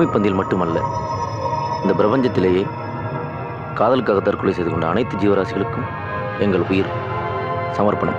பூமி பந்தியில் மட்டுமல்ல, இந்த பிரபஞ்சத்திலேயே காதலுக்காக தற்கொலை செய்து கொண்ட அனைத்து ஜீவராசிகளுக்கும் எங்கள் உயிர் சமர்ப்பணம்.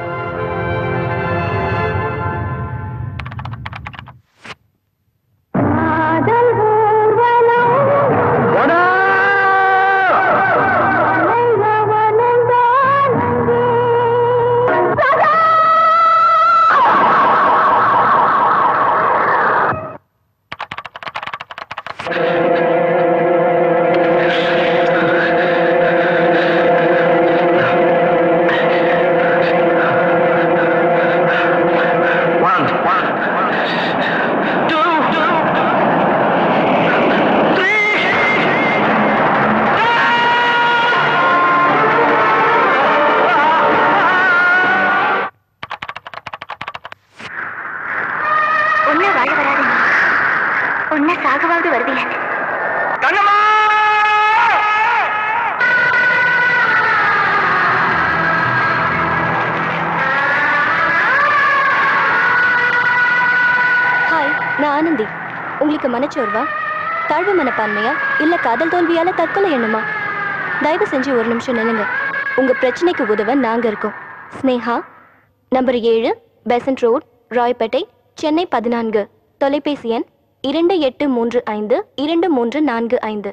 உங்களுக்கு மனச்சோர்வா, தாழ்வு மனப்பான்மையா, இல்ல காதல் தோல்வியால தற்கொலை எண்ணுமா? தயவு செஞ்சு ஒரு நிமிஷம் நில்லுங்க. உங்க பிரச்சனைக்கு உதவ நாங்க இருக்கோம். Sneha, number 7, Besant road, Royapettah, Chennai 14. தொலைபேசி எண் 2835 2345.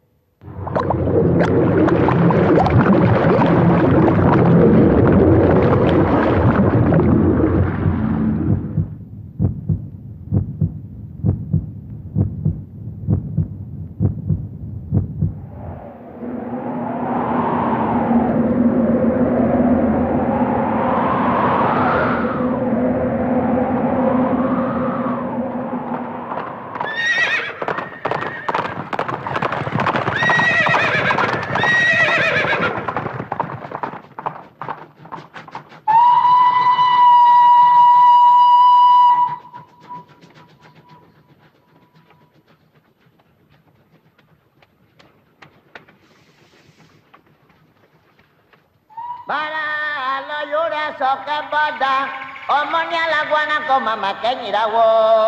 Omongnya lagu anak kau mama kenyirawo.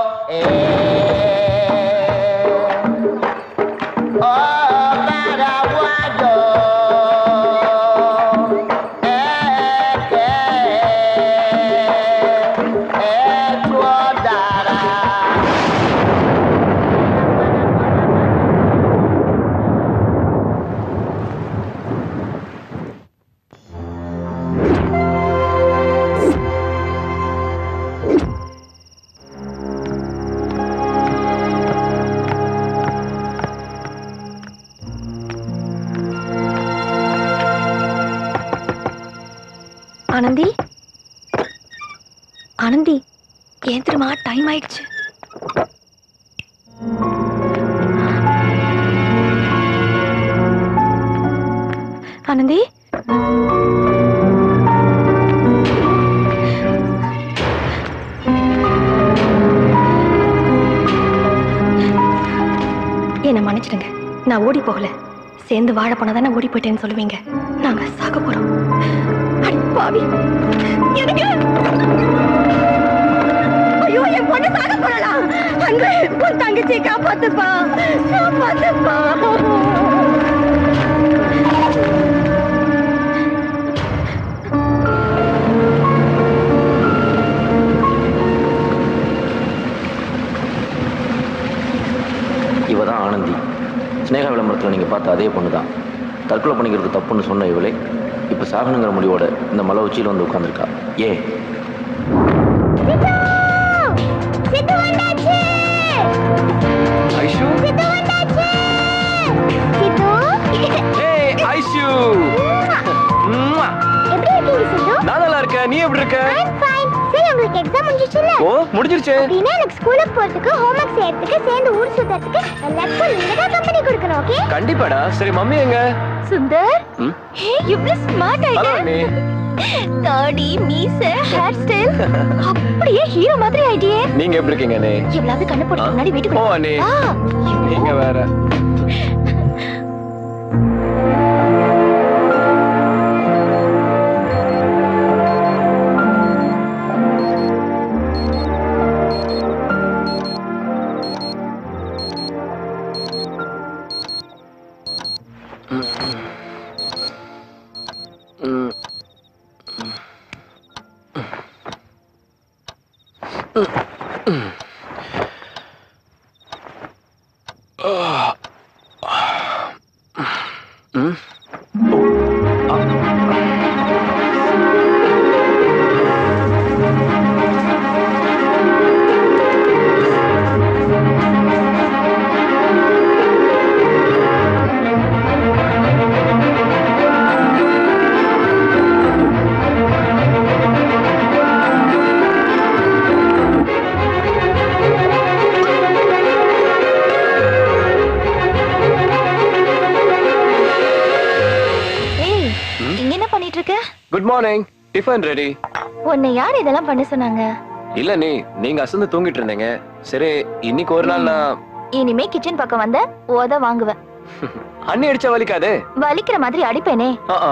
Oh barawajo. Tuodara. Anandhi, Anandhi, ஏன் தெரியுமா டைம் ஆயிடுச்சு. ஆனந்தி, என்ன மன்னிச்சிடுங்க. நான் ஓடி போகல, சேர்ந்து வாழ போனதானே ஓடி போயிட்டேன்னு சொல்லுவீங்க. நாங்க சாக போறோம். பாவி, எனக்கு ஐயோ, என் பொண்ணு சாக போறலாம். அன்பு, உன் தங்கச்சி காப்பாத்துப்பா, காப்பாத்துப்பா. இவதான் ஆனந்தி. ஸ்னேகா விளம்பரத்தில் நீங்க பார்த்த அதே பொண்ணு தான். தற்கொலை பண்ணிக்கிறது தப்புன்னு சொன்ன இவளே இப்ப சாகணுங்கிற முடிவோட இந்த மலை உச்சியில் வந்து உட்கார்ந்துருக்கா. ஏன் நல்லா இருக்க, நீ எப்படி இருக்க? உங்களுக்கு எக்ஸாம் முடிஞ்சிருச்சுல? ஓ, முடிஞ்சிருச்சு. அப்படினா எனக்கு ஸ்கூலுக்கு போறதுக்கு, ஹோம்வொர்க் செய்யறதுக்கு, சேர்ந்து ஊர் சுத்தறதுக்கு எல்லாத்துக்கும் நீங்க தான் கம்பெனி கொடுக்கணும், ஓகே? கண்டிப்பாடா. சரி, மம்மி எங்க? சுந்தர், ஹே, இவ்ளோ ஸ்மார்ட் ஆயிட்ட. ஹலோ தாடி, மீச, ஹேர் ஸ்டைல் அப்படியே ஹீரோ மாதிரி ஆயிட்டியே. நீங்க எப்படி இருக்கீங்க அண்ணே? எவ்வளவு கண்ணு போட்டு முன்னாடி வீட்டுக்கு போ அண்ணே. நீங்க வேற. Good morning. Tiffin ready. உன்னை யார் இதெல்லாம் பண்ண சொன்னாங்க? இல்ல நீங்க அசந்து தூங்கிட்டு இருந்தீங்க. சரி இன்னைக்கு ஒரு நாள் நான் இனிமே கிச்சன் பக்கம் வந்த ஓத வாங்குவேன். அண்ணி அடிச்சா வலிக்காதே? வலிக்கிற மாதிரி அடிப்பேனே.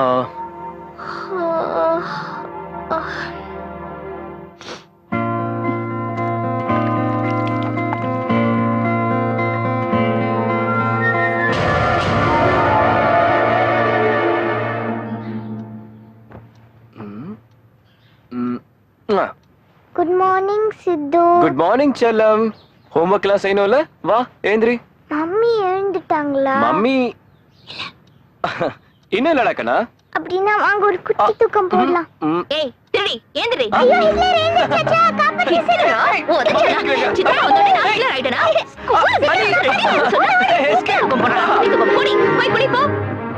Good morning Siddhu. Good morning செல்லம். ஹோம்வொர்க் எல்லாம் செய்யணும்ல? வா ஏந்திரி. மம்மி எழுந்துட்டாங்களா? மம்மி இன்னும் இல்லடா கண்ணா. அப்படின்னா வாங்க ஒரு குட்டி தூக்கம் போடலாம். ஏய் திருடி ஏந்திரி. ஐயோ ஹிட்லர் எழுந்துச்சா காப்பாத்தி சித்து. ஓதச்சா சித்தா வந்தோனே நான் ஹிட்லர் ஆயிட்டேனா? போடி போய் குடி போ.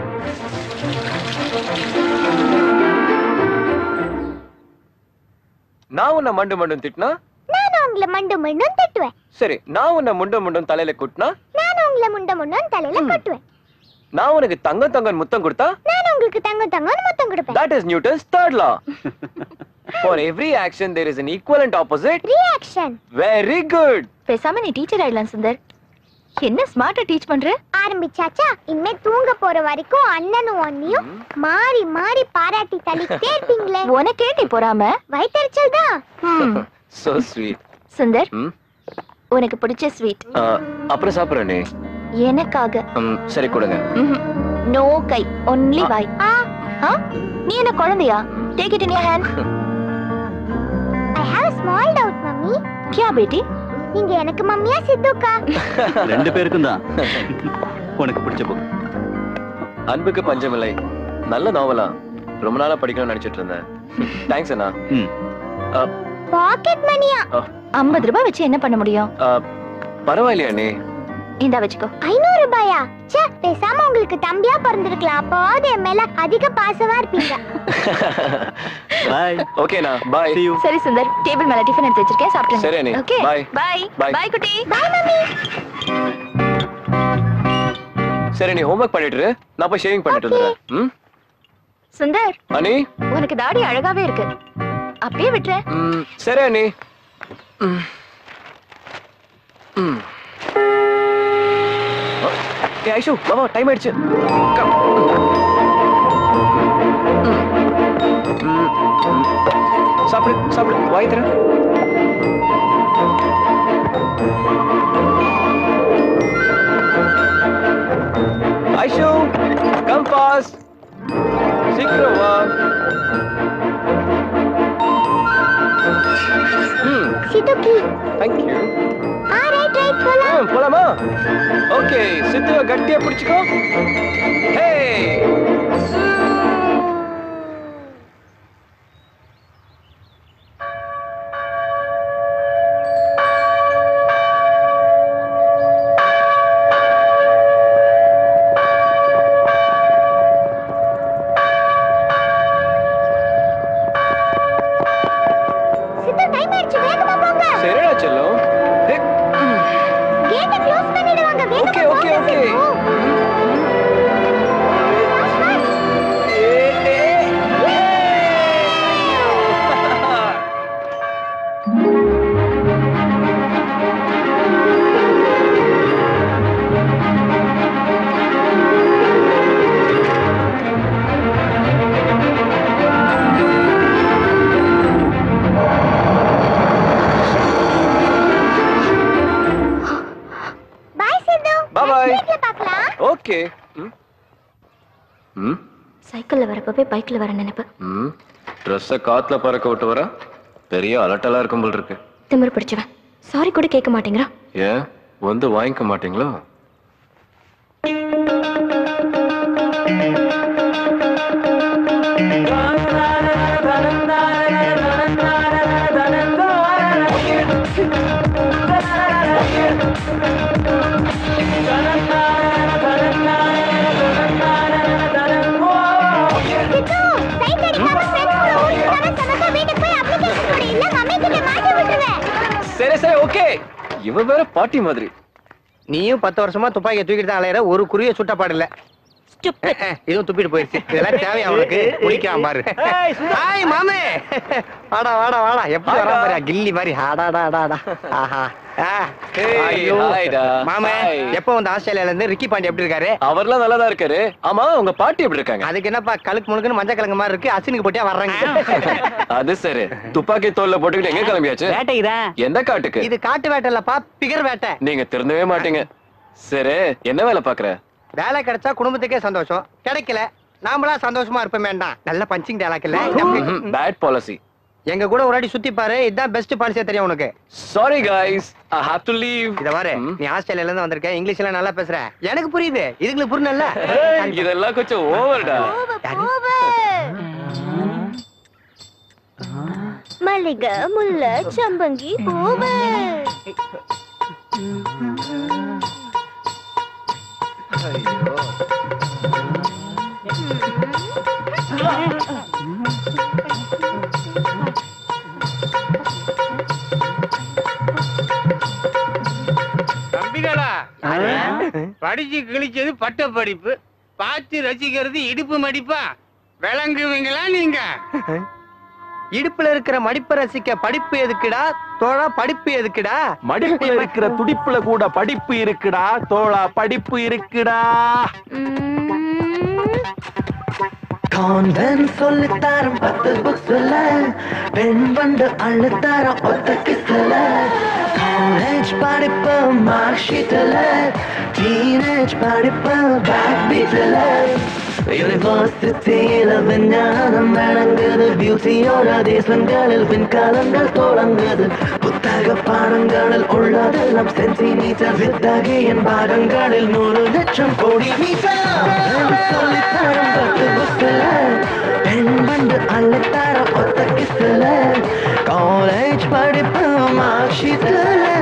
நான் உன்னை மண்டு மண்டும் திட்டினா நான் உங்களை மண்டு மண்டும் தட்டுவேன். சரி நான் உன்னை முண்ட முண்டம் தலையில குட்டினா நான் உங்களை முண்ட முண்டம் தலையில கொட்டுவேன். நான் உனக்கு தங்கம் முத்தம் கொடுத்தா நான் உங்களுக்கு தங்கம் முத்தம் கொடுப்பேன். That is Newton's third law. For every action there is an equivalent opposite reaction. Very good. பேசாம நீ டீச்சர் ஆயிடலாம் சுந்தர். என்ன ஸ்மார்ட்டா டீச் பண்ற? ஆரம்பிச்சாச்சா? இனிமே தூங்க போற வரைக்கும் அண்ணனும் அண்ணியும் மாறி மாறி பாராட்டி தள்ளிட்டே இருப்பீங்களே. உனக்கே நீ போறாம வயித்தறிச்சல் தான். So sweet. சுந்தர் உனக்கு பிடிச்ச ஸ்வீட் அப்புறம் சாப்பிடுறேன் நீ. எனக்காக. சரி கொடுங்க. நோ கை ஒன்லி வாய். நீ என்ன குழந்தையா? Take it in your hand. I have a small doubt mummy. क्या बेटी? நீங்க எனக்கு மம்மியா சித்துக்கா? ரெண்டு பேருக்கும் தான். உனக்கு பிடிச்ச புக். அன்புக்கு பஞ்சமில்லை. நல்ல நாவலா. ரொம்ப நாளா படிக்கணும்னு நினைச்சிட்டு இருந்தேன். தேங்க்ஸ் அண்ணா. பாக்கெட் மணியா? 50 ரூபாய் வச்சு என்ன பண்ண முடியும்? பரவாயில்லையா நீ? இந்தா வச்சுக்கோ. 500 ரூபாயா? ச்சே, பேசாம உங்களுக்கு தம்பியா பிறந்திருக்கலாம். அப்போது என் மேல அதிக பாசமா இருப்பீங்க. பை. ஓகேண்ணா பை. See you. சரி சுந்தர், டேபிள் மேல டிஃபன் எடுத்து வச்சிருக்கேன், சாப்பிடுங்க. சரி அண்ணி. Okay bye. Bye. Bye. Bye குட்டி. Bye mummy. சரி நீ ஹோம்வொர்க் பண்ணிட்டு இரு. நான் போய் ஷேவிங் பண்ணிட்டு வந்துடுறேன். சுந்தர் அண்ணி உனக்கு தாடி அழகாவே இருக்கு. அப்படியே விட்டுற. சரி அண்ணி. ஏ ஐஷு மாமா டைம் ஆயிடுச்சு. சாப்பிடு சாப்பிடு வாய் தர. Aishu come fast. சீக்கிரம் வா. சித்துக்கி. Thank you. ரைட் போலாம். போலாமா? ஓகே சித்துவ கட்டியா பிடிச்சுக்கோ. ஹே சித்து டைம் ஆயிடுச்சு, வேகமா போங்க. சரிடா செல்லம். கேட்ட க்ளோஸ் பண்ணிடுவாங்க, வேகமா ஓகே ஓகே போங்க ஓகே. ஓகே. சைக்கிள்ல வரப்பவே பைக்ல வர நினைப்பு. ட்ரெஸ்ஸை காத்துல பறக்க விட்டு வர பெரிய அலட்டலா இருக்கும் போல் இருக்கு. திமிரு பிடிச்சவன். சாரி கூட கேட்க மாட்டேங்கிறான். ஏன் வந்து வாங்கிக்க மாட்டீங்களோ? இவ வேற பாட்டி மாதிரி. நீயும் 10 வருஷமா துப்பாக்கியை தூக்கிட்டு தான் அலையிற, ஒரு குறிய சுட்டப்பாடு இல்ல. இதுவும் துப்பிட்டு போயிருச்சு. இதெல்லாம் தேவையா உனக்கு? குடிக்காம பாரு. ஹாய் மாமே. வாடா வாடா வாடா. எப்படி வரா பாரு, கில்லி மாதிரி. ஆடாடாடாடா. ஆஹா. மாமே எப்ப வந்து ஆஸ்திரேலியால இருந்து ரிக்கி பாண்டி எப்படி இருக்காரு? அவர்லாம் நல்லாதான் இருக்காரு. ஆமா உங்க பாட்டி எப்படி இருக்காங்க? அதுக்கு என்னப்பா கலுக்கு முழுக்குன்னு மஞ்சள் கிழங்கு மாதிரி இருக்கு, அசினுக்கு போட்டியா வர்றாங்க. அது சரி. துப்பாக்கி தோல்ல போட்டுக்கிட்டு எங்க கிளம்பியாச்சு? வேட்டைக்குதான். எந்த காட்டுக்கு? இது காட்டு வேட்டை இல்லப்பா, பிகர் வேட்டை. நீங்க திருந்தவே மாட்டீங்க. சரி என்ன வேலை பாக்குற? வேலை கிடைச்சா குடும்பத்துக்கே சந்தோஷம், கிடைக்கல நாமளா சந்தோஷமா இருப்போமேண்டாம். நல்ல பஞ்சிங் டயலாக் இல்ல? Bad policy. எங்க கூட ஒரு அடி சுத்தி பாரு, இதுதான் பெஸ்ட் பாலிசியா தெரியும் உனக்கு. Sorry guys, I have to leave. இத பாரு, நீ ஆஸ்திரேலியால இருந்து வந்திருக்க, இங்கிலீஷ்ல நல்லா பேசுற, எனக்கு புரியுது, இதுக்கு புரியல. இதெல்லாம் கொஞ்சம் ஓவர்டா. மல்லிகை முல்லை சம்பங்கி பூவு. தம்பிகளா, படிச்சு கிழிச்சது பட்ட படிப்பு, பார்த்து ரசிக்கிறது இடுப்பு மடிப்பா. விளங்குவீங்களா நீங்க? இடுப்புல இருக்கிற மடிப்பை ரசிக்க படிப்பு எதுக்குடா தோழா? படிப்பு எதுக்குடா? மடிப்புல இருக்கிற துடிப்புல கூட படிப்பு இருக்குடா தோழா, படிப்பு இருக்குடா. கான்வென்ட் சொல்லித்தாரம் 10 புக்ஸ்ல, பெண் வந்து அழுத்தாரம் ஒத்த கிஸ்ல, காலேஜ் படிப்பு மார்க் ஷீட்ல, டீனேஜ் படிப்பு பேக் பீட்ல, யூனிவர்சிட்டியில விஞ்ஞானம் நடங்குது, பியூட்டியோட தேசங்களில் விண்காலங்கள் தொடங்குது, புத்தக பாடங்களில் உள்ளதெல்லாம் சென்டிமீட்டர், வித்தகையின் பாகங்களில் 100 லட்சம் கோடி மீட்டர். சொல்லித்தரம் 10 புக்ஸ்ல, பெண் வந்து அழுத்தாரம் ஒத்த கிஸ்ல, காலேஜ் படிப்பு மார்க் ஷீட்ல.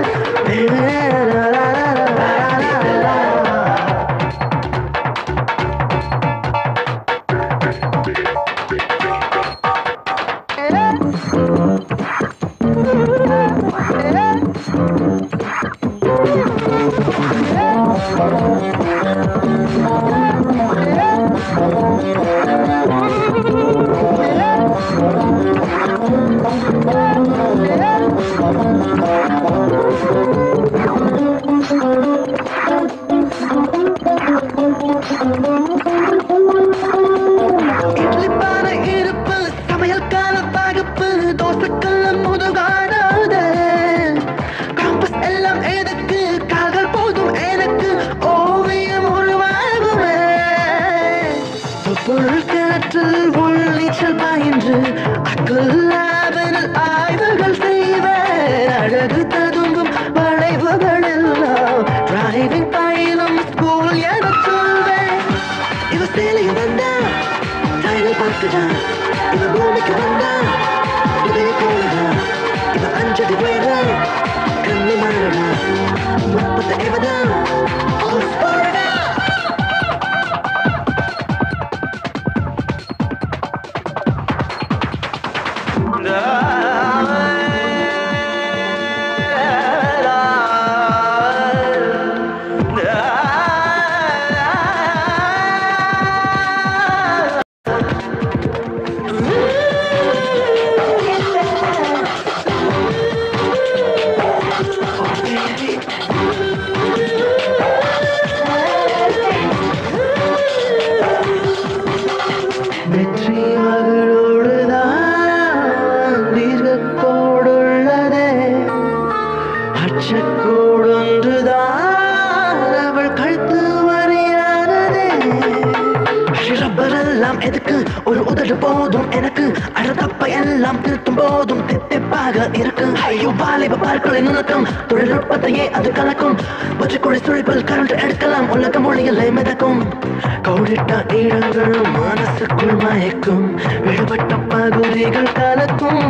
தொழில்நுட்பத்தையே அது கலக்கும், பச்சைக்குழி சுழிப்பில் கரண்ட் எடுக்கலாம், உலக மொழிகளை மிதக்கும், கோடிட்ட இடங்கள் மனசுக்குள் மயக்கும், விடுபட்ட பகுதிகள் கலக்கும்,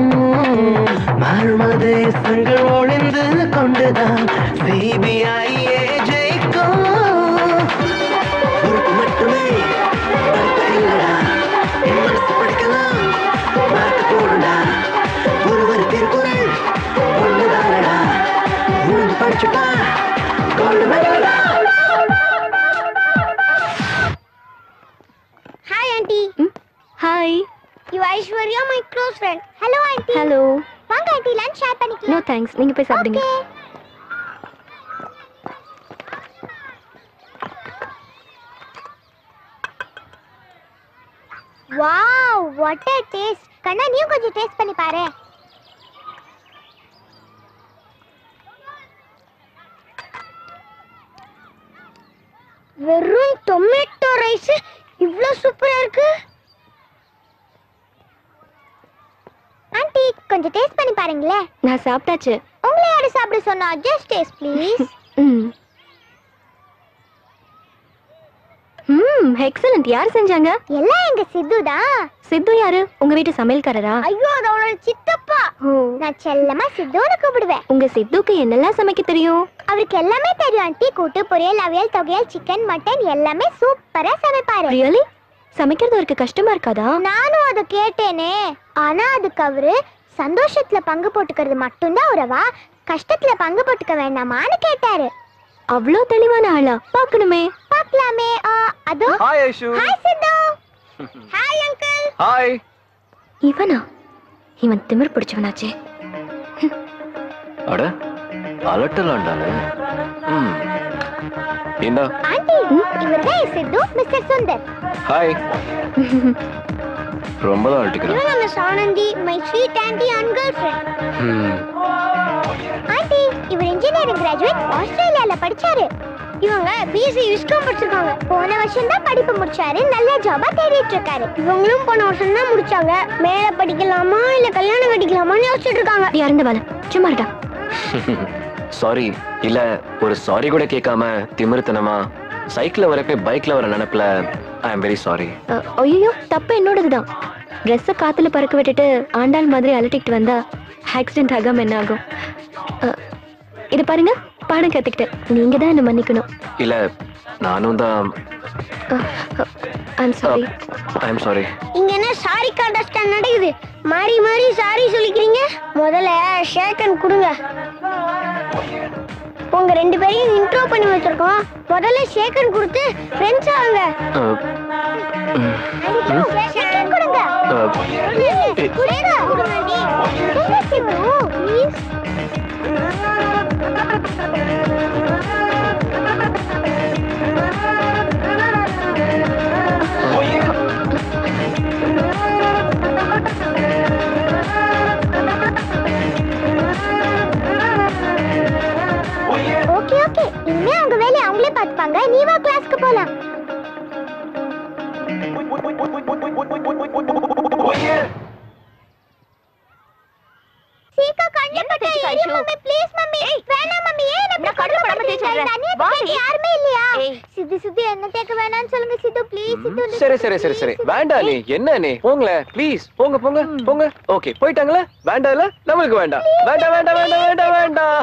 மர்ம தேசங்கள் ஒளிந்து கொண்டுதான் சிபிஐயே ஜெயிக்கும். பொறுப்பு மட்டுமே படிப்பு இல்லடா, என் மனசு படிக்கலாம், பார்க்க போடுடா, ஒருவர் திருக்குறள் ஒன்றுதானடா, உழுந்து படிச்சுட்டா aunty. Hi. You Aishwarya my close friend. Hello aunty. Hello. வாங்க ஆண்டி லஞ்ச் ஷேர் பண்ணிக்கலாம். நோ தேங்க்ஸ், நீங்க போய் சாப்பிடுங்க. Wow what a taste. கண்ணா நீ கொஞ்சம் டேஸ்ட் பண்ணி பாரு. வெறும் டொமேட்டோ ரைஸ் இவ்ளோ சூப்பரா இருக்கு. ஆண்டி கொஞ்சம் டேஸ்ட் பண்ணி பாருங்களே. நான் சாப்பிட்டாச்சு. உங்களை யாரு சாப்பிட சொன்னா? Just taste please. எக்ஸலென்ட். யார் செஞ்சாங்க? எல்லாம் எங்க சித்து தான். சித்து யாரு? உங்க வீட்டு சமையல்காரரா? ஐயோ அது அவளோட சித்தப்பா. நான் செல்லமா சித்துன்னு கூப்பிடுவேன். உங்க சித்துக்கு என்னெல்லாம் சமைக்க தெரியும்? அவருக்கு எல்லாமே தெரியும் ஆண்டி. கூட்டு பொரியல் அவியல் தொகையல் சிக்கன் மட்டன் எல்லாமே சூப்பரா சமைப்பாரு. ரியலி? சமைக்கிறது அவருக்கு கஷ்டமா இருக்காதா? நானும் அதை கேட்டேனே. ஆனா அதுக்கு அவரு சந்தோஷத்துல பங்கு போட்டுக்கிறது மட்டும்தான் உறவா, கஷ்டத்துல பங்கு போட்டுக்க வேண்டாமான்னு கேட்டாரு. அவ்வளோ தெளிவான ஆளா? பார்க்கணுமே. பார்க்கலாமே. அதோ. Hi Aishu. Hi Siddhu. Hi uncle. Hi. இவனா? இவன் திமிர் பிடிச்சவனாச்சே. அட அலட்டலாண்டானே. இந்தா. ஆண்டி இவர்தான் சித்து, மிஸ்டர் சுந்தர். ஹாய். ரொம்ப தான் அலட்டிக்கிறேன். இவன் நம்ம Sanandhi, my sweet aunty and girl friend. Aunty இவர் இன்ஜினியரிங் கிராஜுவேட், ஆஸ்திரேலியால படிச்சாரு. இவங்க பிஎஸ்சி விஸ்காம் படிச்சிருக்காங்க. போன வருஷம் தான் படிப்பு முடிச்சாரு. நல்ல ஜாபா தேடிட்டு இருக்காரு. இவங்களும் போன வருஷம் தான் முடிச்சாங்க. மேல படிக்கலாமா இல்ல கல்யாணம் கட்டிக்கலாமான்னு யோசிச்சுட்டு இருக்காங்க. யாருந்த வேலை? சும்மா இருடா. சாரி இல்ல ஒரு சாரி கூட கேட்காம திமிருத்தனமா சைக்கிள்ல வரப்ப பைக்ல வர நினைப்புல ஐ அம் வெரி சாரி. ஐயோ தப்பு என்னோடதுதான். ட்ரெஸ்ஸை காத்துல பறக்க விட்டுட்டு ஆண்டாள் மாதிரி அலட்டிக்கிட்டு வந்தா ஆக்சிடென்ட் ஆகாம என்ன ஆகும்? இது பாருங்க, பாடம் கத்துக்கிட்டேன். நீங்க தான் என்ன மன்னிக்கணும். இல்ல நானும் தான். I'm sorry. I'm sorry. இங்க என்ன சாரி கான்டெஸ்ட் நடக்குது? மாறி மாறி சாரி சொல்லிக்கிறீங்க. முதல்ல ஷேக்கன் கொடுங்க. உங்க ரெண்டு பேரையும் இன்ட்ரோ பண்ணி வச்சிருக்கோம். முதல்ல ஷேக்கன் கொடுத்து ஃப்ரெண்ட்ஸ் ஆகுங்க. ஷேக்கன் கொடுங்க. ப்ளீஸ். ஓகே ஓகே, இனிமே அவங்க வேலையை அவங்களே பார்த்துப்பாங்க. நீ வா கிளாஸ்க்கு போலாம். சீக்கா கண்ணு பட்ட ஐஷு. Mummy please mummy. வேணாம் மம்மி. நான் கடல படாம தேய்ச்சறேன். வாடி. யாருமே இல்லையா? சித்து சித்து என்ன தேக்க வேணாம்னு சொல்லுங்க சித்து ப்ளீஸ். சித்து சரி சரி சரி சரி வேண்டாம். நீ என்ன நீ போங்களே ப்ளீஸ். போங்க போங்க போங்க. ஓகே போயிட்டாங்களே. வேண்டாம் இல்ல நம்மளுக்கு வேண்டாம். வேண்டாம் வேண்டாம் வேண்டாம் வேண்டாம் வேண்டாம்.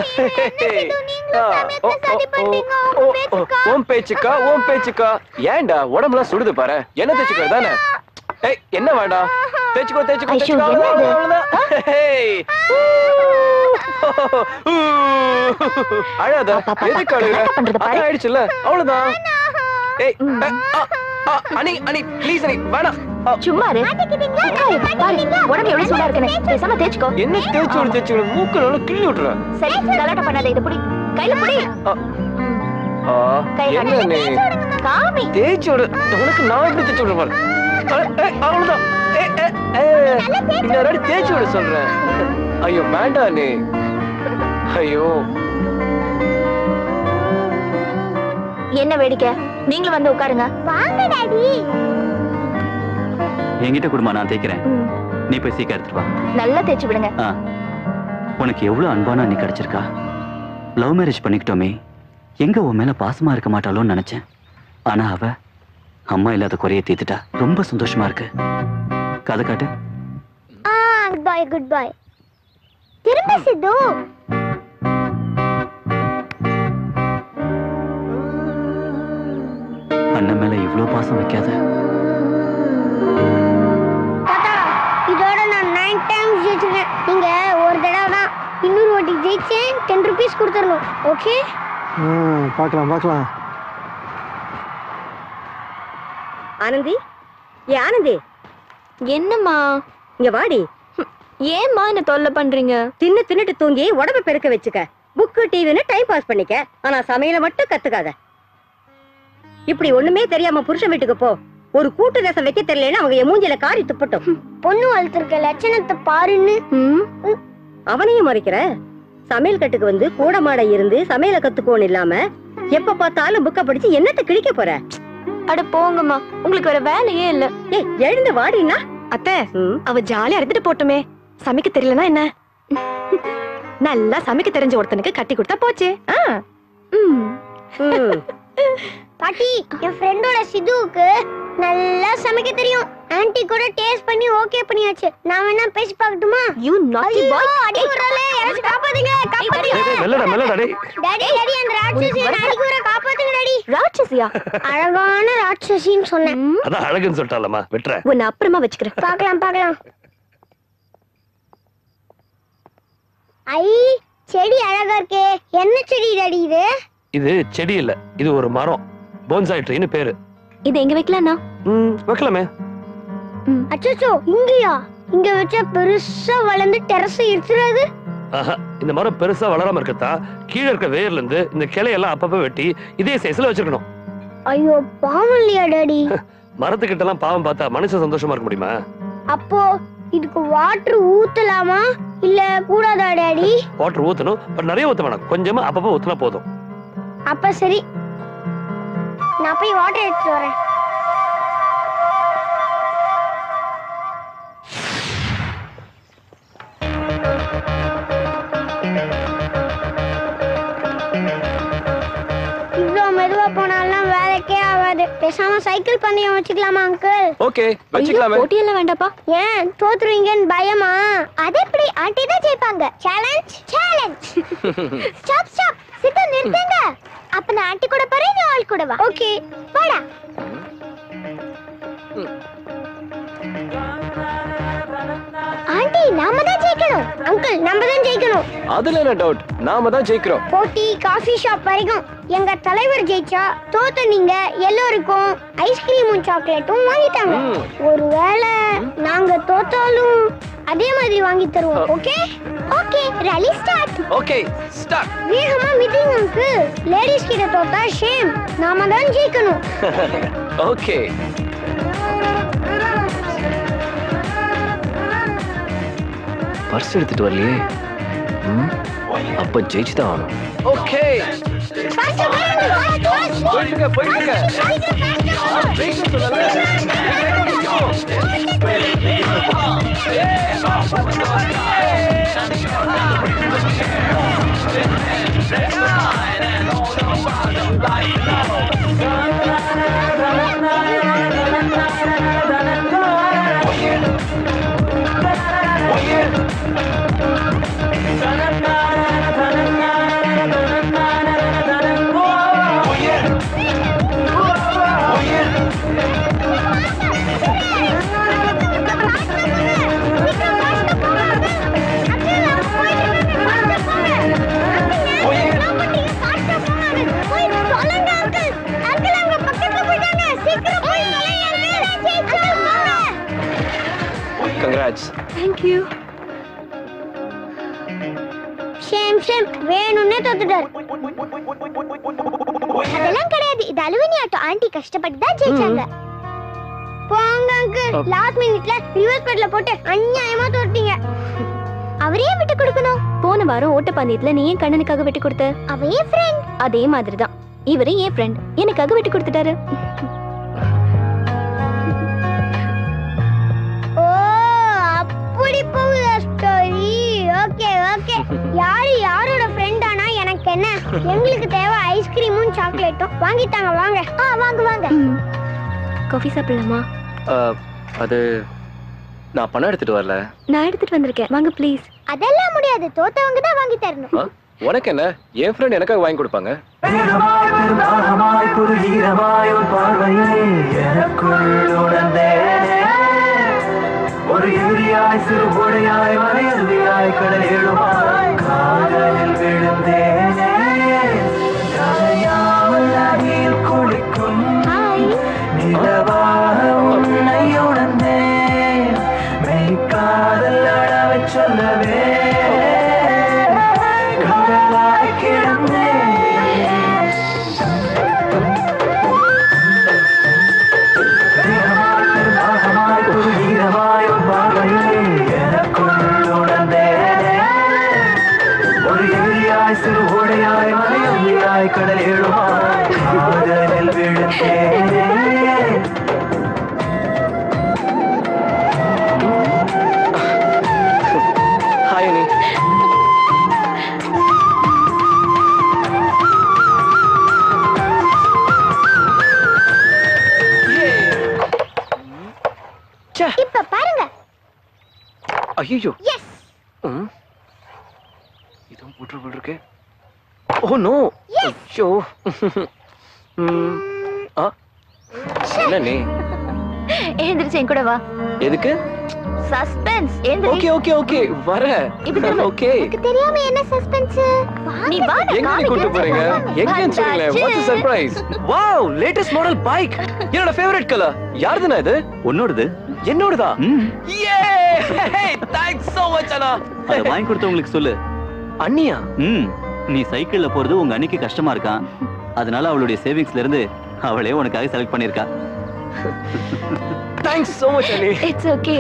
ஓம் பேச்சுக்கா ஓம் பேச்சுக்கா. ஏன்டா உடம்புலாம் சுடுது பாரு. என்ன தேய்ச்சிக்கிறது தானே? ஏய் என்ன வேண்டாம். தேய்ச்சிக்கோ தேய்ச்சிக்கோ தேய்ச்சிக்கோ. அழாத. எதுக்கு அழுகுற? அதான் ஆயிடுச்சுல்ல அவ்வளவுதான். ஏய் அனி அனி ப்ளீஸ் அனி வேணாம். சும்மா இரு. உடம்பு எவ்வளவு சூடா இருக்குன்னு பேசாம தேய்ச்சிக்கோ. என்ன தேய்ச்சு தேய்ச்சு மூக்குல கிள்ளி விட்டுற. சரி கலாட்டம் பண்ணாத. இத புடி. கையில புடி. என்ன நீ காமி தேய்ச்சு விடு. உனக்கு நான் எப்படி தேய்ச்சு விடுறேன்? அவ்வளவுதான். இன்னொரு தேய்ச்சு விட சொல்றேன். ஐயோ வேண்டாம் நீ. ஐயோ என்ன வேடிக்கை? நீங்களும் வந்து உட்காருங்க. வாங்க டாடி. என்கிட்ட குடுமா, நான் தேய்க்கிறேன். நீ போய் சீக்கிரம் எடுத்துட்டு வா. நல்லா தேய்ச்சி விடுங்க. உனக்கு எவ்வளவு அன்பான அண்ணி கிடைச்சிருக்கா. லவ் மேரேஜ் பண்ணிக்கிட்டோமே, எங்க உன் மேல பாசமா இருக்க மாட்டாளோன்னு நினைச்சேன். ஆனா அவ அம்மா இல்லாத குறைய தீர்த்துட்டா. ரொம்ப சந்தோஷமா இருக்கு. கதை காட்டு. Good boy good boy. திரும்ப சித்து. அண்ணன் மேல இவ்ளோ பாசம் வைக்காத. தாத்தா இதோட நான் 9 டைம்ஸ் ஜெயிச்சிருக்கேன். நீங்க ஒரு தடவை தான். இன்னொரு வாட்டி ஜெயிச்சேன் 10 rupees கொடுத்துடணும். ஓகே? பார்க்கலாம் பார்க்கலாம். ஆனந்தி ஏ ஆனந்தி, என்னம்மா? இங்க வாடி. ஏம்மா என்ன தொல்லை பண்றீங்க? தின்னுட்டு தூங்கி உடம்பு பெருக்க வச்சுக்க. புக்கு டிவின்னு டைம் பாஸ் பண்ணிக்க. ஆனா சமையல மட்டும் கத்துக்காத. இப்படி ஒண்ணுமே தெரியாம புருஷன் வீட்டுக்கு போ. ஒரு கூட்டு ரசம் வைக்க தெரியலன்னு அவங்க மூஞ்சில காரி துப்பட்டும். பொண்ணு வளர்த்திருக்க லட்சணத்தை பாருன்னு அவனையும் மறைக்கிற. சமையல் கட்டுக்கு வந்து கூட மாட இருந்து சமையல கத்துக்கோன்னு இல்லாம எப்ப பார்த்தாலும் புக்க படிச்சு என்னத்தை கிழிக்க போற? அட போங்கம்மா, உங்களுக்கு வேற வேலையே இல்ல. ஏய் எழுந்து வாடினா. அத்தை, அவ ஜாலியா இருந்துட்டு போட்டுமே. சமைக்க தெரியலனா என்ன? நல்லா சமைக்க தெரிஞ்ச ஒருத்தனுக்கு கட்டி கொடுத்தா போச்சு. பாட்டி, என் ஃப்ரெண்டோட சிதுவுக்கு நல்லா சமைக்க தெரியும். ஆன்ட்டி கூட டேஸ்ட் பண்ணி ஓகே பண்ணியாச்சு. நான் வேணா பேசி பார்க்கட்டுமா? யூ நாட்டி பாய். அடி விடுறலே, யாராச்சும் காப்பாத்துங்க, காப்பாத்துங்க. மெல்லடா டேய். டாடி அந்த ராட்சசியை அடிக்கு வர காப்பாத்துங்க டாடி. ராட்சசியா? அழகான ராட்சசின்னு சொன்னேன். அதான் அழகுன்னு சொல்லிட்டாலம்மா, விட்ற. உன்னை அப்புறமா வச்சுக்கிறேன். பார்க்கலாம். ஐ, செடி அழகா இருக்கே. என்ன செடி டாடி இது? இது செடி இல்ல, இது ஒரு மரம். போன்சாய் ட்ரீன்னு பேரு. இது எங்க வைக்கலாம்னா? வைக்கலாமே. அச்சச்சோ, இங்கயா? இங்க வச்சா பெருசா வளர்ந்து டெரஸ் இடிச்சிராது? இந்த மரம் பெருசா வளராம இருக்கதா கீழே இருக்க வேர்ல இருந்து இந்த கிளையெல்லாம் அப்பப்ப வெட்டி இதே சைஸ்ல வச்சிருக்கணும். ஐயோ பாவம் இல்லையா டாடி? மரத்துக்கிட்ட எல்லாம் பாவம் பார்த்தா மனுஷன் சந்தோஷமா இருக்க முடியுமா? அப்போ இதுக்கு வாட்டர் ஊத்தலாமா இல்ல கூடாதா டாடி? வாட்டர் ஊத்தணும், பட் நிறைய ஊத்த வேணாம். கொஞ்சமா அப்பப்ப ஊத்துனா போதும். அப்ப சரி, நான் போய் வாட்டர் எடுத்துட்டு வரேன். இவ்வளவு மெதுவா போனாலும் வேலைக்கே ஆகாது. பேசாம சைக்கிள் பந்தயம் வச்சுக்கலாமா அங்கிள்? ஓகே, வச்சுக்கலாமே. போட்டியெல்லாம் வேண்டாப்பா. ஏன் தோத்துருவீங்கன்னு பயமா? அது எப்படி? ஆண்டி தான் ஜெயிப்பாங்க. சேலஞ்ச். ஸ்டாப். சித்து நிறுத்துங்க. அப்ப நான் ஆண்டி கூட போறேன், நீ ஆள் கூட வா. ஓகே, போடா. ஆண்டி நாம தான் ஜெயிக்கணும். அங்கிள் நாம தான் ஜெயிக்கணும். அதுல என்ன டவுட்? நாம தான் ஜெயிக்கிறோம். போட்டி காஃபி ஷாப் வரைக்கும் எங்க தலைவர் ஜெயிச்சா தோத்து நீங்க எல்லாருக்கும் ஐஸ்கிரீமும் சாக்லேட்டும் வாங்கிட்டாங்க. ஒருவேளை நாங்க தோத்தாலும் அதே மாதிரி வாங்கி தருவோம். Okay rally start. Okay start. வேகமா மீட்டிங் அங்கிள். லேடிஸ் கிட்ட தோத்தா ஷேம். நாம தான் ஜெயிக்கணும். ஓகே. பர்ஸ் எடுத்துட்டு வரலையே. அப்ப ஜெயிச்சுதான் ஆகணும். ஓகே போயிடுங்க. Congrats. Thank you. ஷேம் வேணும்னே தோத்துட்டார். அதெல்லாம் கிடையாது. இது அலுவனி ஆட்டோ. ஆண்டி கஷ்டப்பட்டு தான் ஜெயிச்சாங்க. போங்க அங்கிள். லாஸ்ட் மினிட்ல ரிவர்ஸ் பெட்ல போட்டு அநியாயமா தோத்தீங்க. அவரே விட்டு கொடுக்கணும். போன வாரம் ஓட்டப்பந்தயத்துல நீ ஏன் கண்ணனுக்காக விட்டு கொடுத்த? அவன் என் ஃப்ரெண்ட். அதே மாதிரிதான் இவரே என் ஃப்ரெண்ட். எனக்காக விட்டு கொடுத்துட்டாரு. அப்படி போகுதா ஸ்டோரி? ஓகே யாரோட ஃப்ரெண்ட் ஆனா எனக்கு என்ன? எங்களுக்கு தேவை ஐஸ்கிரீமும் சாக்லேட்டும். வாங்கிட்டாங்க. வாங்க. காஃபி சாப்பிடலாமா? அது நான் பணம் எடுத்துட்டு வரல. நான் எடுத்துட்டு வந்திருக்கேன். வாங்க ப்ளீஸ். அதெல்லாம் முடியாது. தோத்தவங்க தான் வாங்கி தரணும். உனக்கு என்ன? என் ஃப்ரெண்ட் எனக்காக வாங்கி கொடுப்பாங்க. ஒரு எதிரியாய் சிறு பொடையாய் வரையறியாய் கடலேடுமாய் காதலில் விழுந்தேனே நனையாமல் அடியில் குளிக்கும் நிலவாக உன்னை இப்ப பாருங்க. ஐயோ. எஸ். இதுவும் போட்டு இருக்கு. Oh no. ஐயோ. என்ன நீ? எழுந்திருச்சு என் கூட வா. எதுக்கு? சஸ்பென்ஸ். எழுந்திரு. ஓகே ஓகே ஓகே வர. ஓகே. எனக்கு தெரியாம என்ன சஸ்பென்ஸ்? நீ வா. எங்க நீ கூட்டி போறீங்க? எங்கன்னு சொல்லுங்க. What's surprise? Wow, latest model bike. என்னோட ஃபேவரட் கலர். யாருதுனா இது? உன்னோடது. என்னோடதா? யே! தேங்க்ஸ் so much அண்ணா. அத வாங்கி கொடுத்தவங்களுக்கு சொல்லு. அண்ணியா? நீ சைக்கிள்ல போறது உங்க அண்ணிக்கு கஷ்டமா இருக்கான். அதனால அவளுடைய சேவிங்ஸ்ல இருந்து அவளே உனக்காக செலக்ட் பண்ணிருக்கா. தேங்க்ஸ் so much அண்ணி. It's okay.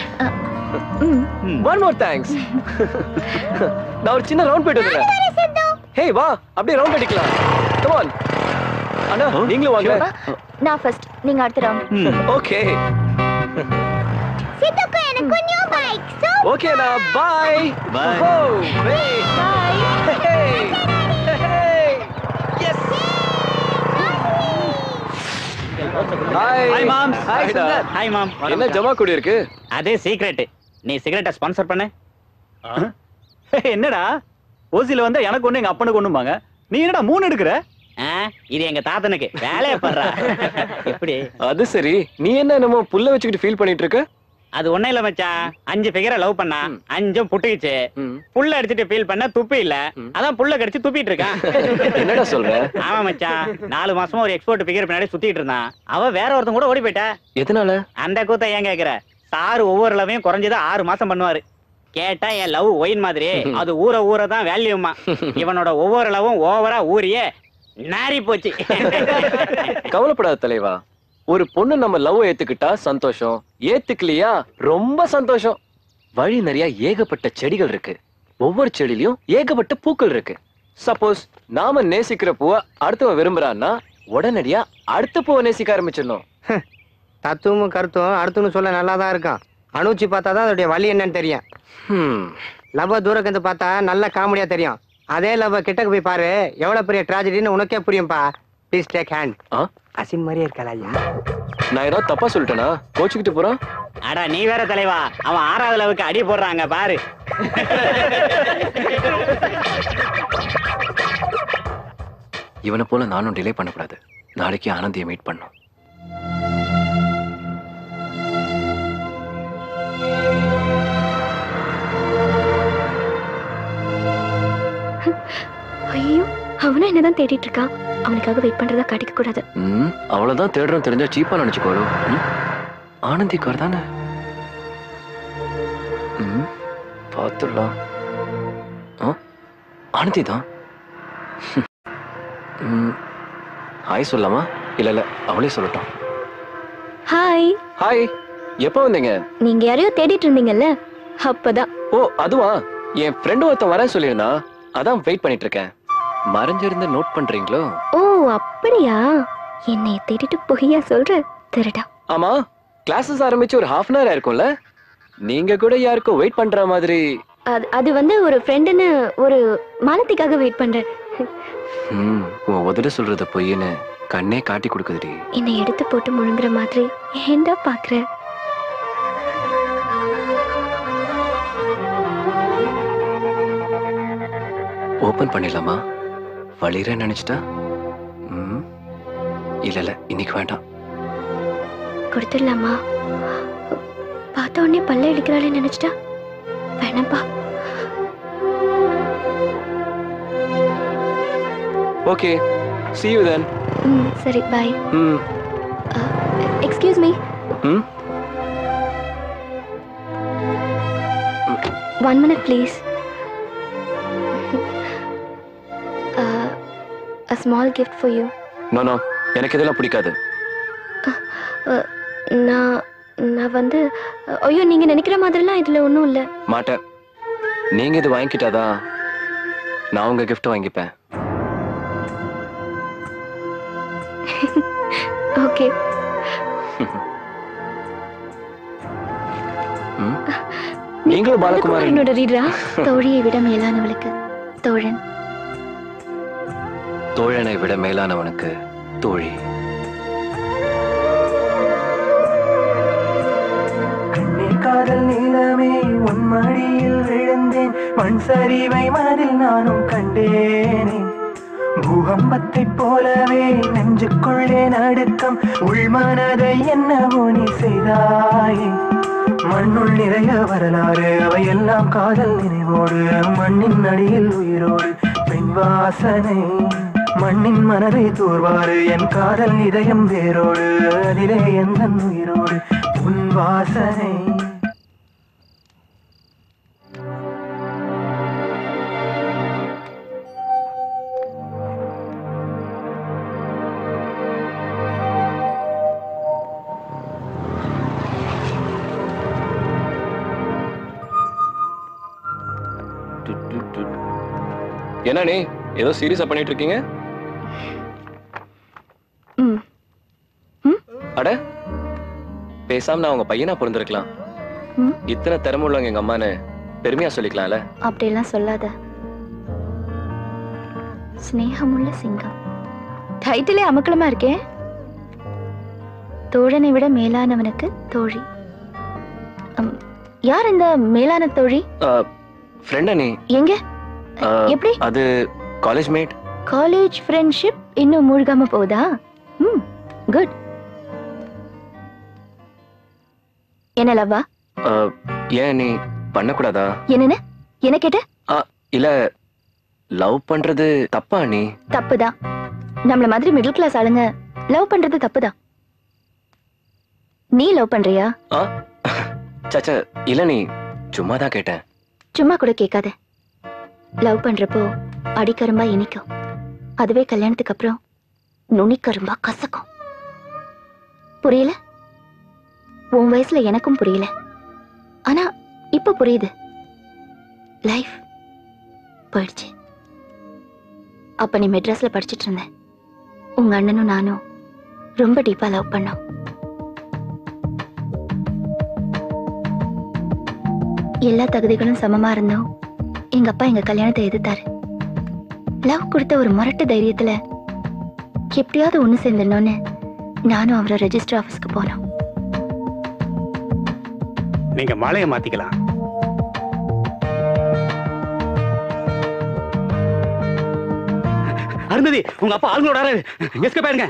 One more thanks. நான் ஒரு சின்ன ரவுண்ட் போயிட்டு வரேன். ஹே வா, அப்படியே ரவுண்ட் அடிக்கலாம். Come on. அண்ணா நீங்களும் வாங்க. நான் ஃபர்ஸ்ட், நீங்க அடுத்த ரவுண்ட். ஓகே. சித்துக்கு எனக்கு நியூ பைக். ஓகே அண்ணா, bye. Bye. Bye. Hi mom. Hi Sundar. Hi mom. என்ன ஜமா கூடி இருக்கு? அதே சீக்ரெட். நீ சிகரெட்டை ஸ்பான்சர் பண்ணு. என்னடா ஓசில வந்தா எனக்கு ஒண்ணு எங்க அப்பனுக்கு ஒண்ணுமாங்க. நீ என்னடா 3 எடுக்கற? இது எங்க தாத்தனுக்கு வேலைய பண்றா. எப்படி? அது சரி, நீ என்ன என்னமோ புல்ல வச்சுக்கிட்டு ஃபீல் பண்ணிட்டு இருக்க? அது ஒண்ணே இல்ல மச்சான். 5 ஃபிகரை லவ் பண்ணா, 5ம் புட்டுக்குச்சு. புல்ல அடிச்சிட்டு ஃபீல் பண்ண துப்பி இல்ல. அதான் புல்ல கடிச்சு துப்பிட்டு இருக்கான். என்னடா சொல்ற? ஆமா மச்சான், 4 மாசமா ஒரு எக்ஸ்போர்ட் ஃபிகர் பின்னாடி சுத்திட்டு இருந்தான். அவ வேற ஒருத்தன் கூட ஓடி போயிட்டா. எதனால? அந்த கூத்த ஏன் கேக்குற? சார் ஒவ்வொரு லவ்வையும் குறைஞ்சது 6 மாசம் பண்ணுவாரு. கேட்டா என் லவ் ஒயின் மாதிரி, அது ஊற தான் வேல்யூமா. இவனோட ஒவ்வொரு லவ்வும் ஓவரா ஊறியே நாரி போச்சு. கவலைப்படாத தலைவா. ஒரு பொண்ணு நம்ம லவ் ஏத்துக்கிட்டா சந்தோஷம், ஏத்துக்கலையா ரொம்ப சந்தோஷம். வழி நிறைய ஏகப்பட்ட செடிகள் இருக்கு. ஒவ்வொரு செடியிலயும் ஏகப்பட்ட பூக்கள் இருக்கு. சப்போஸ் நாம நேசிக்கிற பூவை அடுத்தவன் விரும்புறான்னா உடனடியா அடுத்த பூவை நேசிக்க ஆரம்பிச்சிடணும். தத்துவமும் கருத்தும் அடுத்துன்னு சொல்ல நல்லா தான் இருக்கும். அனுச்சி பார்த்தாதான் அதோடைய வழி என்னன்னு தெரியும். லவ்வ தூரக்கு இருந்து பார்த்தா நல்ல காமெடியா தெரியும். அதே லவ்வ கிட்டக்கு போய் பாரு, எவ்வளவு பெரிய டிராஜடின்னு உனக்கே புரியும்பா. Please take hand. அசின் மாதிரியே இருக்கா ஐயா? நான் ஏதாவது தப்பா சொல்லிட்டேனா? கோச்சுக்கிட்டு போறான். அடா நீ வேற தலைவா, அவன் 6வது லவுக்கு அடி போடுறாங்க பாரு. இவனை போல நானும் டிலே பண்ணக்கூடாது. நாளைக்கு ஆனந்தியை மீட் பண்ணும். ஐயோ, அவனும் என்னதான் தேடிட்டு இருக்கான். அவனுக்காக வெயிட் பண்றதா காட்டிக்க கூடாது. அவ்வளவுதான் தேடுறோம் தெரிஞ்சா சீப்பா நினைச்சுக்கோரு. ஆனந்திக்கு வரதானே பார்த்துடலாம். ஆனந்தி தான். ஹாய் சொல்லலாமா? இல்ல அவளே சொல்லட்டும். ஹாய். ஹாய். எப்போ வந்தீங்க? நீங்க யாரையோ தேடிட்டு இருந்தீங்கல்ல, அப்பதான். ஓ அதுவா? என் ஃப்ரெண்டு ஒருத்தன் வரேன் சொல்லிருந்தா, அதான் வெயிட் பண்ணிட்டு இருக்கேன். மறைஞ்சிருந்து நோட் பண்றீங்களோ? ஓ அப்படியா? என்னை தேடிட்டு பொய்யா சொல்ற திருடா. ஆமா, கிளாஸஸ் ஆரம்பிச்சு ஒரு ½ hour ஆயிருக்கும்ல. நீங்க கூட யாருக்கும் வெயிட் பண்ற மாதிரி. அது வந்து ஒரு ஃப்ரெண்டுன்னு ஒரு மாலத்திக்காக வெயிட் பண்றேன். உன் உதட சொல்றத பொய்ன்னு கண்ணே காட்டி கொடுக்குதுடி. என்னை எடுத்து போட்டு முழுங்குற மாதிரி ஏண்டா பாக்குற? ஓபன் பண்ணிடலாமா? வலிற நினைச்சிட்டா? இல்ல இன்னைக்கு வேண்டாம். கொடுத்துடலாமா? பார்த்த உடனே பல்ல இடிக்கிறாளே நினைச்சிட்டா? வேணாம்பா. Okay, see you then. சரி bye. Excuse me. 1 minute please. A small gift for you. No, எனக்கு இதெல்லாம் பிடிக்காது. நான் வந்து ஐயோ, நீங்க நினைக்கிற மாதிரிலாம் இதுல ஒண்ணும் இல்ல. மாட்டேன். நீங்க இது வாங்கிக்கிட்டாதான் நான் உங்க gift வாங்கிப்பேன். ஓகே. நீங்களும் பாலகுமார் என்னோட ரீடரா? தோழியை விட மேலானவளுக்கு தோழன், தோழனை விட மேலானவனுக்கு தோழி. மடியில் விழுந்தேன் மண் சரிவை மனதில் நானும் கண்டேனே பூகம்பத்தை போலவே நெஞ்சுக்குள்ளே நடுக்கம் உள்மனதை என்னவோ நீ செய்தாயே மண்ணுள் நிறைய வரலாறு அவையெல்லாம் காதல் நினைவோடு மண்ணின் அடியில் உயிரோடு பெண் வாசனை மண்ணின் மனதை தூர்வாரு என் காதல் இதயம் வேரோடு அதிலே எந்த உயிரோடு உன் வாசனை என்ன நீ ஏதோ சீரியஸா பண்ணிட்டு இருக்கீங்க? அட பேசாம நான் உங்க பையனா பிறந்திருக்கலாம். இத்தனை திறமை உள்ளவங்க எங்க அம்மான்னு பெருமையா சொல்லிக்கலாம்ல. அப்படியெல்லாம் சொல்லாத. ஸ்நேகமுள்ள சிங்கம் டைட்டிலே அமக்கலமா இருக்கே. தோழனை விட மேலானவனுக்கு தோழி. யார் இந்த மேலான தோழி? ஃப்ரெண்ட் நீ. எங்க? எப்படி? அது காலேஜ் மேட். காலேஜ் ஃப்ரெண்ட்ஷிப் இன்னும் மூழ்காம போகுதா? குட். என்ன லவ்வா? ஏன் நீ பண்ணக்கூடாதா? என்னன்னு என்ன கேட்ட? இல்ல லவ் பண்றது தப்பா நீ? தப்புதான். நம்மள மாதிரி மிடில் கிளாஸ் ஆளுங்க லவ் பண்றது தப்புதான். நீ லவ் பண்றியா? சச்ச இல்ல நீ சும்மா தான் கேட்டேன். சும்மா கூட கேட்காத. லவ் பண்றப்போ அடிக்கரும்பா இனிக்கும், அதுவே கல்யாணத்துக்கு அப்புறம் நுனிக்கரும்பா கசக்கும். புரியல? உன் வயசுல எனக்கும் புரியல, ஆனா இப்ப புரியுது. லைஃப் போயிடுச்சு. அப்ப நீ மெட்ராஸ்ல படிச்சிட்டு இருந்த. உங்க அண்ணனும் நானும் ரொம்ப டீப்பா லவ் பண்ணோம். எல்லா தகுதிகளும் சமமா இருந்தோம். எங்க அப்பா எங்க கல்யாணத்தை எதிர்த்தாரு. லவ் கொடுத்த ஒரு முரட்டு தைரியத்துல எப்படியாவது ஒண்ணு சேர்ந்துடணும்னு நானும் அவரை ரெஜிஸ்டர் ஆபீஸ்க்கு போனோம். நீங்க மாலையை மாத்திக்கலாம். அருந்ததி, உங்க அப்பா ஆளுங்களோட எஸ்கேப் ஆயிருங்க.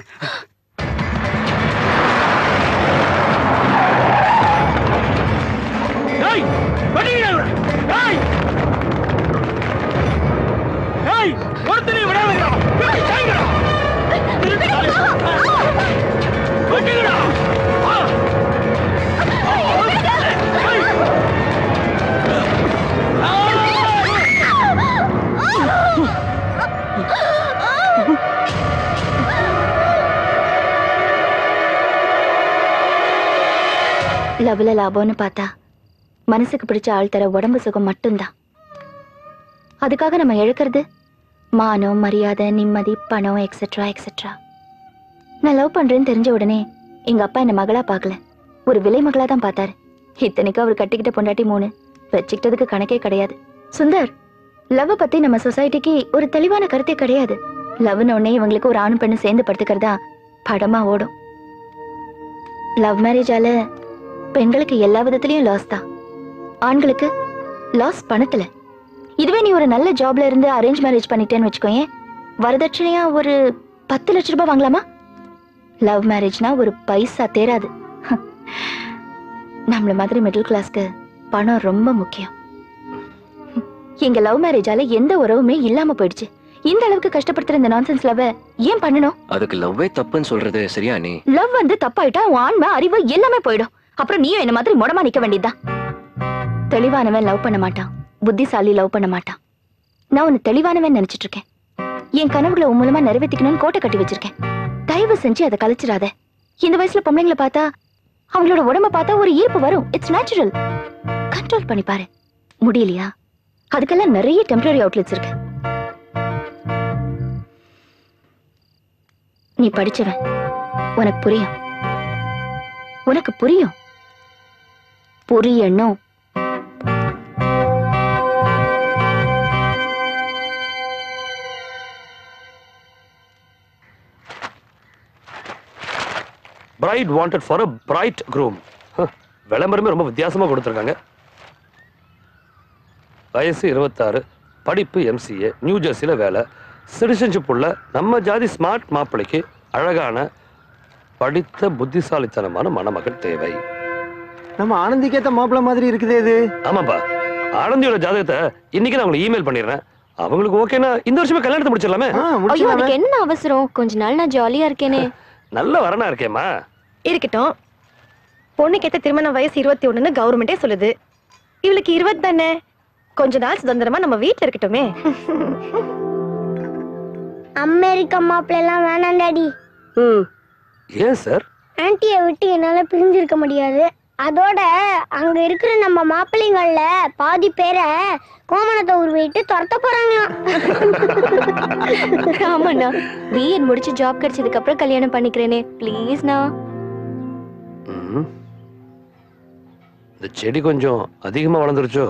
லவ்ல லாபம்னு பார்த்தா மனசுக்கு பிடிச்ச ஆள் தர உடம்பு சுகம் மட்டும்தான். அதுக்காக நம்ம இழக்கிறது மானம், மரியாதை, நிம்மதி, பணம், எக்ஸெட்ரா எக்ஸெட்ரா. நான் லவ் பண்றேன்னு தெரிஞ்ச உடனே எங்க அப்பா என்ன மகளா பார்க்கல, ஒரு விலை மகளா தான் பார்த்தாரு. இத்தனைக்கு அவர் கட்டிக்கிட்ட பொண்டாட்டி 3, வச்சுக்கிட்டதுக்கு கணக்கே கிடையாது. சுந்தர், லவ் பத்தி நம்ம சொசைட்டிக்கு ஒரு தெளிவான கருத்தே கிடையாது. லவ்னு உடனே இவங்களுக்கு ஒரு ஆணும் பெண்ணு சேர்ந்து படுத்துக்கிறதா படமா ஓடும். லவ் மேரேஜால பெண்களுக்கு எல்லா விதத்திலயும் லாஸ் தான், ஆண்களுக்கு லாஸ் பணத்துல. இதுவே நீ ஒரு நல்ல ஜாப்ல இருந்து அரேஞ்ச் மேரேஜ் பண்ணிட்டேன்னு வச்சுக்கோயேன், வரதட்சணையா ஒரு 10 லட்சம் ரூபாய் வாங்கலாமா? லவ் மேரேஜ்னா ஒரு பைசா தேராது. நம்மள மாதிரி மிடில் கிளாஸ்க்கு பணம் ரொம்ப முக்கியம். எங்க லவ் மேரேஜால எந்த உறவுமே இல்லாம போயிடுச்சு. இந்த அளவுக்கு கஷ்டப்படுத்துற இந்த நான்சென்ஸ் லவ் ஏன் பண்ணணும்? அதுக்கு லவ்வே தப்புன்னு சொல்றது சரியா நீ? லவ் வந்து தப்பாயிட்டா உன் ஆன்மை, அறிவு எல்லாமே போயிடும். அப்புறம் நீயும் என்ன மாதிரி முடமா நிக்க வேண்டியதுதான். தெளிவானவன் லவ் பண்ண மாட்டான், புத்திசாலி லவ் பண்ண மாட்டான். நான் உன்னை தெளிவானவன் நினைச்சிட்டு இருக்கேன். என் கனவுகளை உன் மூலமா நிறைவேற்றிக்கணும்னு கோட்டை கட்டி வச்சிருக்கேன். தயவு செஞ்சு அதை கலைச்சிடாத. இந்த வயசுல பொம்பளைங்களை பார்த்தா, அவங்களோட உடம்ப பார்த்தா ஒரு ஈர்ப்பு வரும். It's natural. கண்ட்ரோல் பண்ணி பாரு. முடியலையா? அதுக்கெல்லாம் நிறைய டெம்பரரி அவுட்லெட்ஸ் இருக்கு. நீ படிச்சவன், உனக்கு புரியும். உனக்கு புரியும். புரியணும். Bride wanted for a bright groom. விளம்பரமே ரொம்ப வித்தியாசமா கொடுத்திருக்காங்க. வயசு 26, படிப்பு MCA, நியூ ஜெர்சியில் வேலை, சிட்டிசன்ஷிப் உள்ள நம்ம ஜாதி ஸ்மார்ட் மாப்பிள்ளைக்கு அழகான படித்த புத்திசாலித்தனமான மணமகள் தேவை. நம்ம ஆனந்திக்கேத்த மாப்பிள்ள மாதிரி இருக்குது இது. ஆமாப்பா, ஆனந்தியோட ஜாதகத்தை இன்னைக்கு நான் உங்களுக்கு இமெயில் பண்ணிடுறேன். அவங்களுக்கு ஓகேனா இந்த வருஷமே கல்யாணத்தை முடிச்சிடலாமே. ஐயோ, அதுக்கு என்ன அவசரம்? கொஞ்ச நாள் நான் ஜாலியா இருக்கேனே. நல்ல வரனா இருக்கேம்மா. இருக்கட்டும். பொண்ணுக்கேத்த திருமண வயசு 21ன்னு கவர்மெண்டே சொல்லுது. இவளுக்கு 20 தானே. கொஞ்ச நாள் சுதந்திரமா நம்ம வீட்டுல இருக்கட்டுமே. அமெரிக்கா மாப்பிள்ள எல்லாம் வேணாம் டாடி. ஏன் சார்? ஆன்ட்டியை விட்டு என்னால பிரிஞ்சிருக்க முடியாது. அதோட அங்க இருக்கிற நம்ம மாப்பிள்ளைங்கள்ல பாதி பேரை கோமணத்தை உருவிட்டு துரத்த போறாங்களாம். ஆமாண்ணா, பிஎட் முடிச்சு ஜாப் கிடைச்சதுக்கு அப்புறம் கல்யாணம் பண்ணிக்கிறேனே ப்ளீஸ்ண்ணா. இந்த செடி கொஞ்சம் அதிகமா வளர்ந்துருச்சோ?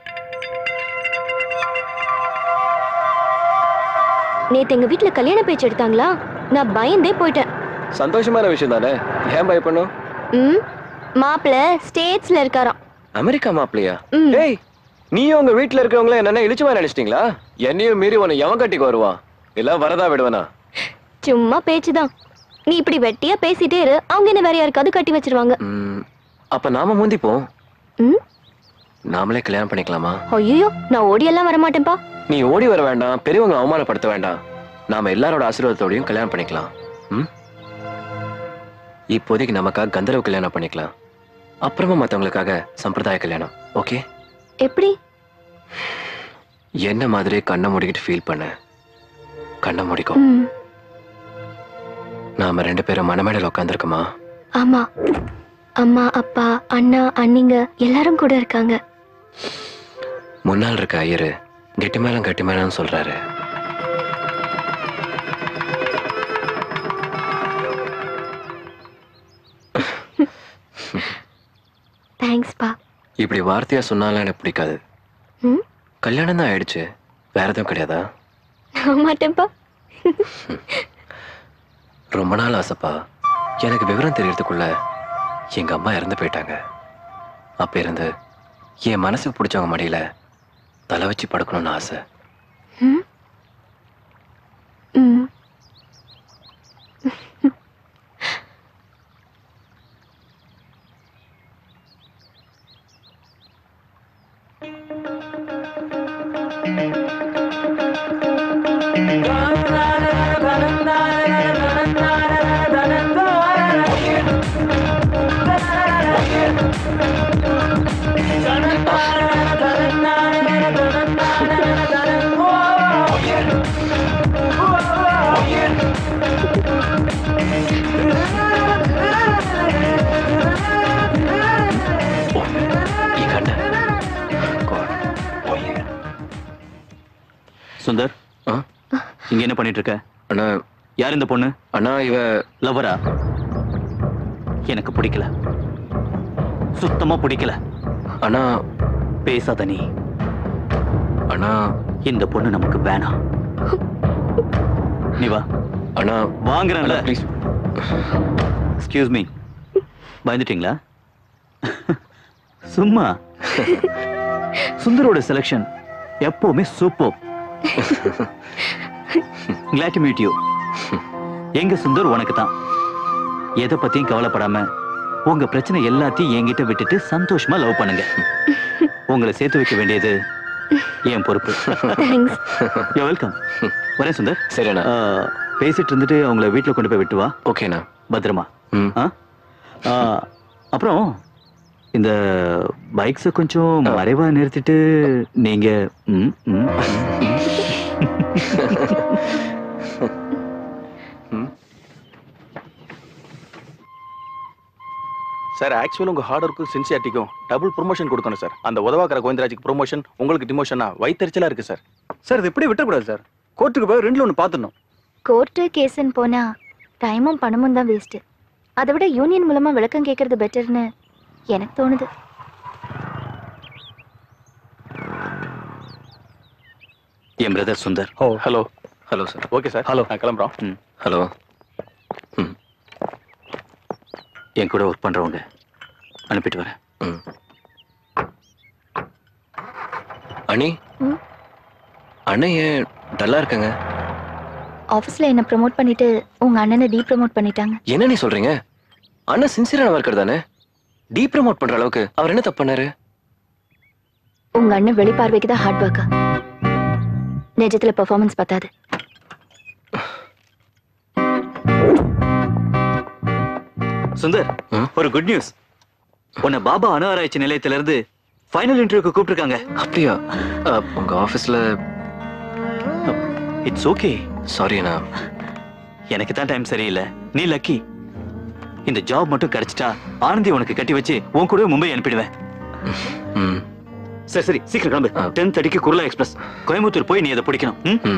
நேத்து எங்க வீட்டுல கல்யாண பேச்சு எடுத்தாங்களா, நான் பயந்தே போயிட்டேன். சந்தோஷமான விஷயம் தானே, ஏன் பயப்படணும்? மாப்பிள்ள ஸ்டேட்ஸ்ல இருக்காராம். அமெரிக்கா மாப்பிள்ளையா? டேய், நீயும் உங்க வீட்டுல இருக்கவங்கள என்ன இழிச்சுமா நினைச்சிட்டீங்களா? என்னையும் மீறி உன்னை எவன் கட்டிக்கு வருவான்? இல்ல வரதா விடுவனா? சும்மா பேச்சுதான். நீ இப்படி வெட்டியா பேசிட்டே இரு, அவங்க என்ன வேற யாருக்காவது கட்டி வச்சிருவாங்க. அப்ப நாம முந்திப்போம். நாமளே கல்யாணம் பண்ணிக்கலாமா? ஐயோ, நான் ஓடி எல்லாம் வர மாட்டேன்பா. நீ ஓடி வர வேண்டாம், பெரியவங்க அவமானப்படுத்த வேண்டாம். நாம எல்லாரோட ஆசீர்வாதத்தோடையும் கல்யாணம் பண்ணிக்கலாம். இப்போதைக்கு நமக்காக கந்தர்வ கல்யாணம் பண்ணிக்கலாம். அப்புறமா மத்தவங்களுக்காக சம்பிரதாய கல்யாணம். ஓகே? எப்படி? என்ன மாதிரி கண்ணை மூடிக்கிட்டு ஃபீல் பண்ண. கண்ணை மூடிக்கோ. நாம 2 பேரும் மணமேடையில் உட்காந்துருக்கோமா? ஆமா, அம்மா, அப்பா, அண்ணா, அண்ணிங்க எல்லாரும் கூட இருக்காங்க. முன்னால் இருக்க ஐயரு கெட்டி மேளம் சொல்றாரு. தேங்க்ஸ் பா. இப்படி வார்த்தையா சொன்னாலும் எனக்கு பிடிக்காது. கல்யாணம் தான் ஆயிடுச்சு, வேற எதுவும் கிடையாதா? மாட்டேன்பா. ரொம்ப நாள் ஆசைப்பா. எனக்கு விவரம் தெரியறதுக்குள்ள எங்க அம்மா இறந்து போயிட்டாங்க. அப்ப இருந்து என் மனசுக்கு பிடிச்சவங்க மடியில தலை வச்சு படுக்கணும்னு ஆசை. சுந்தர், இங்க என்ன பண்ணிட்டு இருக்க? அண்ணா, யார் இந்த பொண்ணு? அண்ணா, இவ லவரா? எனக்கு பிடிக்கல, சுத்தமா பிடிக்கல. அண்ணா, பேசாத நீ. அண்ணா, இந்த பொண்ணு நமக்கு வேணாம். நீ வா. அண்ணா, வாங்குறேன்ல. ப்ளீஸ். Excuse me. பயந்துட்டீங்களா? சும்மா. சுந்தரோட செலக்ஷன் எப்பவுமே super. Glad to meet you. எங்க சுந்தர் உனக்கு தான். எதை பத்தியும் கவலைப்படாம உங்க பிரச்சனை எல்லாத்தையும் என்கிட்ட விட்டுட்டு சந்தோஷமா லவ் பண்ணுங்க. உங்களை சேர்த்து வைக்க வேண்டியது என் பொறுப்பு. You're welcome. வரேன் சுந்தர். சரிண்ணா. பேசிட்டு இருந்துட்டு அவங்கள வீட்டுல கொண்டு போய் விட்டு வா. ஓகேண்ணா. பத்திரமா. அப்புறம் இந்த பைக்ஸை கொஞ்சம் மறைவா நிறுத்திட்டு நீங்க சார், ஆக்சுவலி உங்க ஹார்ட் ஒர்க்கு சின்சியாரிட்டிக்கும் டபுள் ப்ரொமோஷன் கொடுக்கணும் சார். அந்த உதவாக்கிற கோவிந்தராஜுக்கு ப்ரொமோஷன், உங்களுக்கு டிமோஷனா வயிற்றுச்சலா இருக்கு சார். சார், இது இப்படி விட்டக்கூடாது சார். கோர்ட்டுக்கு போய் 2ல 1 பார்த்துடணும். கோர்ட்டு கேஸ்ன்னு போனா டைமும் பணமும் தான் வேஸ்ட். அதை விட யூனியன் மூலமா விளக்கம் கேட்கறது பெட்டர்னு எனக்கு தோணுது. என் brother Sundar. Hello. Hello sir. Okay sir. Hello. நான் கிளம்புறோம். ஹலோ. என் கூட ஒர்க் பண்றவங்க அனுப்பிட்டு வரேன். அண்ணி அண்ணன் ஏன் டல்லா இருக்காங்க? ஆபீஸ்ல என்ன ப்ரோமோட் பண்ணிட்டு உங்க அண்ணனை டீ ப்ரோமோட் பண்ணிட்டாங்க. என்ன நீ சொல்றீங்க? அண்ணன் சின்சியரான ஒர்க்கர் தானே, டீ ப்ரோமோட் பண்ற அளவுக்கு அவர் என்ன தப்பு பண்ணாரு? உங்க அண்ணன் வெளிப்பார்வைக்கு தான் ஹார்ட் ஒர்க், நிஜத்துல பெர்ஃபார்மன்ஸ் பத்தாது. சுந்தர், ஒரு குட் நியூஸ். உன்னை பாபா அணு ஆராய்ச்சி நிலையத்திலிருந்து ஃபைனல் இன்டர்வியூக்கு கூப்பிட்டுருக்காங்க. அப்படியா? உங்க ஆபீஸ்ல? It's okay. சாரி அண்ணா, எனக்கு தான் டைம் சரியில்லை. நீ லக்கி. இந்த ஜாப் மட்டும் கிடைச்சிட்டா ஆனந்தி உனக்கு கட்டி வச்சு உன் கூட மும்பை அனுப்பிடுவேன். சரி சரி, சீக்கிரம் கிளம்பு. 10:30க்கு குருலா எக்ஸ்பிரஸ் கோயம்புத்தூர் போய் நீ அதை பிடிக்கணும்.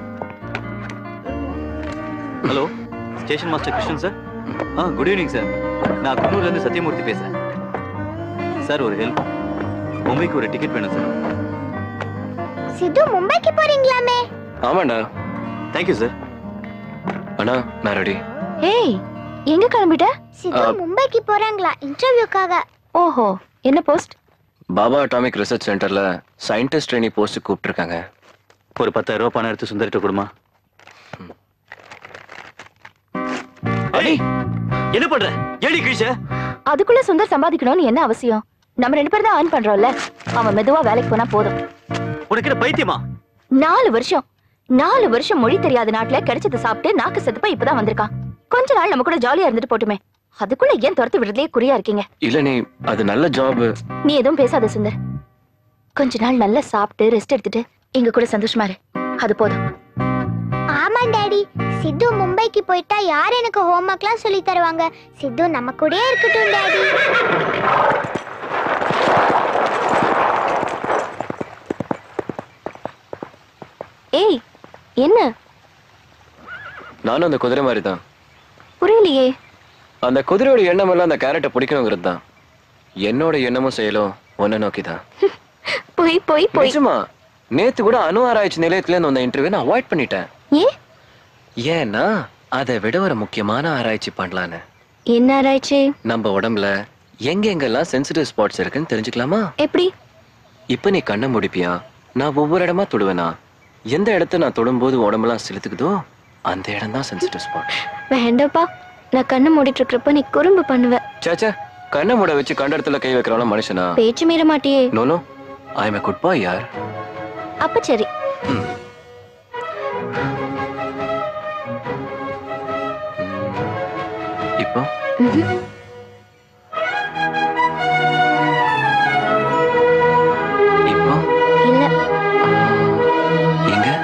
Hello, station master Krishnan sir. Good evening sir. நான் குன்னூர்ல இருந்து சத்யமூர்த்தி பேசுறேன் சார். ஒரு ஹெல்ப், மும்பைக்கு ஒரு டிக்கெட் வேணும் சார். சித்து, மும்பைக்கு போறீங்களாமே? ஆமாண்டா. Thank you sir. அண்ணா நான் ரெடி. ஏய், எங்க கிளம்பிட்ட? சித்து மும்பைக்கு போறாங்களா இன்டர்வியூக்காக? ஓஹோ, என்ன போஸ்ட்? பாபா அட்டாமிக் ரிசர்ச் சென்டர்ல சயின்டிஸ்ட் ட்ரெயினி போஸ்ட் கூப்பிட்டுருக்காங்க. ஒரு 10,000 ரூபாய் பணம் எடுத்து சுந்தரிட்ட கொடுமா. என்ன பண்ற? ஏடி கிழிச்ச? அதுக்குள்ள சுந்தர் சம்பாதிக்கணும்னு என்ன அவசியம்? நம்ம 2 பேரும் தான் earn பண்றோம்ல. அவன் மெதுவா வேலைக்கு போனா போதும். உனக்கு என்ன பைத்தியமா? 4 வருஷம் மொழி தெரியாத நாட்டுல கிடைச்சதை சாப்பிட்டு நாக்கு செத்துப்பா இப்பதான் வந்திருக்கான். கொஞ்ச நாள் நம்ம கூட ஜாலியா இருந்துட்டு போட்டுமே. அதுக்குள்ள ஏன் துரத்து விடுறதுலயே குறியா இருக்கீங்க? இல்ல நீ, அது நல்ல ஜாப். நீ எதுவும் பேசாத சுந்தர். கொஞ்ச நாள் நல்லா சாப்பிட்டு ரெஸ்ட் எடுத்துட்டு எங்க கூட சந்தோஷமா இரு. அது போதும். ஆமா டாடி, சித்து மும்பைக்கு போயிட்டா யார் எனக்கு ஹோம்வொர்க்லாம் சொல்லி தருவாங்க? சித்து நம்ம கூடயே இருக்கட்டும் டாடி. ஏய், என்ன? நானும் அந்த குதிரை மாதிரி தான். புரியலையே. அந்த குதிரையோட எண்ணம் எல்லாம் அந்த கேரட்டை பிடிக்கணுங்கிறது தான். என்னோட எண்ணமும் செயலும் ஒன்ன நோக்கிதான். போய் போய் போய். நிஜமா, நேத்து கூட அணு ஆராய்ச்சி நிலையத்துல இருந்து வந்த இன்டர்வியூ நான் அவாய்ட் பண்ணிட்டேன். ஏன்னா அதை விட ஒரு முக்கியமான ஆராய்ச்சி பண்ணலான்னு. என்ன ஆராய்ச்சி? நம்ம உடம்புல எங்கெங்கெல்லாம் சென்சிட்டிவ் ஸ்பாட்ஸ் இருக்குன்னு தெரிஞ்சுக்கலாமா? எப்படி? இப்ப நீ கண்ணை முடிப்பியா? நான் ஒவ்வொரு இடமா தொடுவேனா? எந்த இடத்த நான் தொடும்போது உடம்பெல்லாம் செலுத்துக்குதோ அந்த இடம் தான் சென்சிட்டிவ் ஸ்பாட். வேண்டாப்பா, நான் கண்ணை மூடிட்டு இருக்கிறப்ப நீ குறும்பு பண்ணுவ. சேச்சே, கண்ணை மூட வச்சு கண்ட இடத்துல கை வைக்கிறவன மனுஷனா? பேச்சு மீற மாட்டியே. No no, I am a good boy யார். அப்ப சரி. இப்போ இப்போ இல்ல. எங்க?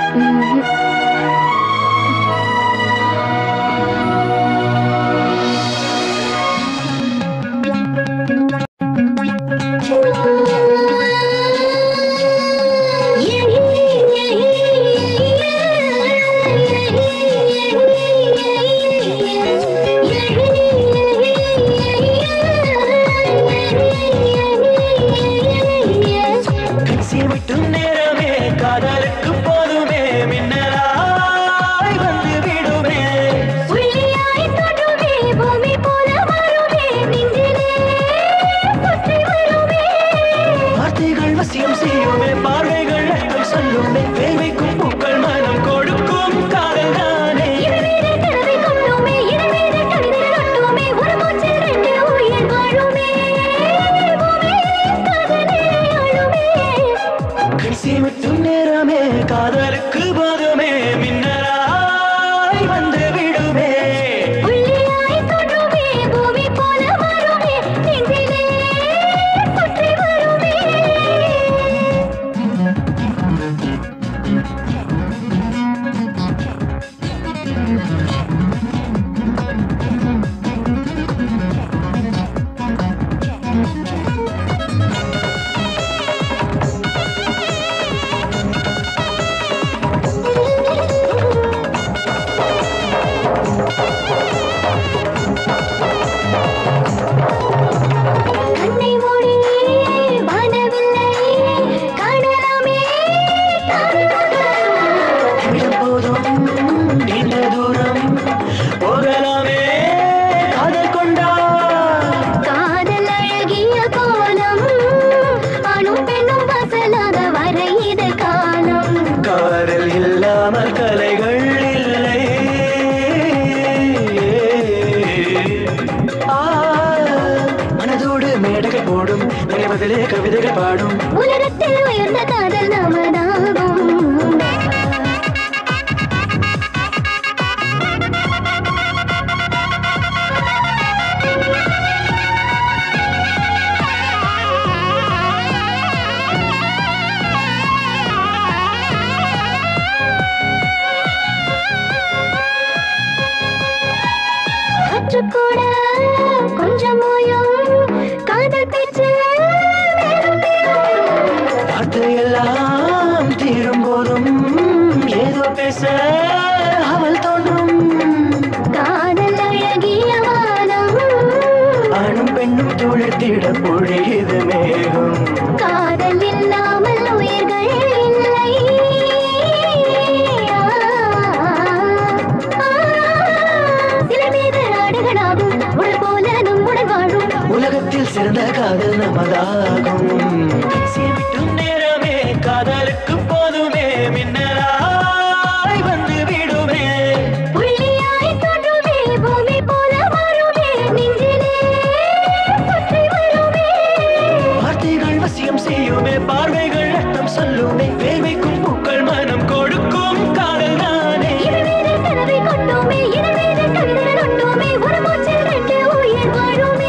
பதிலே பதிலே கவிதைகள் பாடும் உலகத்தில் உயர்ந்த காதல் நாமதாகும் கூட கொஞ்சம் ஓயும் காதல் பேச்சு வார்த்தையெல்லாம் தீரும் போதும் ஏதோ பேச அவள் தோன்றும் காதல் அழகிய வானம் ஆணும் பெண்ணும் துளிர்த்திட பொழியுது மேகம் காதல் இல்லாமல் உயிர்கள் இல்லை உலகத்தில் சிறந்த காதல் நமதாகும் சேமிட்டும் நேரமே காதலுக்கு போதுமே மின்னலாய் வந்து விடுமே புள்ளியாய் தோன்றுமே பூமி போல மாறுமே நெஞ்சிலே சுற்றி வருமே வார்த்தைகள் வசியம் செய்யுமே பார்வைகள் ரத்தம் சொல்லுமே வேர்வைக்கும் பூக்கள் மனம் கொடுக்கும் காதல் தானே இரவேறு கனவை கொண்டோமே இரவேறு கவிதைகள் உண்டோமே ஒரு மூச்சில் ரெண்டு உயிர் வாழுமே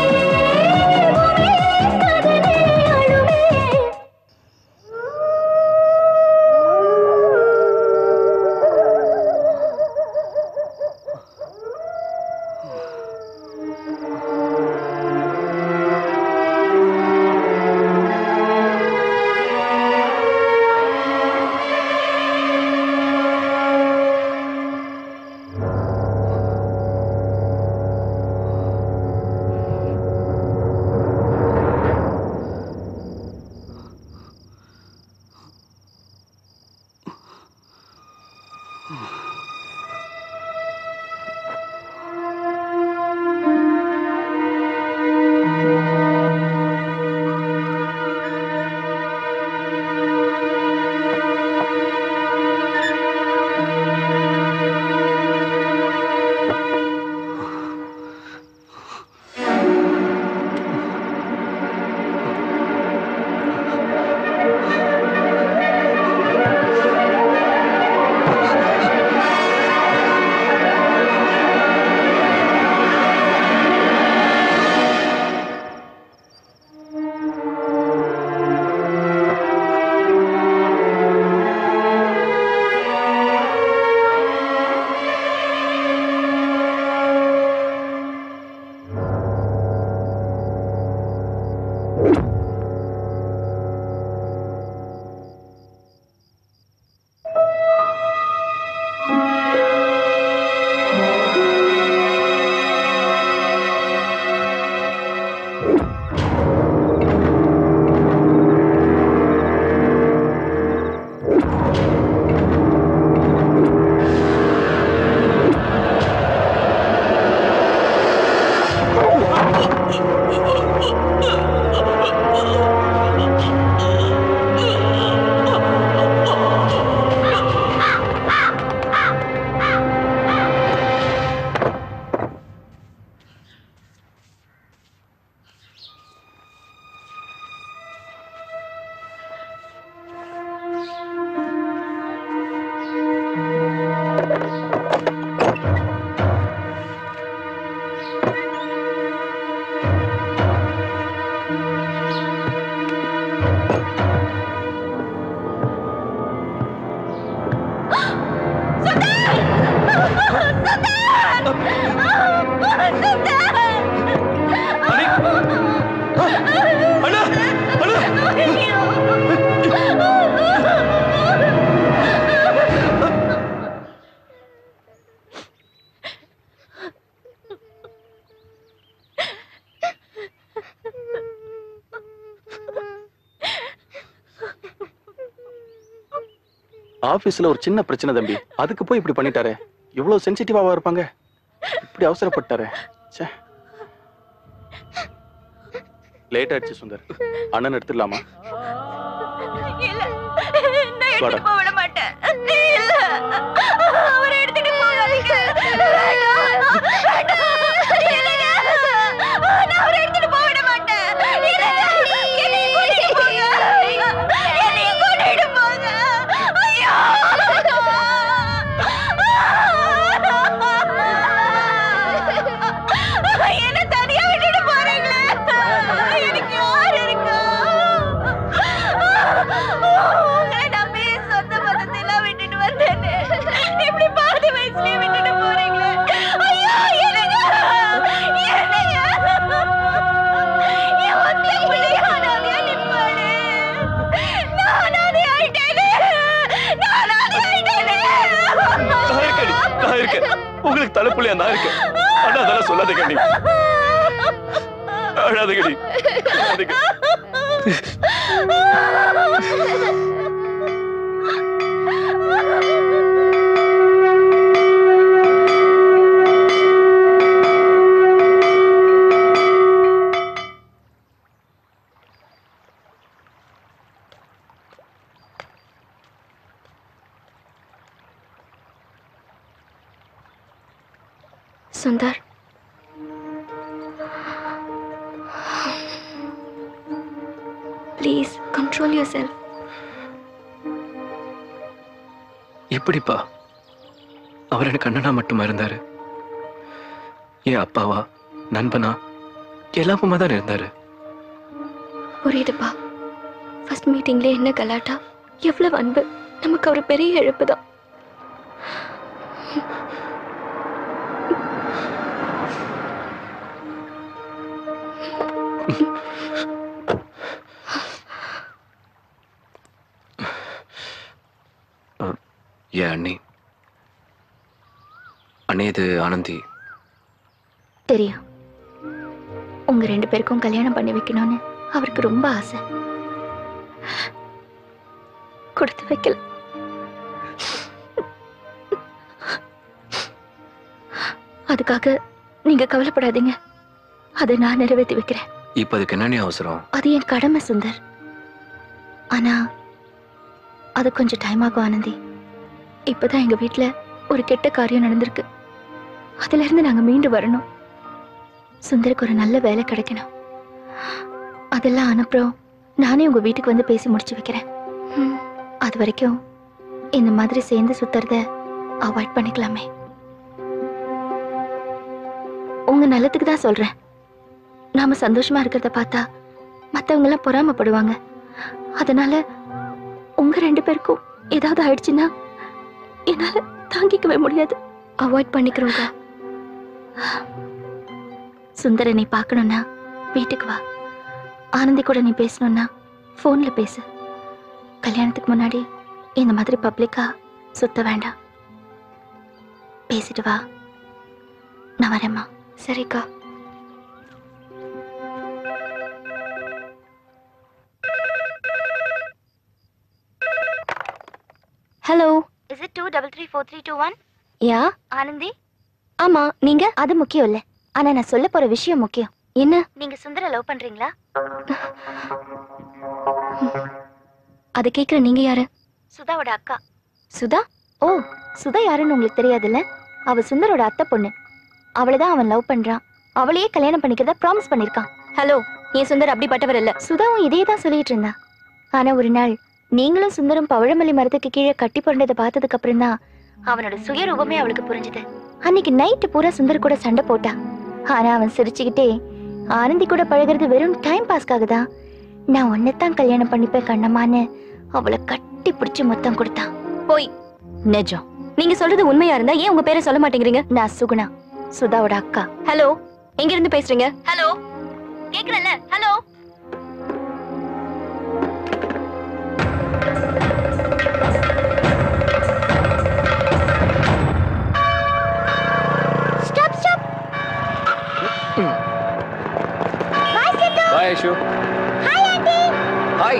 ஆபீஸ்ல ஒரு சின்ன பிரச்சனை தம்பி, அதுக்கு போய் இப்படி பண்ணிட்டாரே. இவ்வளவு சென்சிட்டிவாவா இருப்பாங்க? இப்படி அவசரப்பட்டாரே. ச்சே. லேட் ஆயிடுச்சு சுந்தர். அண்ணன் எடுத்துடலாமா? இல்ல, நான் எடுத்துட்டு போக விட மாட்டேன். இல்ல, அவரை எடுத்துட்டு போகாதீங்க. வேண்டாம், வேண்டாம். இல்லைங்க, நான் அவரை எடுத்துட்டு போக விட மாட்டேன். இல்லைங்க, உங்களுக்கு தலைப்புள்ளியா நான் இருக்கேன். ஆனா அதெல்லாம் சொல்லாதீங்க நீ. அழாதீங்க நீ. அழாதீங்க. Sundar, please control your self. எப்படிப்பா? அவர் எனக்கு அண்ணனா மட்டுமா இருந்தாரு? என் அப்பாவா, நண்பனா, எல்லாமுமா தான் இருந்தாரு. புரியுதுப்பா. ஃபர்ஸ்ட் மீட்டிங்ல என்ன கலாட்டா, எவ்வளவு அன்பு. நமக்கு ஒரு பெரிய இழப்பு தான். ஏன் அண்ணி? அண்ணே, இது ஆனந்தி. தெரியும், உங்க 2 பேருக்கும் கல்யாணம் பண்ணி வைக்கணும்னு அவருக்கு ரொம்ப ஆசை. கொடுத்து வைக்கல. அதுக்காக நீங்க கவலைப்படாதீங்க. அதை நான் நிறைவேற்றி வைக்கிறேன். இப்ப அதுக்கு என்ன அவசரம்? அது என் கடமை சுந்தர். ஆனா அது கொஞ்சம் டைம் ஆகும் ஆனந்தி. இப்பதான் எங்க வீட்டுல ஒரு கெட்ட காரியம் நடந்திருக்கு. அதுல இருந்து நாங்க மீண்டு வரணும். சுந்தருக்கு ஒரு நல்ல வேலை கிடைக்கணும். அதெல்லாம் அனுப்புறோம். நானே உங்க வீட்டுக்கு வந்து பேசி முடிச்சு வைக்கிறேன். அது வரைக்கும் இந்த மாதிரி சேர்ந்து சுத்துறத அவாய்ட் பண்ணிக்கலாமே. உங்க நல்லதுக்கு தான் சொல்றேன். நாம சந்தோஷமா இருக்கிறத பார்த்தா மத்தவங்க எல்லாம் பொறாமப்படுவாங்க. அதனால உங்க 2 பேருக்கும் ஏதாவது ஆயிடுச்சுன்னா என்னால தாங்கிக்கவே முடியாது. அவாய்ட் பண்ணிக்கிறோங்க. சுந்தர நீ பார்க்கணும்னா வீட்டுக்கு வா. ஆனந்தி கூட நீ பேசணும்னா போன்ல பேசு. கல்யாணத்துக்கு முன்னாடி இந்த மாதிரி பப்ளிக்கா சுத்த வேண்டாம். பேசிட்டு வா. நான் வரேம்மா. சரிக்கா. Hello, Is it 2334321? Yeah Anandhi, ஆமா, நீங்க? அது முக்கியம் இல்ல. ஆனா நான் சொல்ல போற விஷயம் முக்கியம். என்ன? நீங்க சுந்தர லவ் பண்றீங்களா? அதை கேக்குற நீங்க யாரு? சுதாவோட அக்கா. சுதா? ஓ, சுதா யாருன்னு உங்களுக்கு தெரியாதுல்ல? அவ சுந்தரோட அத்தை பொண்ணு. அவளைதான் அவன் லவ் பண்றான். அவளையே கல்யாணம் பண்ணிக்கிறதா ப்ராமிஸ் பண்ணிருக்கான். ஹலோ, என் சுந்தர் அப்படிப்பட்டவர் இல்ல. சுதாவும் இதே தான் சொல்லிட்டு இருந்தா. ஆனா ஒரு நாள் நீங்களும் சுந்தரம் பவழமல்லி மரத்துக்கு கீழே கட்டி புரண்டதை பார்த்ததுக்கு அப்புறம் தான் அவனோட சுயரூபமே அவளுக்கு புரிஞ்சுது. அன்னைக்கு நைட்டு பூரா சுந்தர் கூட சண்டை போட்டா. ஆனா அவன் சிரிச்சுக்கிட்டே ஆனந்தி கூட பழகிறது வெறும் டைம் பாஸ்க்காக தான், நான் உன்னைத்தான் கல்யாணம் பண்ணிப்பேன் கண்ணம்மான்னு அவளை கட்டி பிடிச்சு மொத்தம் கொடுத்தான். போய் நிஜம். நீங்க சொல்றது உண்மையா இருந்தா ஏன் உங்க பேரை சொல்ல மாட்டேங்கிறீங்க? நான் சுகுணா, சுதாவோட அக்கா. ஹலோ, எங்க இருந்து பேசுறீங்க? ஹலோ, கேக்குறல்ல? Hello. Stop stop. Bye Siddhu. Bye Aishu. Hi aunty. Hi.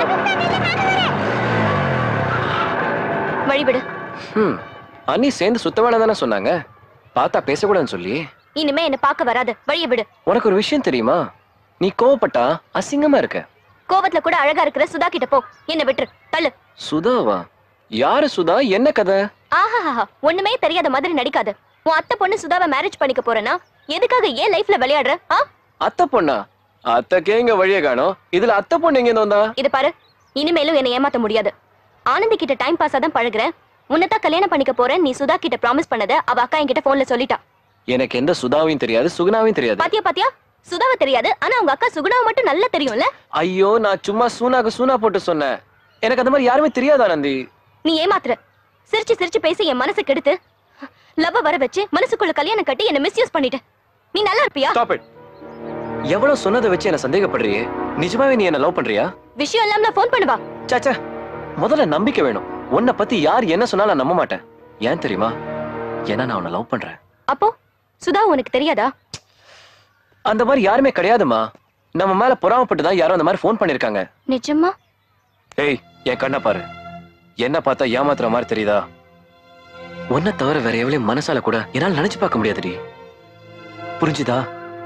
வழிவிடு. அண்ணி சேர்ந்து சுத்த வேலை தானே சொன்னாங்க. பார்த்தா பேசக்கூடாதுன்னு சொல்லி. இனிமே என்ன பார்க்க வராது. வழிய விடு. உனக்கு ஒரு விஷயம் தெரியுமா? நீ கோவப்பட்டா அசிங்கமா இருக்க. கோவத்துல கூட அழகா இருக்கிற சுதா கிட்ட போ. என்ன விட்டுரு. தள்ளு. சுதாவா? யாரு சுதா? என்ன கதை? ஆஹா, ஒண்ணுமே தெரியாத மாதிரி நடிக்காத. உன் அத்தை பொண்ணு சுதாவை மேரேஜ் பண்ணிக்க போறேன்னா எதுக்காக ஏன் லைஃப்ல விளையாடுற? அத்தை பொண்ணா? அத்தைக்கே இங்க வழிய காணோம். இதுல அத்தை பொண்ணு எங்க வந்தா? இது பாரு, இனிமேலும் என்னை ஏமாத்த முடியாது. ஆனந்தி கிட்ட டைம் பாஸா தான் பழகுறேன். உன்னதான் கல்யாணம் பண்ணிக்க போறேன் நீ சுதா கிட்ட ப்ராமிஸ் பண்ணத அவ அக்கா என்கிட்ட போன்ல சொல்லிட்டா. எனக்கு எந்த சுதாவையும் தெரியாது, சுகுணாவையும் தெரியாது. பாத்தியா பாத்தியா, சுதாவை தெரியாது, ஆனா உங்க அக்கா சுகுணாவை மட்டும் நல்லா தெரியும்ல. ஐயோ, நான் சும்மா சூனாக்கு சூனா போட்டு சொன்னேன். எனக்கு அந்த மாதிரி யாருமே தெரியாது ஆனந்தி. நீ ஏமாத்துற. சிரிச்சு சிரிச்சு பேசி என் மனசு கெடுத்து லவ் வர வச்சு மனசுக்குள்ள கல்யாணம் கட்டி என்ன மிஸ்யூஸ் பண்ணிட்ட. நீ நல்லா இருப்பியா? Stop it. எவ்வளவு சொன்னதை வச்சு என்ன சந்தேகப்படுறியே? நிஜமாவே நீ என்ன லவ் பண்றியா? விஷயம் இல்லாம நான் ஃபோன் பண்ணுவா. சாச்சா, முதல்ல நம்பிக்கை வேணும். உன்னை பத்தி யார் என்ன சொன்னாலும் நான் நம்ப மாட்டேன். ஏன் தெரியுமா? ஏன்னா நான் உன்னை லவ் பண்றேன். அப்போ சுதா உனக்கு தெரியாதா? அந்த மாதிரி யாருமே கிடையாதுமா. நம்ம மேல பொறாமப்பட்டு தான் யாரும் அந்த மாதிரி ஃபோன் பண்ணிருக்காங்க. நிஜமா? ஏய், என் கண்ணை பாரு. என்ன பார்த்தா ஏமாத்துற மாதிரி தெரியுதா? உன்னை தவிர வேற எவ்வளவு மனசால கூட என்னால நினைச்சு பார்க்க முடியாதுடி. புரிஞ்சுதா?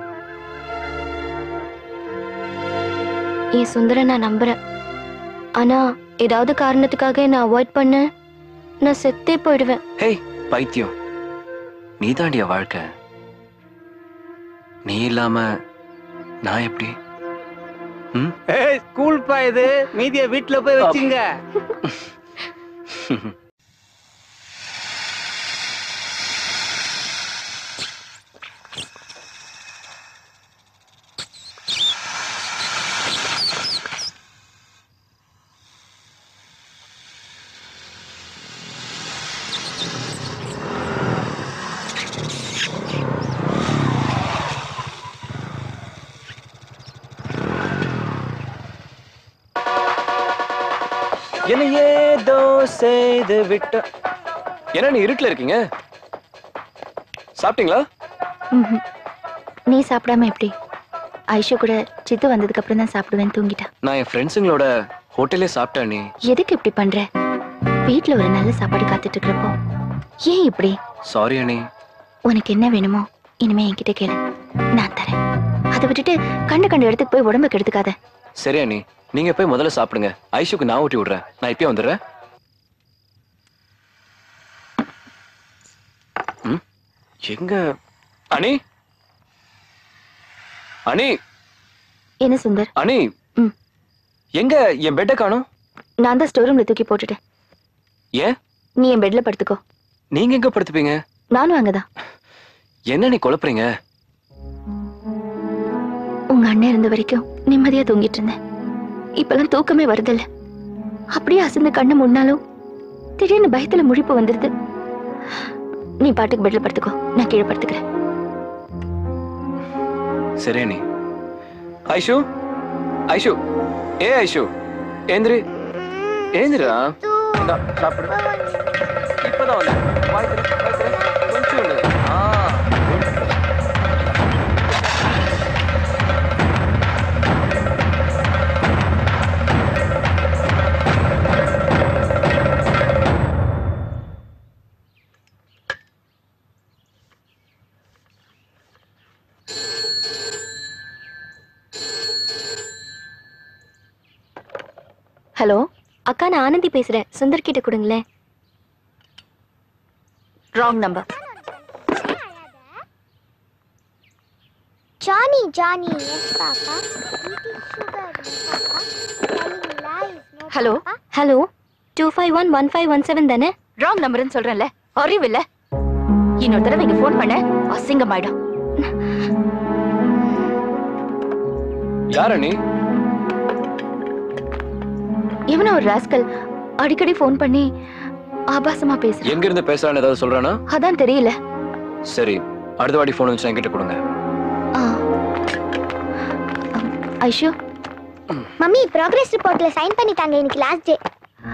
என் சுந்தர நான் நம்புறேன். ஆனா ஏதாவது காரணத்துக்காக நான் அவாய்ட் பண்ண நான் செத்தே போயிடுவேன். ஹேய் பைத்தியம், நீ தாண்டிய வாழ்க்கை. நீ இல்லாம நான் எப்படி? ஸ்கூல் பா இது, மீதிய வீட்டுல போய் வச்சுங்க. என்ன ஏதோ செய்து விட்ட. என்ன நீ இருட்டுல இருக்கீங்க? சாப்பிட்டீங்களா? நீ சாப்பிடாம எப்படி? ஐஷு கூட சித்து வந்ததுக்கு அப்புறம் தான் சாப்பிடுவேன், தூங்கிட்டா. நான் என் ஃப்ரெண்ட்ஸுங்களோட ஹோட்டல்லே சாப்பிட்டேன். நீ எதுக்கு இப்படி பண்ற? வீட்ல ஒரு நல்ல சாப்பாடு காத்துட்டு இருக்கிறப்போ ஏன் இப்படி? சாரி அண்ணி. உனக்கு என்ன வேணுமோ இனிமே என்கிட்ட கேளு, நான் தரேன். அதை விட்டுட்டு கண்ட இடத்துக்கு போய் உடம்புக்கு எடுத்துக்காத. சரி அண்ணி, நீங்க போய் முதல்ல சாப்பிடுங்க. ஐஷுக்கு நான் ஊட்டி விடுறேன். நான் இப்பயே வந்துடுறேன். எங்க அனி? அனி என்ன சுந்தர்? அனி எங்க என் பெட்டை காணோம்? நான் தான் ஸ்டோர் ரூம்ல தூக்கி போட்டுட்டேன். ஏன்? நீ என் பெட்ல படுத்துக்கோ. நீங்க எங்க படுத்துப்பீங்க? நானும் அங்கதான். என்ன நீ குழப்புறீங்க? உங்க அண்ணன் இருந்த வரைக்கும் நிம்மதியா தூங்கிட்டு இருந்தேன். இப்பெல்லாம் தூக்கமே வருதில்ல. அப்படியே அசந்த கண்ணு முன்னாலும் திடீர்னு பயத்துல முழிப்பு வந்துருது. நீ பாட்டுக்கு பெட்ல படுத்துக்கோ, நான் கீழே படுத்துக்கிறேன். சரி நீ. ஐஷு, ஐஷு, ஏ ஐஷு, ஏந்திரி, ஏந்திரா. சாப்பிடு. இப்பதான் வந்து கொஞ்சம் ஹலோ அக்கா, நான் ஆனந்தி பேசுறேன். சுந்தர் கிட்ட கொடுங்களேன். Wrong number. Johnny Johnny yes papa. Hello hello 25115117 தானே? ராங் நம்பர்னு சொல்றேன்ல, அறிவில்ல. இன்னொரு தடவை இங்க ஃபோன் பண்ண அசிங்கமாயிடும். யார நீ? இவன ஒரு ராஸ்கல் அடிக்கடி ஃபோன் பண்ணி ஆபாசமா பேசுறான். எங்க இருந்து பேசுறான்னு ஏதாவது சொல்றானா? அதான் தெரியல. சரி, அடுத்த வாட்டி ஃபோன் வந்து என்கிட்ட கொடுங்க. ஐஷு, மம்மி ப்ராக்ரஸ் ரிப்போர்ட்ல சைன் பண்ணிட்டாங்க. இன்னைக்கு லாஸ்ட் டே.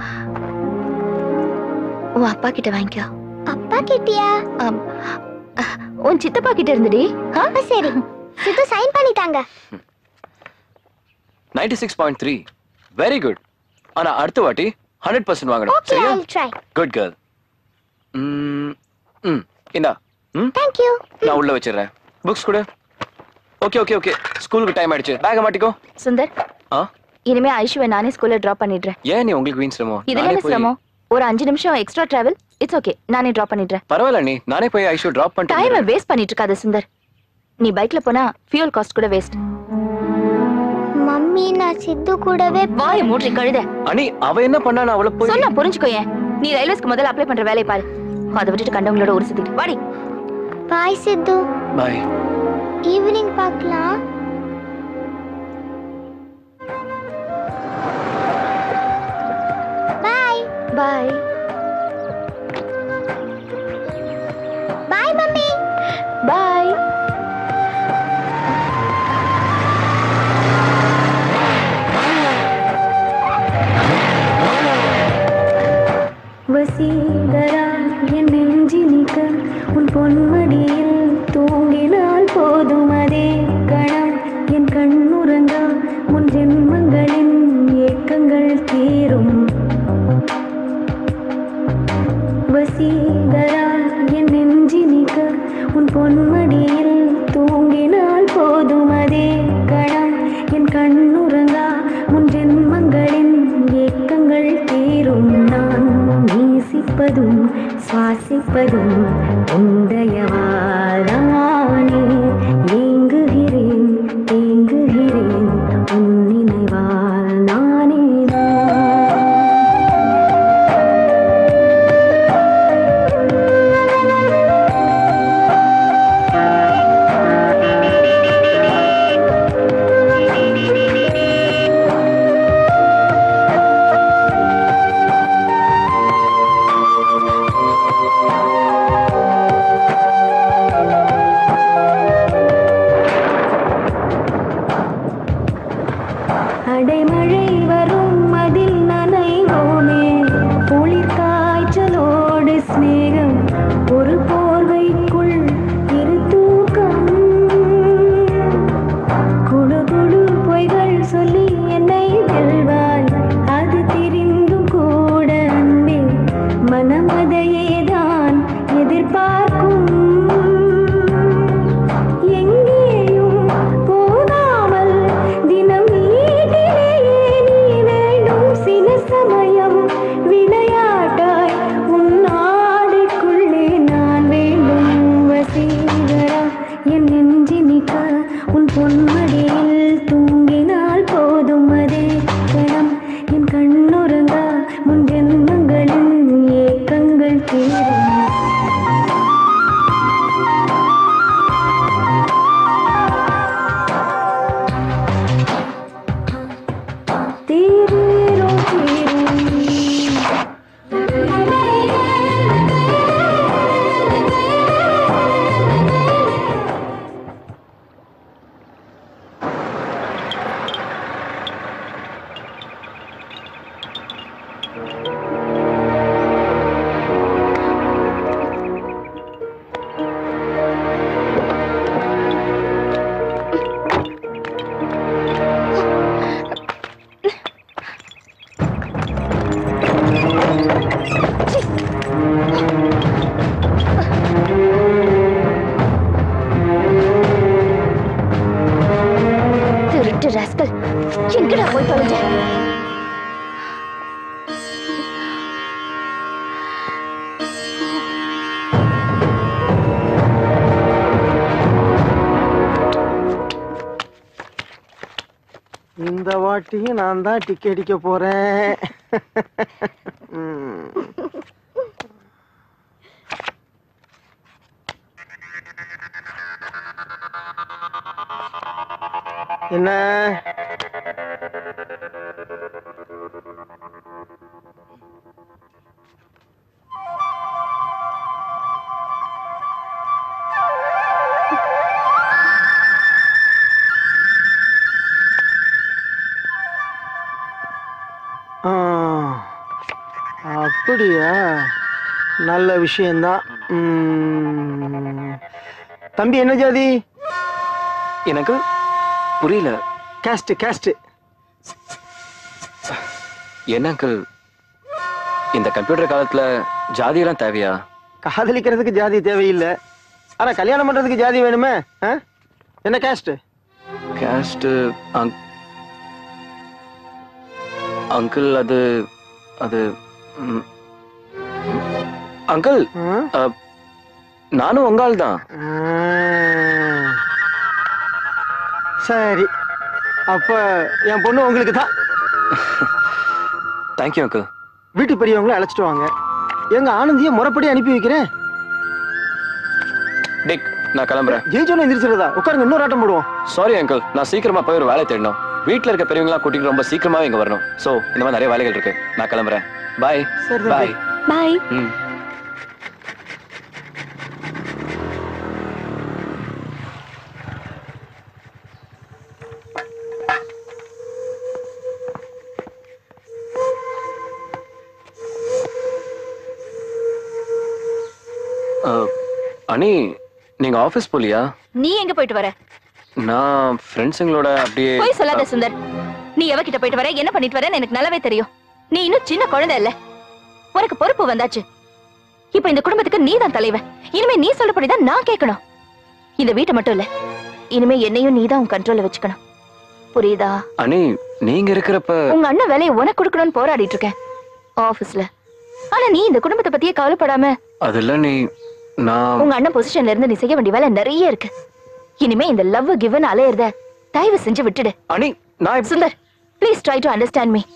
உன் அப்பா கிட்ட வாங்கிக்கோ. அப்பா கிட்டயா? உன் சித்தப்பா கிட்ட இருந்துடி. சரி, சித்து சைன் பண்ணிட்டாங்க. 96.3 வெரி குட். ஆனா அடுத்த வாட்டி 100% வாங்கணும். Okay, சரியா? I'll try. Good girl. இந்தா. Thank you. நான் உள்ள வச்சிடுறேன். புக்ஸ் கூட. Okay okay okay. ஸ்கூலுக்கு டைம் ஆயிடுச்சு. பேக்க மாட்டிக்கோ. சுந்தர், இனிமே ஐஷுவை நானே ஸ்கூல்ல டிராப் பண்ணிடுறேன். ஏன் நீ உங்களுக்கு வீண் சிரமம்? இதுல என்ன சிரமம்? ஒரு 5 நிமிஷம் எக்ஸ்ட்ரா டிராவல். இட்ஸ் ஓகே, நானே டிராப் பண்ணிடுறேன். பரவாயில்ல நீ, நானே போய் ஐஷு டிராப் பண்ணிட்டு. டைமை வேஸ்ட் பண்ணிட்டு இருக்காத சுந்தர். நீ பைக்ல போனா ஃபியூல் காஸ்ட் கூட வேஸ்ட். மம்மி நான் சித்து கூடவே. வாயை மூடி கழுத. அனி அவ என்ன பண்ணா? நான் அவளை போய் சொன்னா புரிஞ்சுக்கோயே. நீ ரயில்வேஸ்க்கு முதல்ல அப்ளை பண்ற வேலையை பாரு. அதை விட்டுட்டு கண்டவங்களோட ஒரு சுத்திட்டு வாடி. பாய் சித்து. பாய். ஈவினிங் பார்க்கலாம். பாய். பாய். Bye mummy. பாய். வசீகரா என் நெஞ்சினிக்க உன் பொன்மடியில் தூங்கினால் போதும் அதே கணம் என் கண்ணுறங்கா முன் ஜென்மங்களின் ஏக்கங்கள் தீரும் வசீகரா என் நெஞ்சினிக்க உன் பொன்மடியில் தூங்கினால் போதும் அதே கணம் என் கண்ணுறங்கா முன் ஜென்மங்களின் ஏக்கங்கள் தீரும் நான் நேசிப்பதும் சுவாசிப்பதும் உந்தயவாதானே ஏங்குகிறேன் ஏங்குகிறேன் உன் நினைவால் நானே அடைமழை வரும் அதில் நனைவோமே குளிர் காய்ச்சலோடு ஸ்நேகம் ஒரு போர்வைக்குள் இரு தூக்கம் குழு குழு பொய்கள் சொல்லி என்னை வெல்வாய் அது தெரிந்தும் கூட அன்பே மனம் அதையேதான் எதிர்பார்க்கும் எங்கேயும் போகாமல் தினம் வீட்டிலேயே நீ வேண்டும் சில சமயம் விளையாட்டாய் உன் நாடைக்குள்ளே நான் வேண்டும் வசீகரா என் நெஞ்சினிக்க உன் பொன்மடியில் தூங்கினால் போதும் அதே கணம் என் கண்ணுறங்கா முன் ஜென்மங்களின் ஏக்கங்கள் தீரும் தீரோ திருட்டு ராஸ்கல் எங்கடா போய் தொலைஞ்ச இந்த வாட்டியும் நான் தான் டிக்கெட் அடிக்க போறேன். என்ன அப்படியா? நல்ல விஷயம்தான். தம்பி என்ன ஜாதி? எனக்கு புரியல. கேஸ்ட் கேஸ்ட் என்ன அங்கிள், இந்த கம்ப்யூட்டர் காலத்துல ஜாதியெல்லாம் தேவையா? காதலிக்கிறதுக்கு ஜாதி தேவையில்லை, ஆனா கல்யாணம் பண்றதுக்கு ஜாதி வேணுமே. என்ன கேஸ்ட்? கேஸ்ட் அங்கிள் அது அது அங்கிள் நானும் உங்கால் தான். சரி, அப்ப என் பொண்ணு உங்களுக்கு தான். Thank you uncle. வீட்டு பெரியவங்களை அழைச்சிட்டு வாங்க. எங்க ஆனந்தியை முறைப்படி அனுப்பி வைக்கிறேன். டிக், நான் கிளம்புறேன். ஜெயிச்சோன்னு எந்திரிச்சிருதா? உட்காருங்க, இன்னொரு ஆட்டம் போடுவோம். சாரி அங்கிள், நான் சீக்கிரமா போய் ஒரு வேலை தேடணும். வீட்டுல இருக்க பெரியவங்களா கூட்டிட்டு ரொம்ப சீக்கிரமாவே இங்க வரணும். சோ இந்த மாதிரி நிறைய வேலைகள் இருக்கு. நான் கிளம்புறேன். பாய். பாய் பாய். அனி நீங்க ஆபீஸ் போலியா? நீ எங்க போயிட்டு வர? நான் ஃப்ரெண்ட்ஸுங்களோட அப்படியே. போய் சொல்லாத சுந்தர். நீ எவகிட்ட போயிட்டு வர, என்ன பண்ணிட்டு வரேன்னு எனக்கு நல்லாவே தெரியும். நீ இன்னும் சின்ன குழந்தை இல்ல, உனக்கு பொறுப்பு வந்தாச்சு. இப்ப இந்த குடும்பத்துக்கு நீ தான் தலைவன். இனிமே நீ சொல்லப்படிதான் நான் கேட்கணும். இந்த வீட்டை மட்டும் இல்ல, இனிமே என்னையும் நீ தான் உன் கண்ட்ரோல்ல வச்சுக்கணும். புரியுதா? அனி நீங்க இருக்கிறப்ப உங்க அண்ணன் வேலையை உனக்கு கொடுக்கணும்னு போராடிட்டு இருக்கேன் ஆபீஸ்ல. ஆனா நீ இந்த குடும்பத்தை பத்தியே கவலைப்படாம. அதெல்லாம் நீ நான் உங்க அண்ணன் பொசிஷன்ல இருந்து நீ செய்ய வேண்டிய வேலை நிறைய இருக்கு. இனிமே இந்த லவ் கிவன் அலையறத தயவு செஞ்சு விட்டுடு. அனி நான் Sundar, please try to understand me.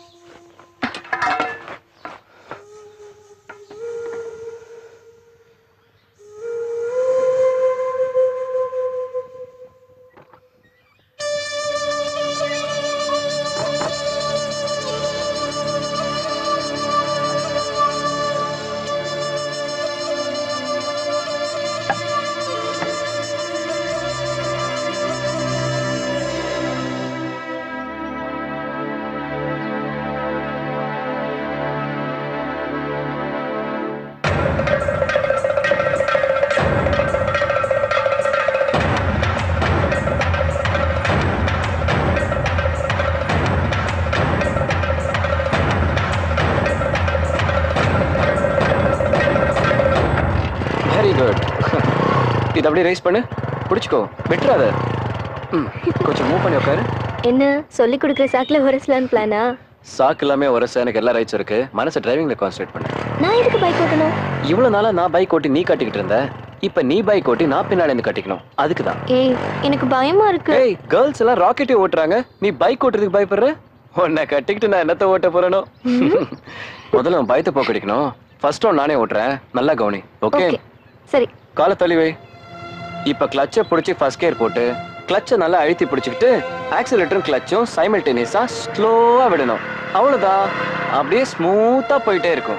இது அப்படியே ரைஸ் பண்ணு, பிடிச்சிக்கோ, விட்டுறாத. கொஞ்சம் மூவ் பண்ணி உட்காரு. என்ன சொல்லி கொடுக்குற சாக்குல உரசலான்னு பிளானா? சாக்கு எல்லாமே உரச எனக்கு எல்லா ரைட்ஸ் இருக்கு. மனசை டிரைவிங்ல கான்சென்ட்ரேட் பண்ணு. நான் எதுக்கு பைக் ஓட்டணும்? இவ்வளவு நாளா நான் பைக் ஓட்டி நீ கட்டிக்கிட்டு இருந்த, இப்ப நீ பைக் ஓட்டி நான் பின்னாடி இருந்து கட்டிக்கணும். அதுக்கு தான். ஏய் எனக்கு பயமா இருக்கு. ஏய் கேர்ள்ஸ் எல்லாம் ராக்கெட்டே ஓட்டுறாங்க, நீ பைக் ஓட்டுறதுக்கு பயப்படுற? உன்னை கட்டிக்கிட்டு நான் என்னத்த ஓட்ட போறேனோ? முதல்ல உன் பயத்தை போக்கடிக்கணும். ஃபர்ஸ்ட் ஒன் நானே ஓட்டுறேன், நல்லா கவனி. ஓகே சரி. காலை தள்ளி வை. இப்ப கிளட்சை பிடிச்சி ஃபர்ஸ்ட் கியர் போட்டு கிளட்சை நல்லா அழுத்தி பிடிச்சிக்கிட்டு ஆக்சிலேட்டரும் கிளட்சும் சைமல்டேனியஸா ஸ்லோவா விடணும். அவ்வளவுதான். அப்படியே ஸ்மூத்தா போயிட்டே இருக்கும்.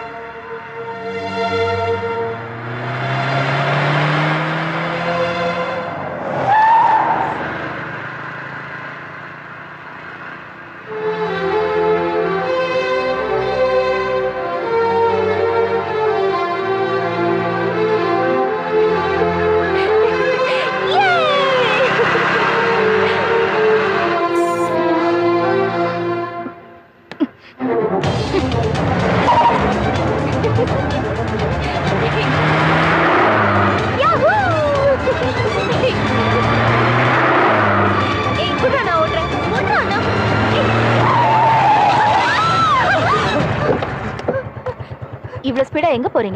இவ்வளவு ஸ்பீடா எங்க போறீங்க?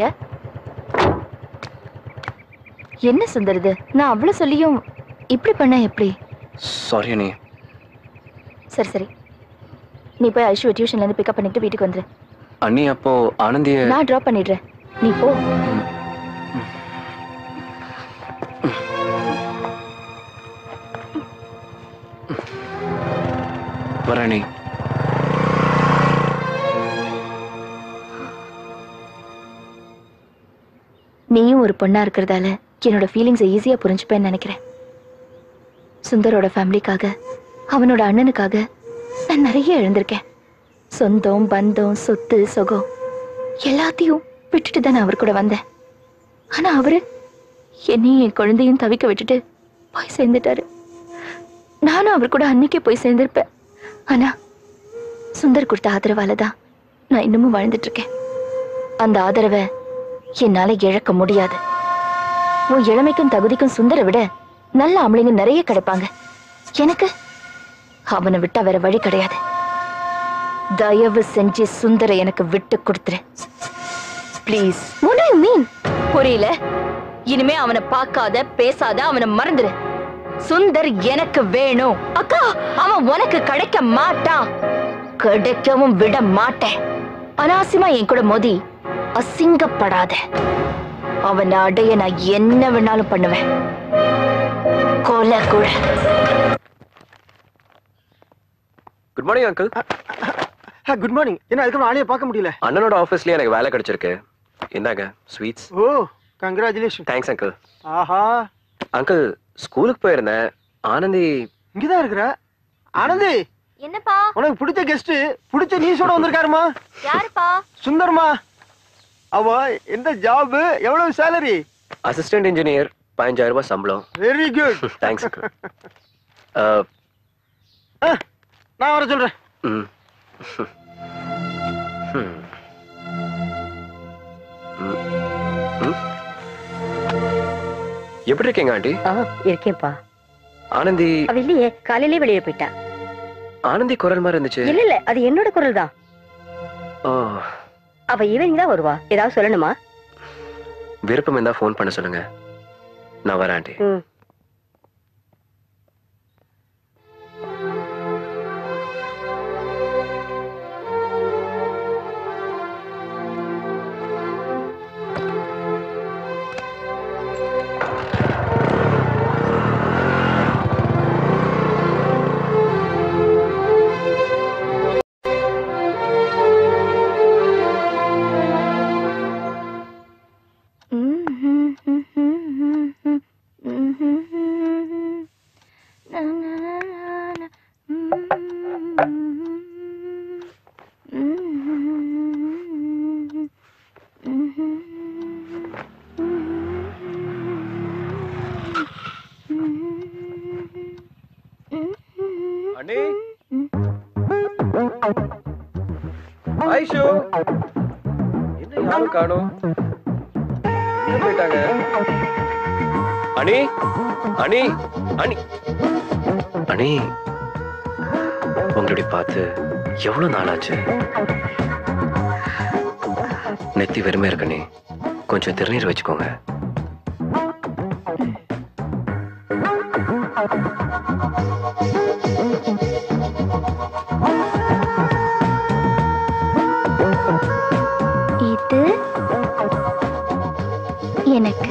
என்ன சுந்தர் இது? நான் அவ்வளவு சொல்லியும் இப்படி பண்ண எப்படி? சாரி அண்ணி. சரி சரி, நீ போய் ஐஷுவை டியூஷன்ல இருந்து பிக்கப் பண்ணிட்டு வீட்டுக்கு வந்துரு. அண்ணி அப்போ ஆனந்திய நான் டிராப் பண்ணிடுறேன், நீ போ. வரேன். நீயும் ஒரு பொண்ணா இருக்கிறதால என்னோட ஃபீலிங்ஸை ஈஸியா புரிஞ்சுப்பேன்னு நினைக்கிறேன். சுந்தரோட ஃபேமிலிக்காக, அவனோட அண்ணனுக்காக நான் நிறைய இழந்திருக்கேன். சொந்தம், பந்தம், சொத்து, சொகம் எல்லாத்தையும் விட்டுட்டு தான் நான் அவர் கூட வந்தேன். ஆனா அவரு என்னையும் என் குழந்தையும் தவிக்க விட்டுட்டு போய் சேர்ந்துட்டாரு. நானும் அவர் கூட அன்னைக்கே போய் சேர்ந்திருப்பேன். ஆனா சுந்தர் கொடுத்த ஆதரவால தான் நான் இன்னமும் வாழ்ந்துட்டு இருக்கேன். அந்த ஆதரவை என்னால இழக்க முடியாது. உன் இளமைக்கும் தகுதிக்கும் சுந்தரை விட நல்ல ஆம்பளைங்க நிறைய கிடைப்பாங்க. எனக்கு அவனை விட்டா வேற வழி கிடையாது. தயவு செஞ்சு சுந்தரை எனக்கு விட்டு கொடுத்துரு please. what do you mean? புரியல? இனிமே அவனை பார்க்காத, பேசாத, அவனை மறந்துரு. சுந்தர் எனக்கு வேணும். அக்கா, அவன் உனக்கு கிடைக்க மாட்டான், கிடைக்கவும் விட மாட்டேன். அனாவசியமா என் கூட மோதி அசிங்கப்படாத. அவனை அடைய நான் என்ன வேணாலும் பண்ணுவேன், கொலை கூட. Good morning uncle. Good morning. என்ன அதுக்கு ஆளைய பார்க்க முடியல? அண்ணனோட ஆபீஸ்லயே எனக்கு வேலை கிடைச்சிருக்கு. இந்தாங்க sweets. Oh congratulation. Thanks uncle. ஆஹா அங்கிள், ஸ்கூலுக்கு போயிருந்தேன். ஆனந்தி இங்கதான் இருக்கிற. ஆனந்தி, என்னப்பா? உனக்கு பிடிச்ச கெஸ்ட், பிடிச்ச நியூஸோட வந்திருக்காருமா. யாருப்பா? சுந்தர்மா. அவ எந்த ஜாப், எவ்வளவு சேலரி? அசிஸ்டன்ட் இன்ஜினியர் 15,000 ரூபாய் சம்பளம். Very good. தேங்க்ஸ். நான் வர சொல்றேன். எப்படி இருக்கீங்க ஆண்டி? இருக்கேன்ப்பா. ஆனந்தி அவ இல்லையே, காலையிலே வெளியே போயிட்டா. ஆனந்தி குரல் மாதிரி இருந்துச்சு. இல்ல அது என்னோட குரல் தான். அவ ஈவினிங் தான் வருவா. ஏதாவது சொல்லணுமா? விருப்பம் இருந்தா ஃபோன் பண்ண சொல்லுங்க, நான் வரேன் ஆண்டி. ஐஷு என்ன யாரும் காணோம்? எங்க போயிட்டாங்க? அனி அனி அனி அனி உங்களுடைய பார்த்து எவ்வளவு நாளாச்சு? நெத்தி வெறுமையா இருக்கு. நீ கொஞ்சம் திருநீர் வச்சுக்கோங்க. இது எனக்கு,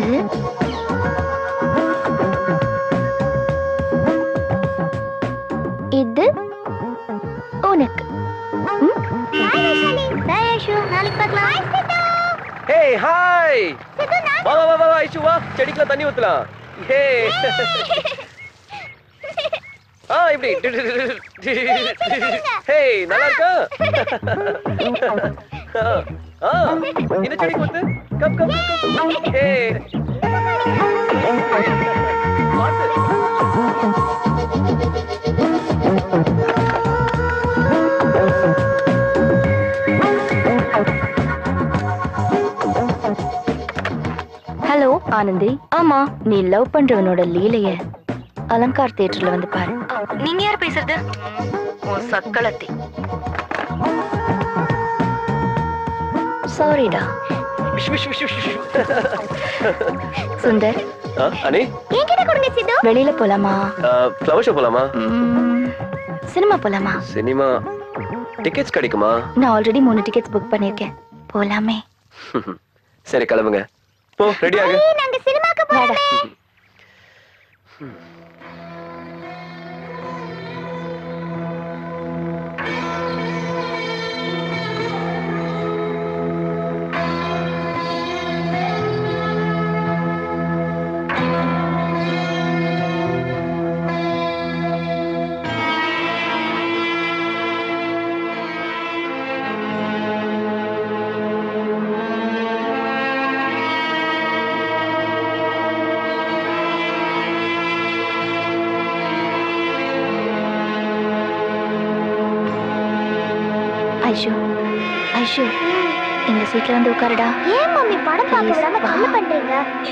இது உனக்கு. நாளைக்கு பார்க்கலாம். ஹே ஹாய், வா வா வா வா ஐஷு, வா செடிக்குள்ள தண்ணி ஊத்தலாம். ஹே இப்படி ஹே நல்லா இருக்கா? இந்த செடிக்கு ஊத்து. Come come come. Hey hello Anandhi. ஆமா, நீ லவ் பண்றவனோட லீலைய அலங்கார் தியேட்டர்ல வந்து பாரு. நீங்க யார் பேசுறது? உன் சக்களத்தி. சாரிடா. சுந்தர். அனி என்கிட்ட கொடுங்க சித்து. வெளியில போலாமா? ஃப்ளவர் ஷோ போலாமா? சினிமா போலாமா? சினிமா டிக்கெட்ஸ் கிடைக்குமா? நான் ஆல்ரெடி 3 டிக்கெட்ஸ் புக் பண்ணிருக்கேன். போலாமே? சரி கிளம்புங்க. போ, ரெடி ஆகு. நாங்க சினிமாக்கு போறோம். ஐஷு, ஐஷு, இந்த சீட்ல வந்து உட்காருடா. ஏன் மம்மி படம் பார்க்க விடாம தள்ளு பண்றீங்க?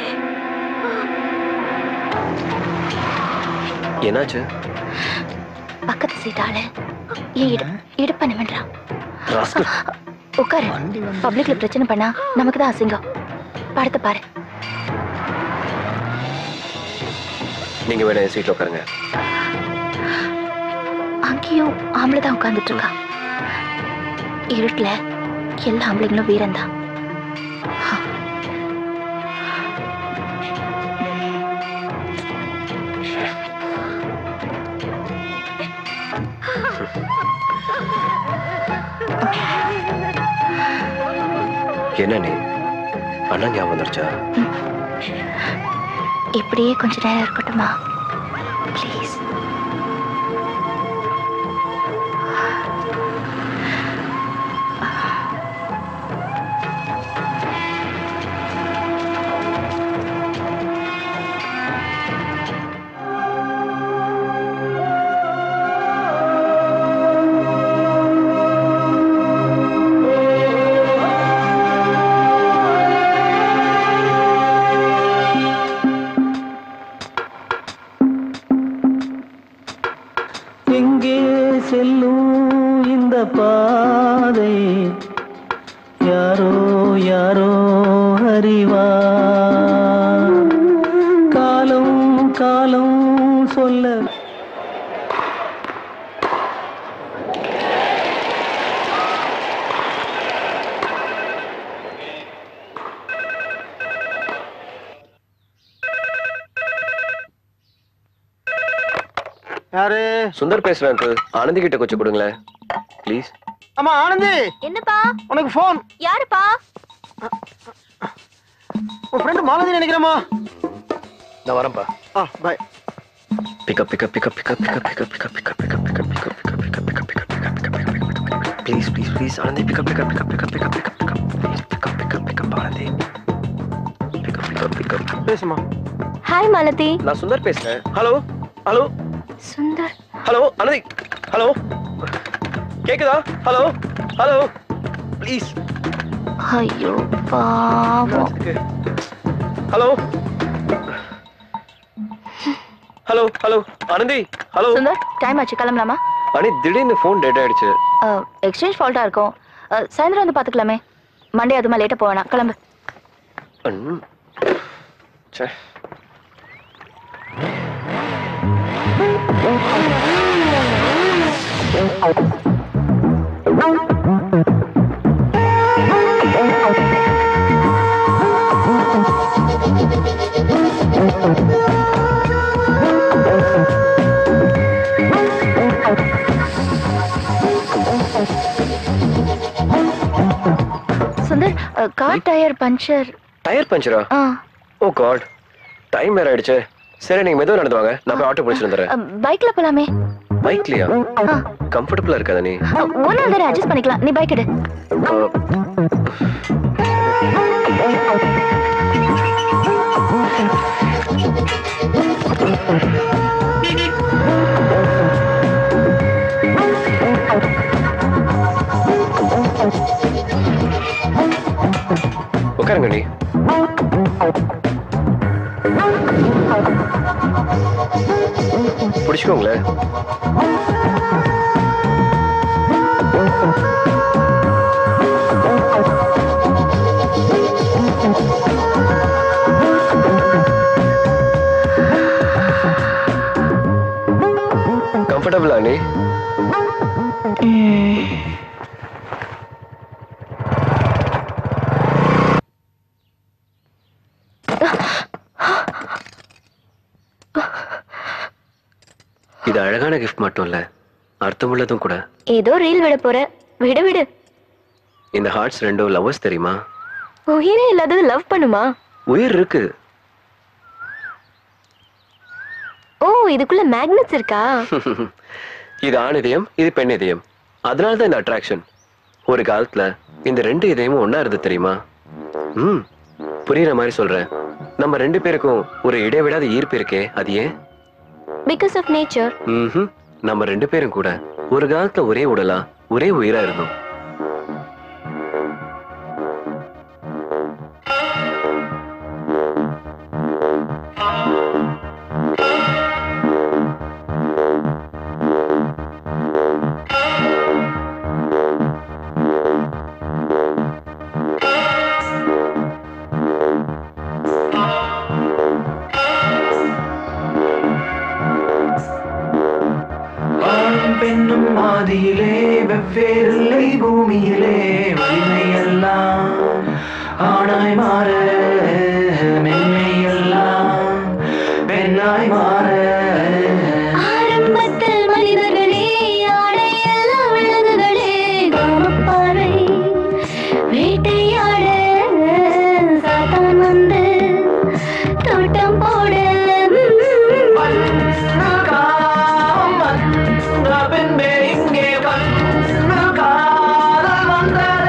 என்னாச்சு? பக்கத்து சீட்டால இடுப்ப நிமிடுறான். உட்காரு. பப்ளிக்ல பிரச்சனை பண்ணா நமக்கு தான் அசிங்கம். படத்தை பாரு. நீங்க வேணா சீட்ல உட்காருங்க. அங்கேயும் ஆம்பளை தான் உட்கார்ந்துட்டு இருக்கா. இருட்டுல எல்லா ஆம்பளைங்களும் வீரந்தான். என்ன நீ அண்ணா ஞாபகம் வந்துருச்சா? இப்படியே கொஞ்ச நேரம் இருக்கட்டுமா ப்ளீஸ்? பாதை யாரோ யாரோ அறிவார். காலம் காலம் சொல்ல யாரு? சுந்தர் பேசுறேன் அங்கிள். ஆனந்தி கிட்ட கொஞ்சம் கொடுங்களேன் ப்ளீஸ். ஆமா ஆனந்தி. என்னப்பா? உனக்கு போன். யாருப்பா? உன் ஃப்ரெண்ட் மாலதி நினைக்கிறேமா. நான் வரேன்ப்பா. Bye. Pick up pick up pick up pick up pick up pick up pick up pick up pick up pick up pick up pick up pick up pick up pick up pick up please please please Anandhi pick up pick up pick up pick up pick up pick up pick up pick up pick up pick up Anandhi pick up pick up pick up. பேசுமா. Hi Malathi. நான் சுந்தர் பேசுறேன். Hello hello Sundar. Hello Anandhi. Hello கேக்குதா? Hello hello please. ஐயோ பாவம். Hello hello hello Anandhi. Hello Sundar, time ஆச்சு, கிளம்பலாமா? அனி திடீர்னு phone dead ஆயிடுச்சு. எக்ஸ்சேஞ்ச் ஃபால்ட்டா இருக்கும். சாயந்தரம் வந்து பாத்துக்கலாமே. மண்டே அதுமா லேட்டா போவேணாம். கிளம்பு. சே Sundar, car tyre puncture. Tyre பஞ்சரா? ஓ காட், டைம் வேற ஆயிடுச்சு. சரி நீங்க மெதுவா நடந்து வாங்க, நான் போய் ஆட்டோ பிடிச்சிட்டு வந்துடுறேன். பைக்ல போலாமே. பைக்லயா? கம்ஃபர்டபிளா இருக்காதா நீ? ஒன் ஆர் அட்ஜஸ்ட் பண்ணிக்கலாம். நீ பைக் எடு. உட்காருங்க நீ. பிடிச்சுக்கோங்களேன். கம்ஃபர்டபுளா நீ? இது அழகான கிஃப்ட் மட்டும் இல்ல, அர்த்தமுள்ளதும் கூட. ஏதோ ரீல் விட போற, விடு விடு. இந்த ஹார்ட்ஸ் ரெண்டும் லவ்வர்ஸ் தெரியுமா? உயிரே இல்லாதது லவ் பண்ணுமா? உயிர் இருக்கு. ஓ, இதுக்குள்ள மேக்னெட்ஸ் இருக்கா? இது ஆண் இதயம், இது பெண் இதயம். அதனால தான் இந்த அட்ராக்ஷன். ஒரு காலத்துல இந்த ரெண்டு இதயமும் ஒன்னா இருந்து தெரியுமா? புரியுற மாதிரி சொல்றேன். நம்ம ரெண்டு பேருக்கும் ஒரு இடைவிடாத ஈர்ப்பு இருக்கே, அது ஏன்? Because of nature. நம்ம ரெண்டு பேரும் கூட ஒரு காலத்துல ஒரே உடலா ஒரே உயிரா இருந்தோம். பெண்ணும் மாதியிலே வெவ்வேறில்லை பூமியிலே வலிமை எல்லாம் ஆணாய் மாற மென்மை எல்லாம் பெண்ணாய் மாற. ஆரம்பத்தில் மனிதர்களே ஆடை எல்லாம் விலங்குகளே காமப்பாறை வேட்டையாட சாத்தான் வந்து தோட்டம் போட. பின்பே இங்கே கண்ணு காதல் வந்தது.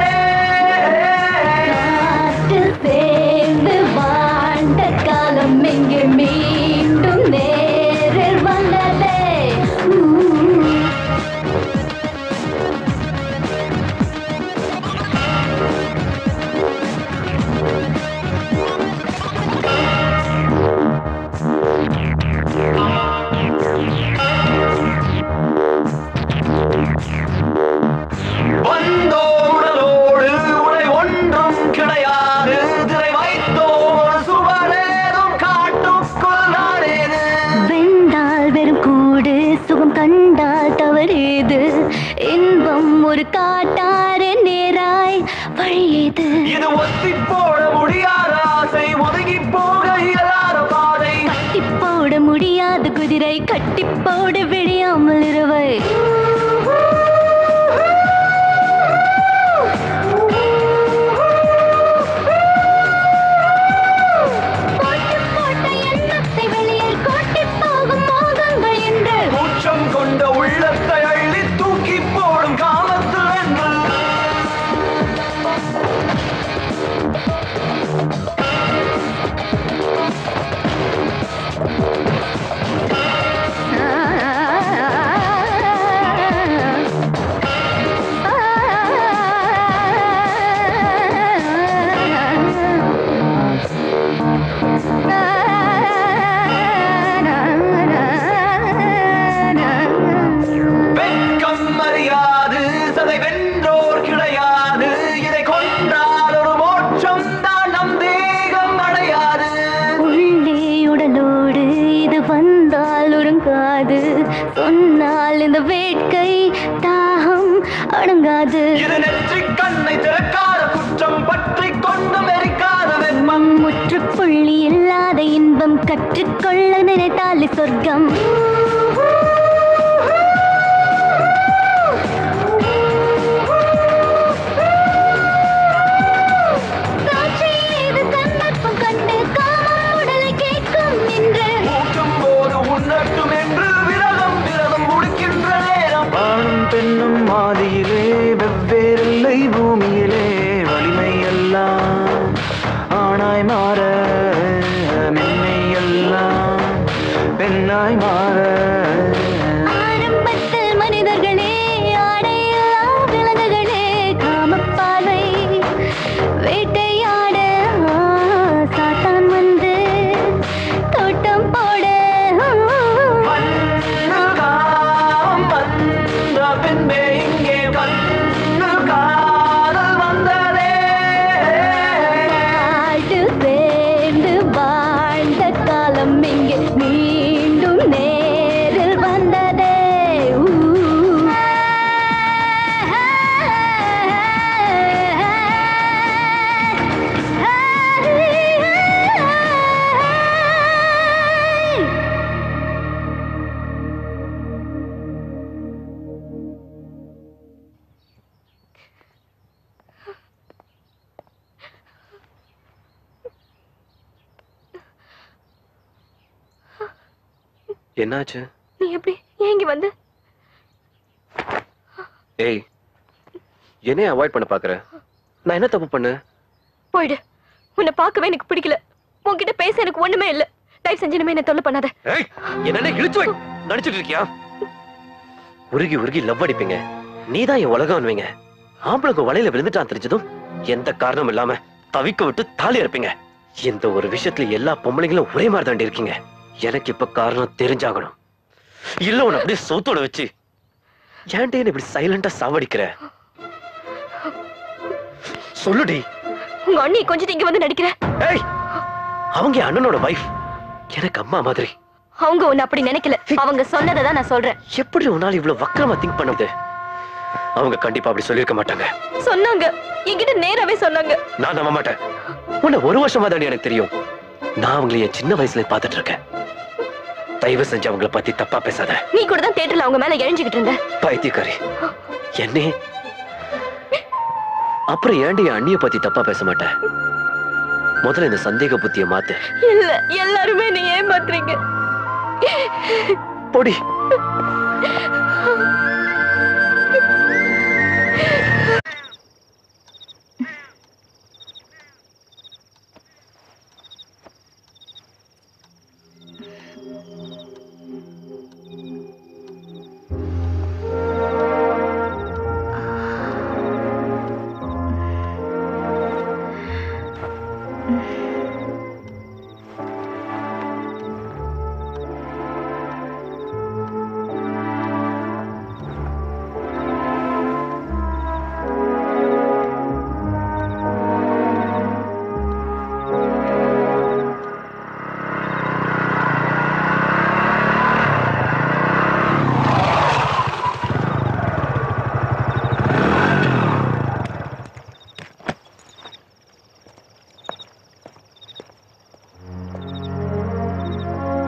வழியது இது ஒத்தி போட முடியாத ஆசை ஒதுங்கி போக இயலாத பாதை கட்டி போட முடியாத குதிரை கட்டி போட விடியாமல் இரவை கூச்சம் கொண்ட உள்ளத்தை அள்ளி தூக்கி போடும் காலத்தில் என்று சொன்னால் இந்த வேட்கை தாகம் அடங்காது இது நெற்றி கண்ணை திறக்காத குற்றம் பற்றி கொண்டு மெரிக்காத வெண்மம் முற்றுப்புள்ளி இல்லாத இன்பம் கற்றுக்கொள்ள நினைத்தாலே சொர்க்கம் பெண்ணும் மாதியிலே வெவ்வேறில்லை பூமியிலே வலிமை எல்லாம் ஆணாய் மாற மென்மை எல்லாம் பெண்ணாய் மாற ஆரம்பத்தில் மனிதர்களே ஆடையில்லா விலங்குகளே காமப்பார்வை வேட்டையாட சாத்தான் வந்து தோட்டம் போட பின்பே இங்கே கண்ணு காதல் வந்ததே நாடு சேர்ந்து வாழ்ந்த காலம் இங்கே மீண்டும் நேரில் வந்ததே என்னாச்சு? நீ எப்படி ஏங்கி வந்து? ஏய், என்னைய அவாய்ட் பண்ண பாக்குற? நான் என்ன தப்பு பண்ண? போயிடு. உன்னை பார்க்கவே எனக்கு பிடிக்கல. உன்கிட்ட பேச எனக்கு ஒண்ணுமே இல்ல. தயவு செஞ்சு என்ன தொல்லை பண்ணாத. ஏய், என்ன இழுத்து வை. நடிச்சிட்டு இருக்கியா? உருகி உருகி லவ் அடிப்பீங்க. நீதான் என் உலகம் அனுவீங்க. ஆம்பளுக்கு வலையில விழுந்துட்டான் தெரிஞ்சதும் எந்த காரணம் இல்லாம தவிக்க விட்டு தாலி இருப்பீங்க. இந்த ஒரு விஷயத்துல எல்லா பொம்பளைங்களும் ஒரே மாதிரி தாண்டி இருக்கீங்க. எனக்கு இப்ப காரணம் தெரிஞ்சாகணும். இல்ல உன்னை அப்படியே சோத்தோட வச்சு ஏன்டே இப்படி சைலண்டா சாவடிக்கிற? சொல்லுடி. உங்க அண்ணி கொஞ்சம் இங்க வந்து நடிக்கிற. ஏய், அவங்க அண்ணனோட வைஃப். எனக்கு அம்மா மாதிரி. அவங்க உன்னை அப்படி நினைக்கல. அவங்க சொன்னதை தான் நான் சொல்றேன். எப்படி உன்னால இவ்வளவு வக்கரமா திங்க் பண்ணது? அவங்க கண்டிப்பா அப்படி சொல்லிருக்க மாட்டாங்க. சொன்னாங்க. என்கிட்ட நேராவே சொன்னாங்க. நான் நம்ப மாட்டேன். உன்னை ஒரு வருஷமா தான் எனக்கு தெரியும். நான் அவங்களை என் சின்ன வயசுல பாத்துட்டு இருக்கேன். தயவு செஞ்சு அவங்கள பத்தி தப்பா பேசாத. நீ கூட தான் தியேட்டர்ல அவங்க மேல எழிஞ்சுகிட்டு இருந்த. பைத்தியக்காரி. என்னே அப்புறம் ஏன்டி அண்ணிய பத்தி தப்பா பேச மாட்டேன்? முதல்ல இந்த சந்தேக புத்திய மாத்து. இல்ல, எல்லாருமே நீ ஏமாத்துறீங்க. பொடி.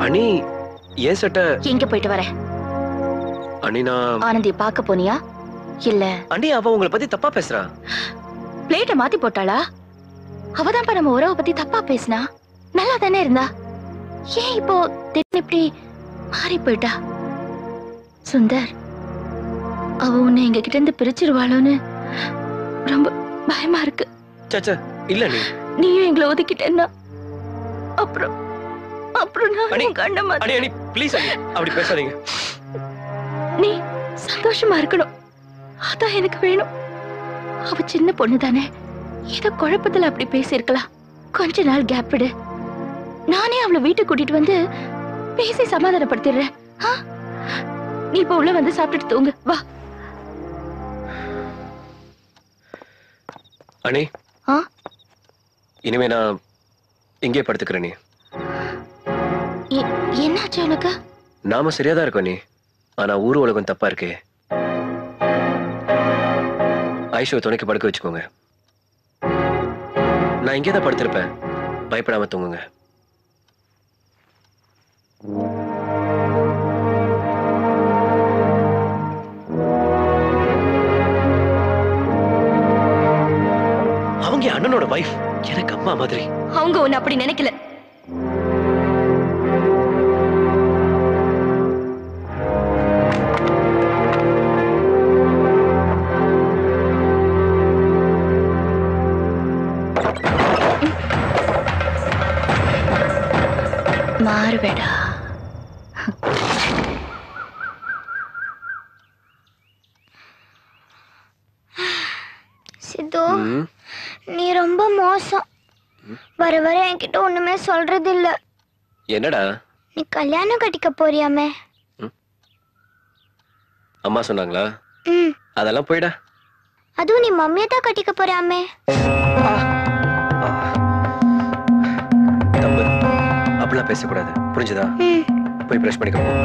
அனி ஏன் சட்டை எங்க போயிட்டு வர? அனி நான் ஆனந்திய பார்க்க போனியா இல்ல? அனி அவ உங்களை பத்தி தப்பா பேசுறா. பிளேட்டை மாத்தி போட்டாளா? அவதான் நம்ம உறவை பத்தி தப்பா பேசினா. நல்லா தானே இருந்தா, ஏன் இப்போ திடீர்னு இப்படி மாறி போயிட்டா? சுந்தர், அவ உன்னை எங்க கிட்ட இருந்து பிரிச்சிருவாளோன்னு ரொம்ப பயமா இருக்கு. சச்சா இல்ல நீயும் எங்களை ஒதுக்கிட்டேன்னா அப்புறம் நான் உன் கண்ணை மாத்தி- அனி அனி ப்ளீஸ் அனி அப்படி பேசாதீங்க. நீ சந்தோஷமா இருக்கணும், அதான் எனக்கு வேணும். அவ சின்ன பொண்ணு தானே, ஏதோ குழப்பத்துல அப்படி பேசியிருக்கலாம். கொஞ்ச நாள் கேப் விடு, நானே அவளை வீட்டுக்கு கூட்டிட்டு வந்து பேசி சமாதானப்படுத்திடுறேன். நீ இப்ப உள்ள வந்து சாப்பிட்டுட்டு தூங்கு வா. அனி இனிமே நான் இங்கே படுத்துக்கிறேன். நீ என்னாச்சு உனக்கு? நாம சரியாதான் இருக்கோம் நீ, ஆனா ஊர் உலகம் தப்பா இருக்கே. ஐஷுவை துணைக்கு படுக்க வச்சுக்கோங்க. நான் இங்கே தான் படுத்திருப்பேன், பயப்படாம தூங்குங்க. அவங்க அண்ணனோட வைஃப், எனக்கு அம்மா மாதிரி. அவங்க ஒண்ணு அப்படி நினைக்கல. மாறுவேடா. சித்து, நீ ரொம்ப மோசம். வர வர என்கிட்ட ஒண்ணுமே சொல்றது இல்ல. என்னடா? நீ கல்யாணம் கட்டிக்க போறியாமே? அம்மா சொன்னாங்களா? அதெல்லாம் போயிடா. அதுவும் நீ மம்மியை தான் கட்டிக்க போறியாமே? தப்பு, அப்படிலாம் பேசக்கூடாது, புரிஞ்சுதா? போய் பிரஷ் பண்ணிக்க போ.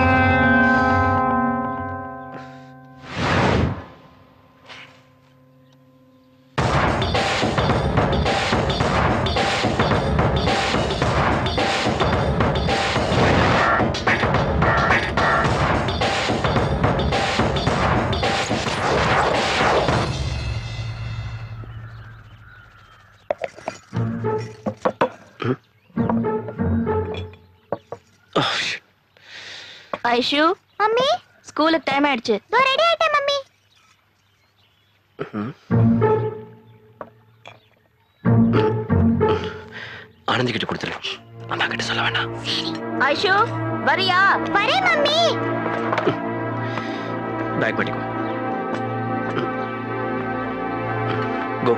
ஐஷு, மம்மி ஸ்கூலுக்கு டைம் ஆயிடுச்சு. ரெடி ஆயிட்டேன் மம்மி. ஆனந்தி கிட்ட கொடுத்துரு, அம்மா கிட்ட சொல்ல வேண்டாம். ஐஷு வரியா? வரேன் மம்மி. பேக் பண்ணிக்கோ. கோ.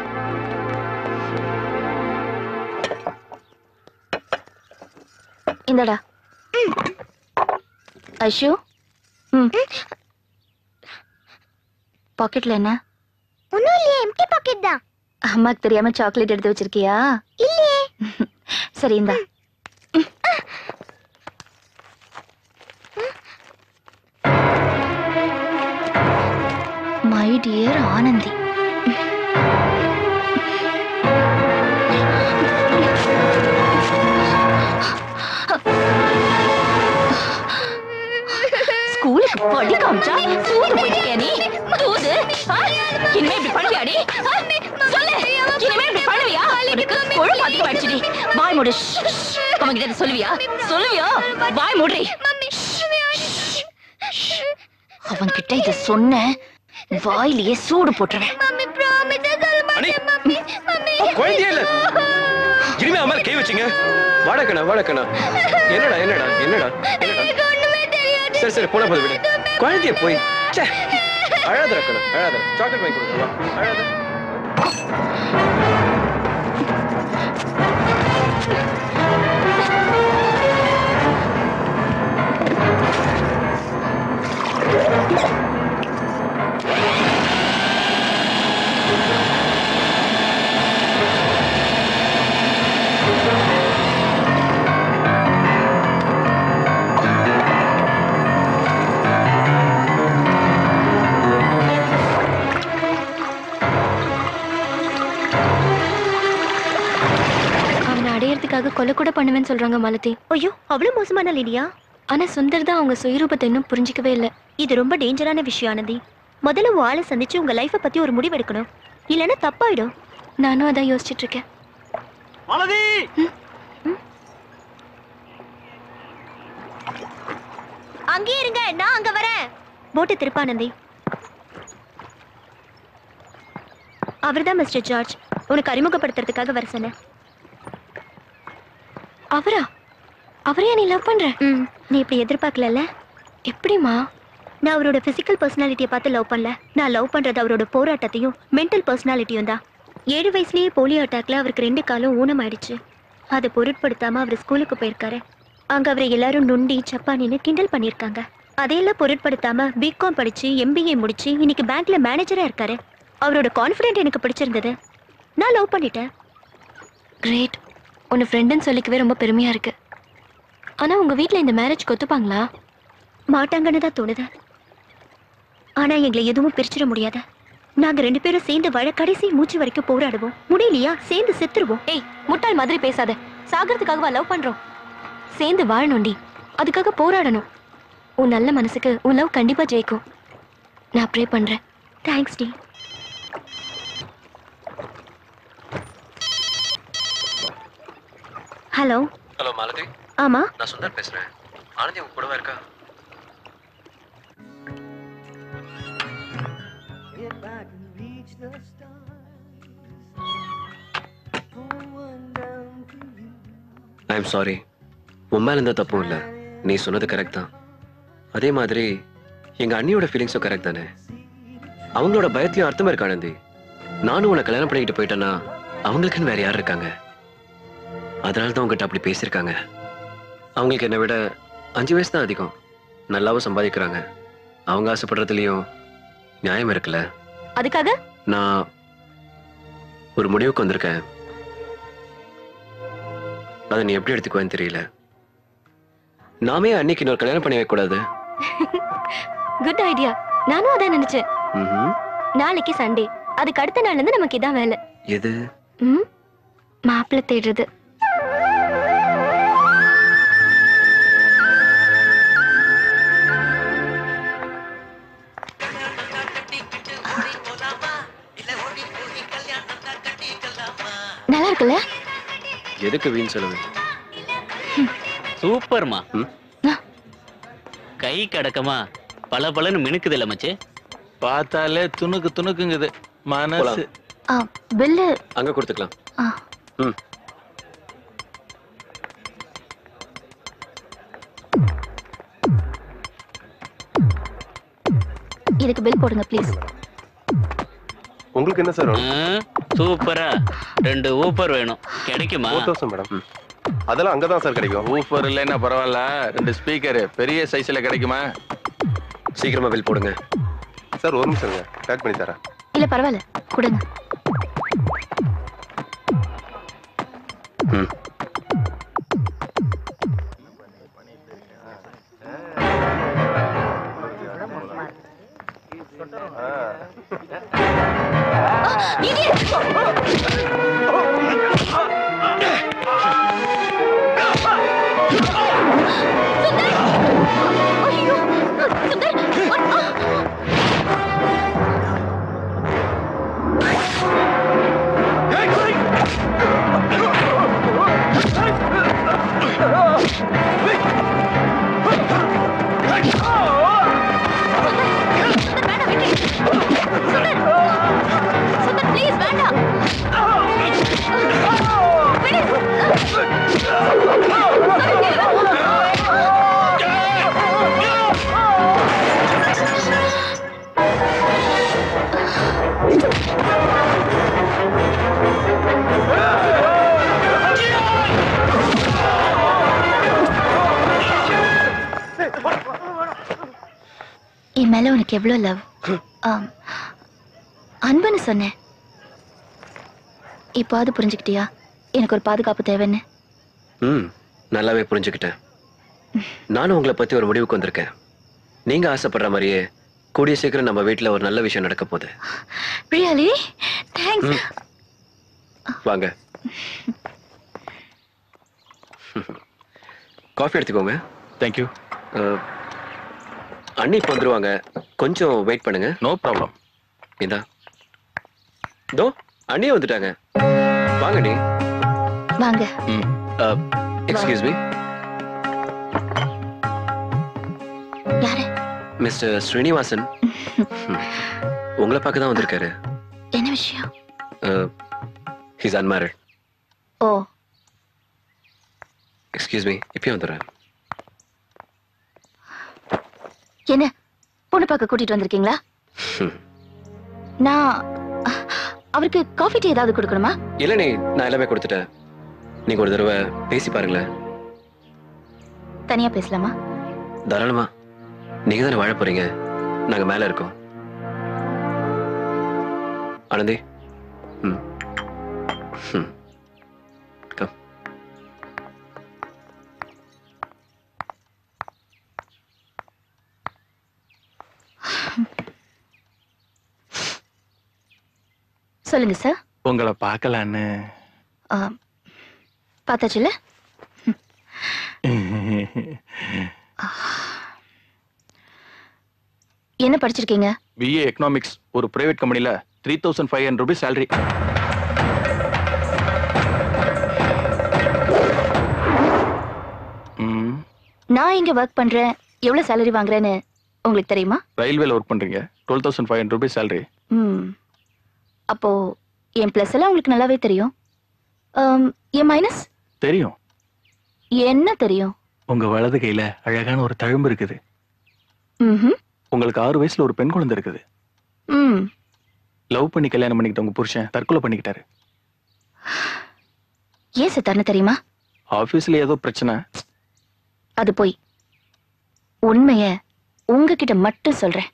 இந்தடா. ஐஷு, பாக்கெட்ல என்ன? ஒண்ணும் இல்லையே, எம்டி பாக்கெட் தான். அம்மாக்கு தெரியாம சாக்லேட் எடுத்து வச்சிருக்கியா? இல்லையே. சரி இந்தா. My dear Anandhi. ஸ்கூலுக்கு படி காமிச்சா தூது போயிட்டியா நீ? தூது? இனிமே இப்படி பண்ணுவியாடி? சொல்லு, இனிமே இப்படி பண்ணுவியா? உனக்கு கொழுப்பு அதிகமாயிடுச்சுடி. வாய் மூடு. அவங்க கிட்ட சொல்லுவியா? வாய் மூடுறி. அவன் கிட்ட இத சொன்ன வாயிலேயே சூடு போட்டுருவேன். குழந்தையே இல்ல, இனிமே அம்மா கை வச்சுங்க. வாடக்கணா. என்னடா என்னடா என்னடா என்னடா? சரி சரி போன போது விடு. குழந்தைய போய் அழாத இருக்கணும், அழாத. சாக்லேட் வாங்கி கொடுங்க, அழாத. பணத்துக்காக கொலை கூட பண்ணுவேன்னு சொல்றாங்க மாலதி. ஐயோ, அவ்வளவு மோசமான லேடியா? ஆனா சுந்தர் தான் அவங்க சுயரூபத்தை இன்னும் புரிஞ்சிக்கவே இல்லை. இது ரொம்ப டேஞ்சரான விஷயம் ஆனந்தி. முதல்ல உங்க ஆளை சந்திச்சு உங்க லைஃபை பத்தி ஒரு முடிவு எடுக்கணும், இல்லைன்னா தப்பாயிடும். நானும் அதான் யோசிச்சுட்டு இருக்கேன். மாலதி, அங்கே இருங்க, நான் அங்க வரேன். போட்டு திருப்பானந்தி. அவர்தான் மிஸ்டர் ஜார்ஜ். உனக்கு அறிமுகப்படுத்துறதுக்காக வர சொன்னேன். அவரா? அவரையா நீ லவ் பண்ற? நீ இப்படி எதிர்பார்க்கல. எப்படிமா? நான் அவரோட பிசிக்கல் பர்சனாலிட்டியை பார்த்து லவ் பண்ணல. நான் லவ் பண்றது அவரோட போராட்டத்தையும் மென்டல் பர்சனாலிட்டியும் தான். 7 வயசுலயே போலியோ அட்டாக்ல அவருக்கு 2 காலும் ஊனமாயிடுச்சு. அதை பொருட்படுத்தாம அவர் ஸ்கூலுக்கு போயிருக்காரு. அங்க அவரை எல்லாரும் நுண்டி சப்பானின்னு கிண்டல் பண்ணிருக்காங்க. அதையெல்லாம் பொருட்படுத்தாம பிகாம் படிச்சு MBA முடிச்சு இன்னைக்கு பேங்க்ல மேனேஜரா இருக்காரு. அவரோட கான்ஃபிடென்ட் எனக்கு பிடிச்சிருந்தது. நான் லவ் பண்ணிட்டேன். கிரேட். உன்னை ஃப்ரெண்டுன்னு சொல்லிக்கவே ரொம்ப பெருமையா இருக்கு. ஆனா உங்க வீட்ல இந்த மேரேஜ் ஒத்துப்பாங்களா? மாட்டாங்கன்னு தான் தோணுது. ஆனா எங்களை எதுவும் பிரிச்சிட முடியாது. நாங்க 2 பேரும் சேர்ந்து வாழ கடைசி மூச்சு வரைக்கும் போராடுவோம். முடியலையா சேர்ந்து செத்துருவோம். ஏய், முட்டாள் மாதிரி பேசாத. சாகிறதுக்காகவா லவ் பண்றோம்? சேர்ந்து வாழணும்டி, அதுக்காக போராடணும். உன் நல்ல மனசுக்கு உன் லவ் கண்டிப்பா ஜெயிக்கும். நான் ப்ரே பண்றேன். தேங்க்ஸ் டி. ஹலோ. ஹலோ மாலதி. ஆமா, நான் சுந்தர் பேசுறேன். ஆனந்தி உங்க கூடவா இருக்கா? I am sorry. உன் மேல எந்த தப்பும் இல்லை. நீ சொன்னது கரெக்ட் தான். அதே மாதிரி எங்க அண்ணியோட ஃபீலிங்ஸும் கரெக்ட் தானே. அவங்களோட பயத்தையும் அர்த்தமா இருக்கு ஆனந்தி. நானும் உன்னை கல்யாணம் பண்ணிக்கிட்டு போயிட்டேன்னா அவங்களுக்குன்னு வேற யார் இருக்காங்க? அதனால தான் உங்ககிட்ட அப்படி பேசியிருக்காங்க. அவங்களுக்கு என்னை விட 5 வயசு தான் அதிகம். நல்லாவும் சம்பாதிக்கிறாங்க. அவங்க ஆசைப்படுறதுலயும் நியாயம் இருக்குல்ல. அதுக்காக நான் ஒரு முடிவுக்கு வந்திருக்கேன். அதை நீ எப்படி எடுத்துக்குவேன்னு தெரியல. நாமே அன்னைக்கு இன்னொரு கல்யாணம் பண்ணி வைக்க கூடாது? Good idea. நானும் அதான் நினைச்சேன். நாளைக்கு சண்டே. அதுக்கு அடுத்த நாள்ல இருந்து நமக்கு இதான் வேலை. எது? மாப்பிள்ளை தேடுறது. நல்லா இருக்குல்ல? எதுக்கு வீண் செலவு? சூப்பர்மா. கை கடக்கமா பல பலன்னு மினுக்குது இல்ல மச்சி? பார்த்தாலே துணுக்கு துணுக்குங்குது மனசு. பில்லு அங்க கொடுத்துக்கலாம். இதுக்கு பில் போடுங்க ப்ளீஸ். உங்களுக்கு என்ன சார்? சூப்பரா 2 ஊப்பர் வேணும். கிடைக்குமா? 4000 மேடம். அதெல்லாம் அங்கதான் சார் கிடைக்கும். ஊஃபர் இல்லைன்னா பரவாயில்ல, 2 ஸ்பீக்கர் பெரிய சைஸ்ல கிடைக்குமா? சீக்கிரமா பில் போடுங்க சார். ஒரு நிமிஷம் பேக் பண்ணி தரேன். இல்ல பரவாயில்ல, கொடுங்க. என் மேல உனக்கு எவ்வளவு லவ், அன்புன்னு சொன்னேன். இப்போது புரிஞ்சுக்கிட்டியா எனக்கு ஒரு பாதுகாப்பு தேவைன்னு? நல்லாவே புரிஞ்சுக்கிட்டேன். நானும் உங்களை பத்தி ஒரு முடிவுக்கு வந்திருக்கேன். நீங்க ஆசைப்படுற மாதிரியே கூடிய சீக்கிரம் நம்ம வீட்டுல ஒரு நல்ல விஷயம் நடக்க போகுது. Really? Thanks. வாங்க. காஃபி எடுத்துக்கோங்க. தேங்க்யூ. அண்ணி இப்போ வந்துருவாங்க, கொஞ்சம் வெயிட் பண்ணுங்க. No problem. இந்தா தோ அண்ணியே வந்துட்டாங்க. வாங்க நீ. வாங்க. Excuse me. யாரு? மிஸ்டர் ஸ்ரீனிவாசன். உங்களை பார்க்க தான் வந்திருக்காரு. என்ன விஷயம்? He's unmarried. Oh. Excuse me, இப்பயே வந்துடுறேன். என்ன பொண்ணு பார்க்க கூட்டிட்டு வந்திருக்கீங்களா? நான் அவருக்கு காஃபி டீ ஏதாவது கொடுக்கணுமா? இல்ல நீ, நான் எல்லாமே கொடுத்துட்டேன். நீங்க ஒரு தடவை பேசி பாருங்களேன். தனியா பேசலாமா? தாராளமா. நீங்க தானே வாழ போறீங்க, நாங்க மேல இருக்கோம். ஆனந்தி. சொல்லுங்க சார். உங்களை பார்க்கலான்னு. பார்த்தாச்சுல்ல? என்ன படிச்சிருக்கீங்க? BA எக்கனாமிக்ஸ், ஒரு பிரைவேட் கம்பெனில 3500 ரூபாய் salary. நான் இங்க ஒர்க் பண்றேன், எவ்வளவு salary வாங்குறேன்னு உங்களுக்கு தெரியுமா? ரயில்வேல ஒர்க் பண்றீங்க, 12500 ரூபாய் salary. அப்போ என் பிளஸ் எல்லாம் உங்களுக்கு நல்லாவே தெரியும். என் மைனஸ் தெரியும். என்ன தெரியும்? உங்க வலது கையில அழகான ஒரு தழும்பு இருக்குது. உங்களுக்கு 6 வயசுல ஒரு பெண் குழந்தை இருக்குது. லவ் பண்ணி கல்யாணம் பண்ணிக்கிட்ட உங்க புருஷன் தற்கொலை பண்ணிக்கிட்டாரு. ஏன் செத்தாருன்னு தெரியுமா? ஆபீஸ்ல ஏதோ பிரச்சனை. அது போய் உண்மைய உங்ககிட்ட மட்டும் சொல்றேன்.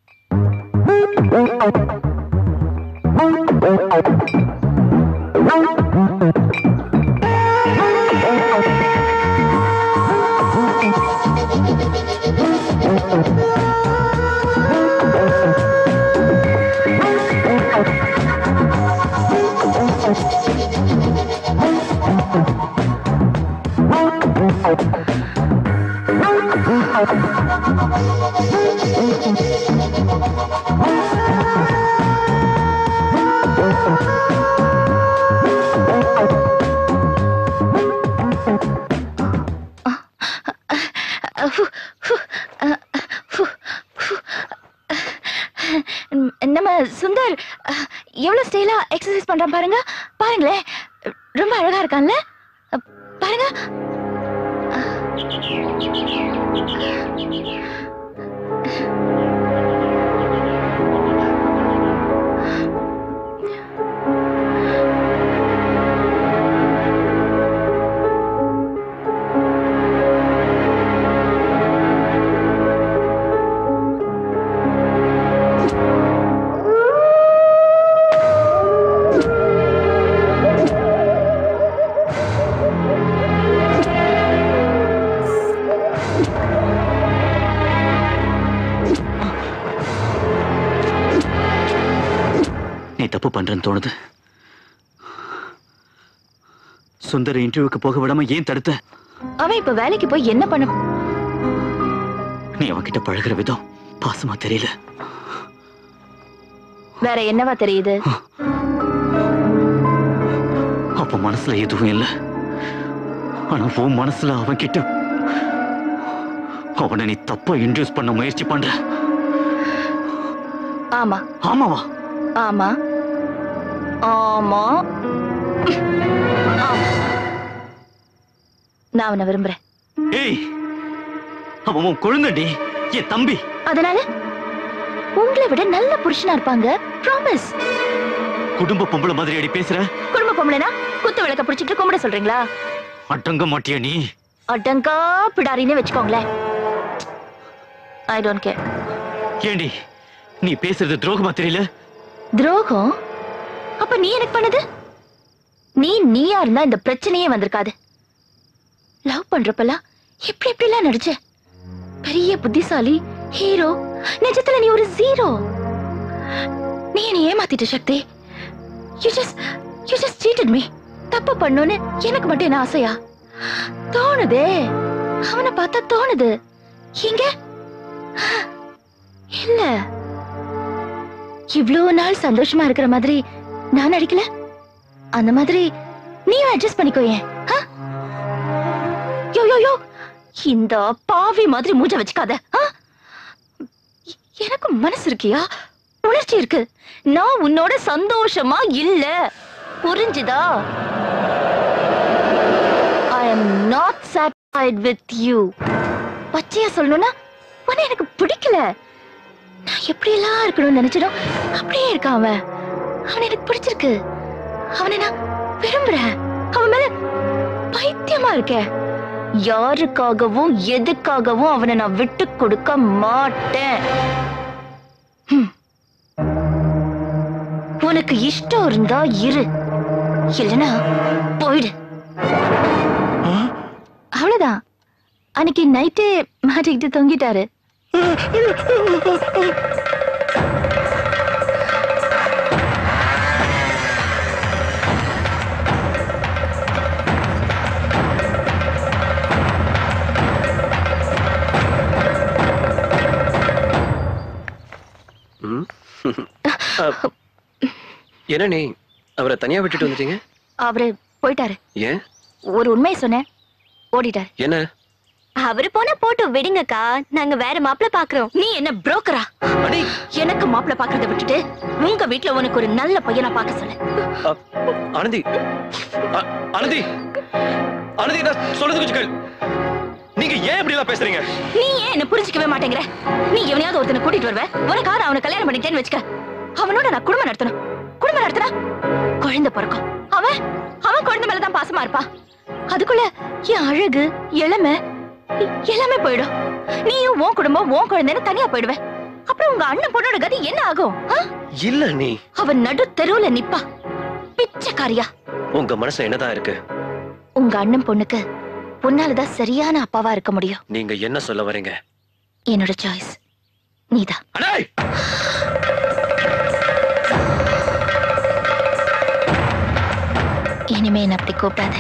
நம்ம சுந்தர் எவ்வளவு ஸ்டைலா எக்ஸசைஸ் பண்றான் பாருங்க. பாருங்களேன், ரொம்ப அழகா இருக்கான்ல பாருங்க. தப்பு பண்றேன்னு தோணுது. சுந்தர இன்டர்வியூக்கு போக விடாம ஏன் தடுத்த? அவன் இப்ப வேலைக்கு போய் என்ன பண்ண? நீ அவன்கிட்ட பழகுற விதம் பாசமா தெரியல. வேற என்னவா தெரியுது? அப்ப மனசுல எதுவும் இல்ல. ஆனா உன் மனசுல அவன் கிட்ட அவனை நீ தப்பா இன்ட்ரோடியூஸ் பண்ண முயற்சி பண்ற. ஆமா. ஆமாவா? ஆமா ஆமா. நான் அவனை விரும்புறேன். ஏய், அவன் உன் கொழுந்தடி, என் தம்பி. அதனால உங்களை விட நல்ல புருஷனா இருப்பாங்க. ப்ராமிஸ். குடும்ப பொம்பளை மாதிரி அடி பேசுற. குடும்ப பொம்பளைனா குத்து விளக்க பிடிச்சிட்டு கும்பிட சொல்றீங்களா? அடங்க மாட்டியா நீ? அடங்கா பிடாரின்னு வச்சுக்கோங்களேன். I don't care. ஏண்டி நீ பேசுறது துரோகமா தெரியல? துரோகம்? அப்ப நீ எனக்கு பண்ணது? நீயா இருந்தா இந்த பிரச்சனையே வந்திருக்காது. லவ் பண்றப்பெல்லாம் எப்படி எப்படிலாம் நடிச்ச? பெரிய புத்திசாலி, ஹீரோ. நிஜத்துல நீ ஒரு ஜீரோ. நீ என்னை ஏமாத்திட்ட சக்தி. You just cheated me. தப்பு பண்ணோன்னு எனக்கு மட்டும் என்ன ஆசையா? தோணுதே, அவனை பார்த்தா தோணுது. எங்க இல்ல, இவ்வளவு நாள் சந்தோஷமா இருக்கிற மாதிரி நான் நடிக்கல. அந்த மாதிரி நீயும் அட்ஜஸ்ட் பண்ணிக்கோயே. யோ யோ யோ, இந்த பாவி மாதிரி மூஞ்ச வச்சுக்காத. எனக்கு மனசு இருக்கியா, உணர்ச்சி இருக்கு. நான் உன்னோட சந்தோஷமா இல்ல, புரிஞ்சுதா? I am not satisfied with you. பச்சையா சொல்லணும்னா உன்னை எனக்கு பிடிக்கல. நான் எப்படியெல்லாம் இருக்கணும்னு நினைச்சிடும் அப்படியே இருக்கான் அவன். அவனை எனக்கு பிடிச்சிருக்கு, அவனை நான் விரும்புறேன். அவன் மேல பைத்தியமா இருக்கேன். யாருக்காகவும் எதுக்காகவும் அவனை நான் விட்டு கொடுக்க மாட்டேன். உனக்கு இஷ்டம் இருந்தா இரு, இல்லனா போயிடு. அவ்வளவுதான். அன்னைக்கு நைட்டே மாட்டிக்கிட்டு தொங்கிட்டாரு. என்ன நீ அவரை தனியா விட்டுட்டு வந்துட்டீங்க? அவரு போயிட்டாரு. ஏன்? ஒரு உண்மையை சொன்னேன், ஓடிட்டாரு. என்ன? அவரு போனா போட்டு விடுங்கக்கா, நாங்க வேற மாப்பிள்ள பாக்குறோம். நீ என்ன புரோக்கரா? எனக்கு மாப்பிள்ள பாக்குறத விட்டுட்டு உங்க வீட்டுல உனக்கு ஒரு நல்ல பையனா பாக்க சொல்லு. ஆனந்தி, ஆனந்தி, ஆனந்தி, நான் சொல்றது கொஞ்சம் கேளு. நீங்க ஏன் இப்படி எல்லாம் பேசுறீங்க? நீ ஏன் என்ன புரிஞ்சிக்கவே மாட்டேங்கிற? நீ எவனையாவது ஒருத்தனை கூட்டிட்டு வருவ, உனக்காக அவனை கல்யாணம் பண்ணிட்டேன்னு வச்சுக்க. அவனோட நான் குடும்பம் நடத்தணும். குடும்பம் நடத்தினா குழந்தை பிறக்கும். அவன் அவன் குழந்தை மேலதான் பாசமா இருப்பான். அதுக்குள்ள என் அழகு, இளமை எல்லாமே போயிடும். நீயும் உன் குடும்பம், உன் குழந்தைன்னு தனியா போயிடுவேன். அப்புறம் உங்க அண்ணன் பொண்ணோட கதி என்ன ஆகும்? இல்ல நீ அவன் நடு தெருவுல நிப்பா, பிச்சைக்காரியா. உங்க மனசுல என்னதான் இருக்கு? உங்க அண்ணன் பொண்ணுக்கு உன்னாலதான் சரியான அப்பாவா இருக்க முடியும். நீங்க என்ன சொல்ல வரீங்க? என்னோட சாய்ஸ் நீதான். இனிமே என்ன அப்படி கூப்பிடாத.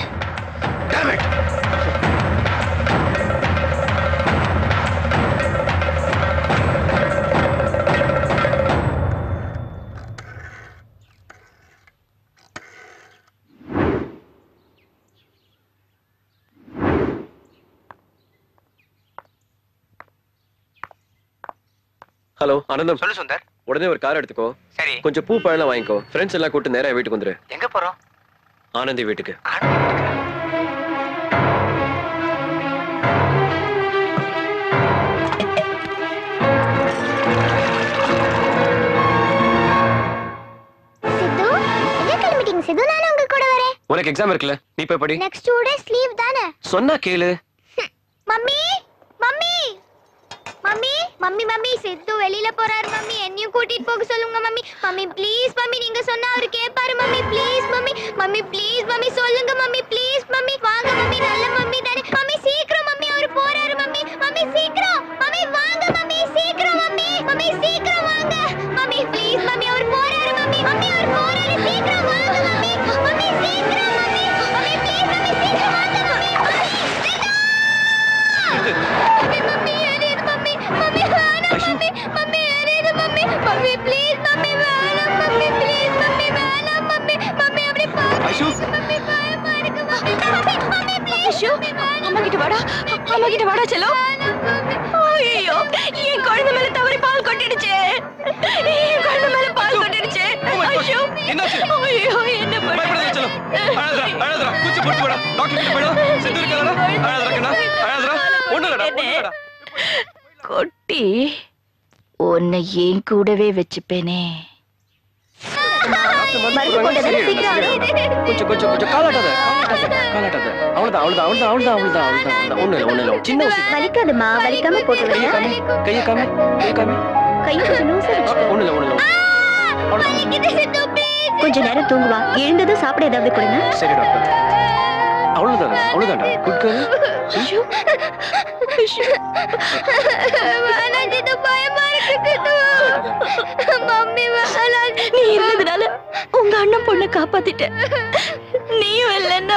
ஹலோ ஆனந்தம். சொல்லு சுந்தர். உடனே ஒரு கார் எடுத்துக்கோ. சரி. கொஞ்சம் பூ பழம் வாங்கிக்கோ. ஃப்ரெண்ட்ஸ் எல்லாம் கூட்டு நேரா வீட்டுக்கு வந்துரு. எங்க போறோம்? ஆனந்தி வீட்டுக்கு. சித்து, எங்க கிளம்பிட்டீங்க சித்து? நானும் உங்க கூட வரேன். உனக்கு எக்ஸாம் இருக்குல்ல, நீ போய் படி. நெக்ஸ்ட் 2 days லீவ் தானே? சொன்னா கேளு. Mummy mummy mummy mummy mummy Siddhu வெளியில போறாரு மம்மி, என்னையும் கூட்டிட்டு போக சொல்லுங்க மம்மி. மம்மி ப்ளீஸ் மம்மி, நீங்க சொன்னா அவரு கேட்பாரு mummy. Please mummy, mummy please mummy சொல்லுங்க மம்மி. ப்ளீஸ் மம்மி, வாங்க மம்மி, நல்ல மம்மி தானே மம்மி. சீக்கிரம் மம்மி, அவரு போறாரு மம்மி. மம்மி சீக்கிரம் மம்மி, வாங்க மம்மி, சீக்கிரம் மம்மி. மம்மி சீக்கிரம் வாங்க மம்மி. ப்ளீஸ் மம்மி, அவரு போறாரு மம்மி. மம்மி அவரு போறாரு, சீக்கிரம் வாங்க மம்மி. மம்மி சீக்கிரம் மம்மி. மம்மி ப்ளீஸ் மம்மி, சீக்கிரம் வாங்க மம்மி. மம்மி எரியுது மம்மி. மம்மி வேணாம் மம்மி. மம்மி எரியுது மம்மி. மம்மி ப்ளீஸ் மம்மி, வேணாம் மம்மி. ப்ளீஸ் மம்மி, வேணாம் மம்மி. மம்மி அப்படி பாருங்க மம்மி, பயமா இருக்கு மம்மி. மம்மி மம்மி ப்ளீஸ் அம்மா கிட்ட வாடா, அம்மா கிட்ட வாடா செல்லம். ஐயோ, என் குழந்தை மேல தவறி பால் கொட்டிடுச்சு. என் குழந்தை மேல பால் கொட்டிடுச்சு. ஐயோ, ஐயோ, என்ன பண்ண? அழாதடா, குச்சி போட்டு போடா. டாக்டர் கிட்ட போடா. சித்து இருக்கலடா. அழாதடா கண்ணா, அழாதடா. ஒண்ணுலடா, ஒண்ணுலடா. கொட்டி உன்னை என் கூடவே வச்சுப்பேனே. கொஞ்சம் கொஞ்சம் கொஞ்சம் காலாட்டாத, காலாட்டாத. அவ்வளவுதான், அவ்வளவுதான், அவ்வளவுதான், அவ்வளவுதான், அவ்வளவுதான், அவ்வளவுதான். ஒண்ணு இல்ல, ஒண்ணு இல்ல. சின்ன ஊசி. வலிக்காதுமா, வலிக்காம போட்டு கையை காமி, கையை காமி, கையை காமி. கையை கொஞ்சம் லூசா வச்சுக்கோ. ஒண்ணு இல்ல, ஒண்ணு இல்ல. கொஞ்ச நேரம் தூங்குவா, எழுந்ததும் சாப்பிட ஏதாவது கொடுங்க. சரி டாக்டர். அவ்வளவுதானே, அவ்வளவுதான்டா. Good girl. வேணாம் சித்து, பயமா மம்மி நீ இருந்ததுனால உங்க அண்ணன் பொண்ணை காப்பாத்திட்ட. நீயும் இல்லைன்னா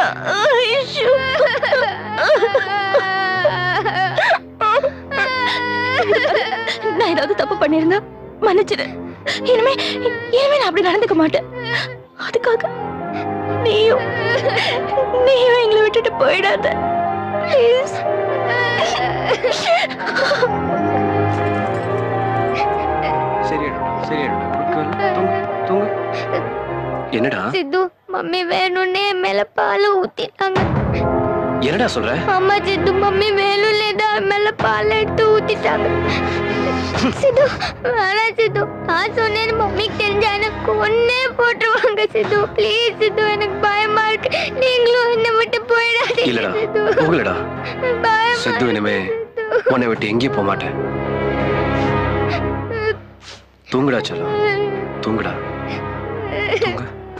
நான் ஏதாவது தப்பு பண்ணிருந்தா மன்னிச்சிடு. இனிமே நான் அப்படி நடந்துக்க மாட்டேன். அதுக்காக நீயும் எங்களை விட்டுட்டு போயிடாத ப்ளீஸ். என்னடா சித்து மம்மி வேணும்னே மேல பால் ஊத்திட்டாங்க. என்னடா சொல்ற? அம்மா சித்து மம்மி வேணும்னே தான் மேல பால் எடுத்து ஊத்திட்டாங்க. சித்து வேணா சித்து நான் சொன்னேன் மம்மிக்கு தெரிஞ்சா எனக்கு ஒன்னே போட்டுருவாங்க. சித்து ப்ளீஸ் சித்து எனக்கு பயமா இருக்கு. நீங்களும் என்னை விட்டு போயிடாதீங்க. இல்லடா போகலடா சித்து, இனிமே உன்னை விட்டு எங்கேயும் போக மாட்டேன். தூங்குடா செல்லம், தூங்குடா தூங்க.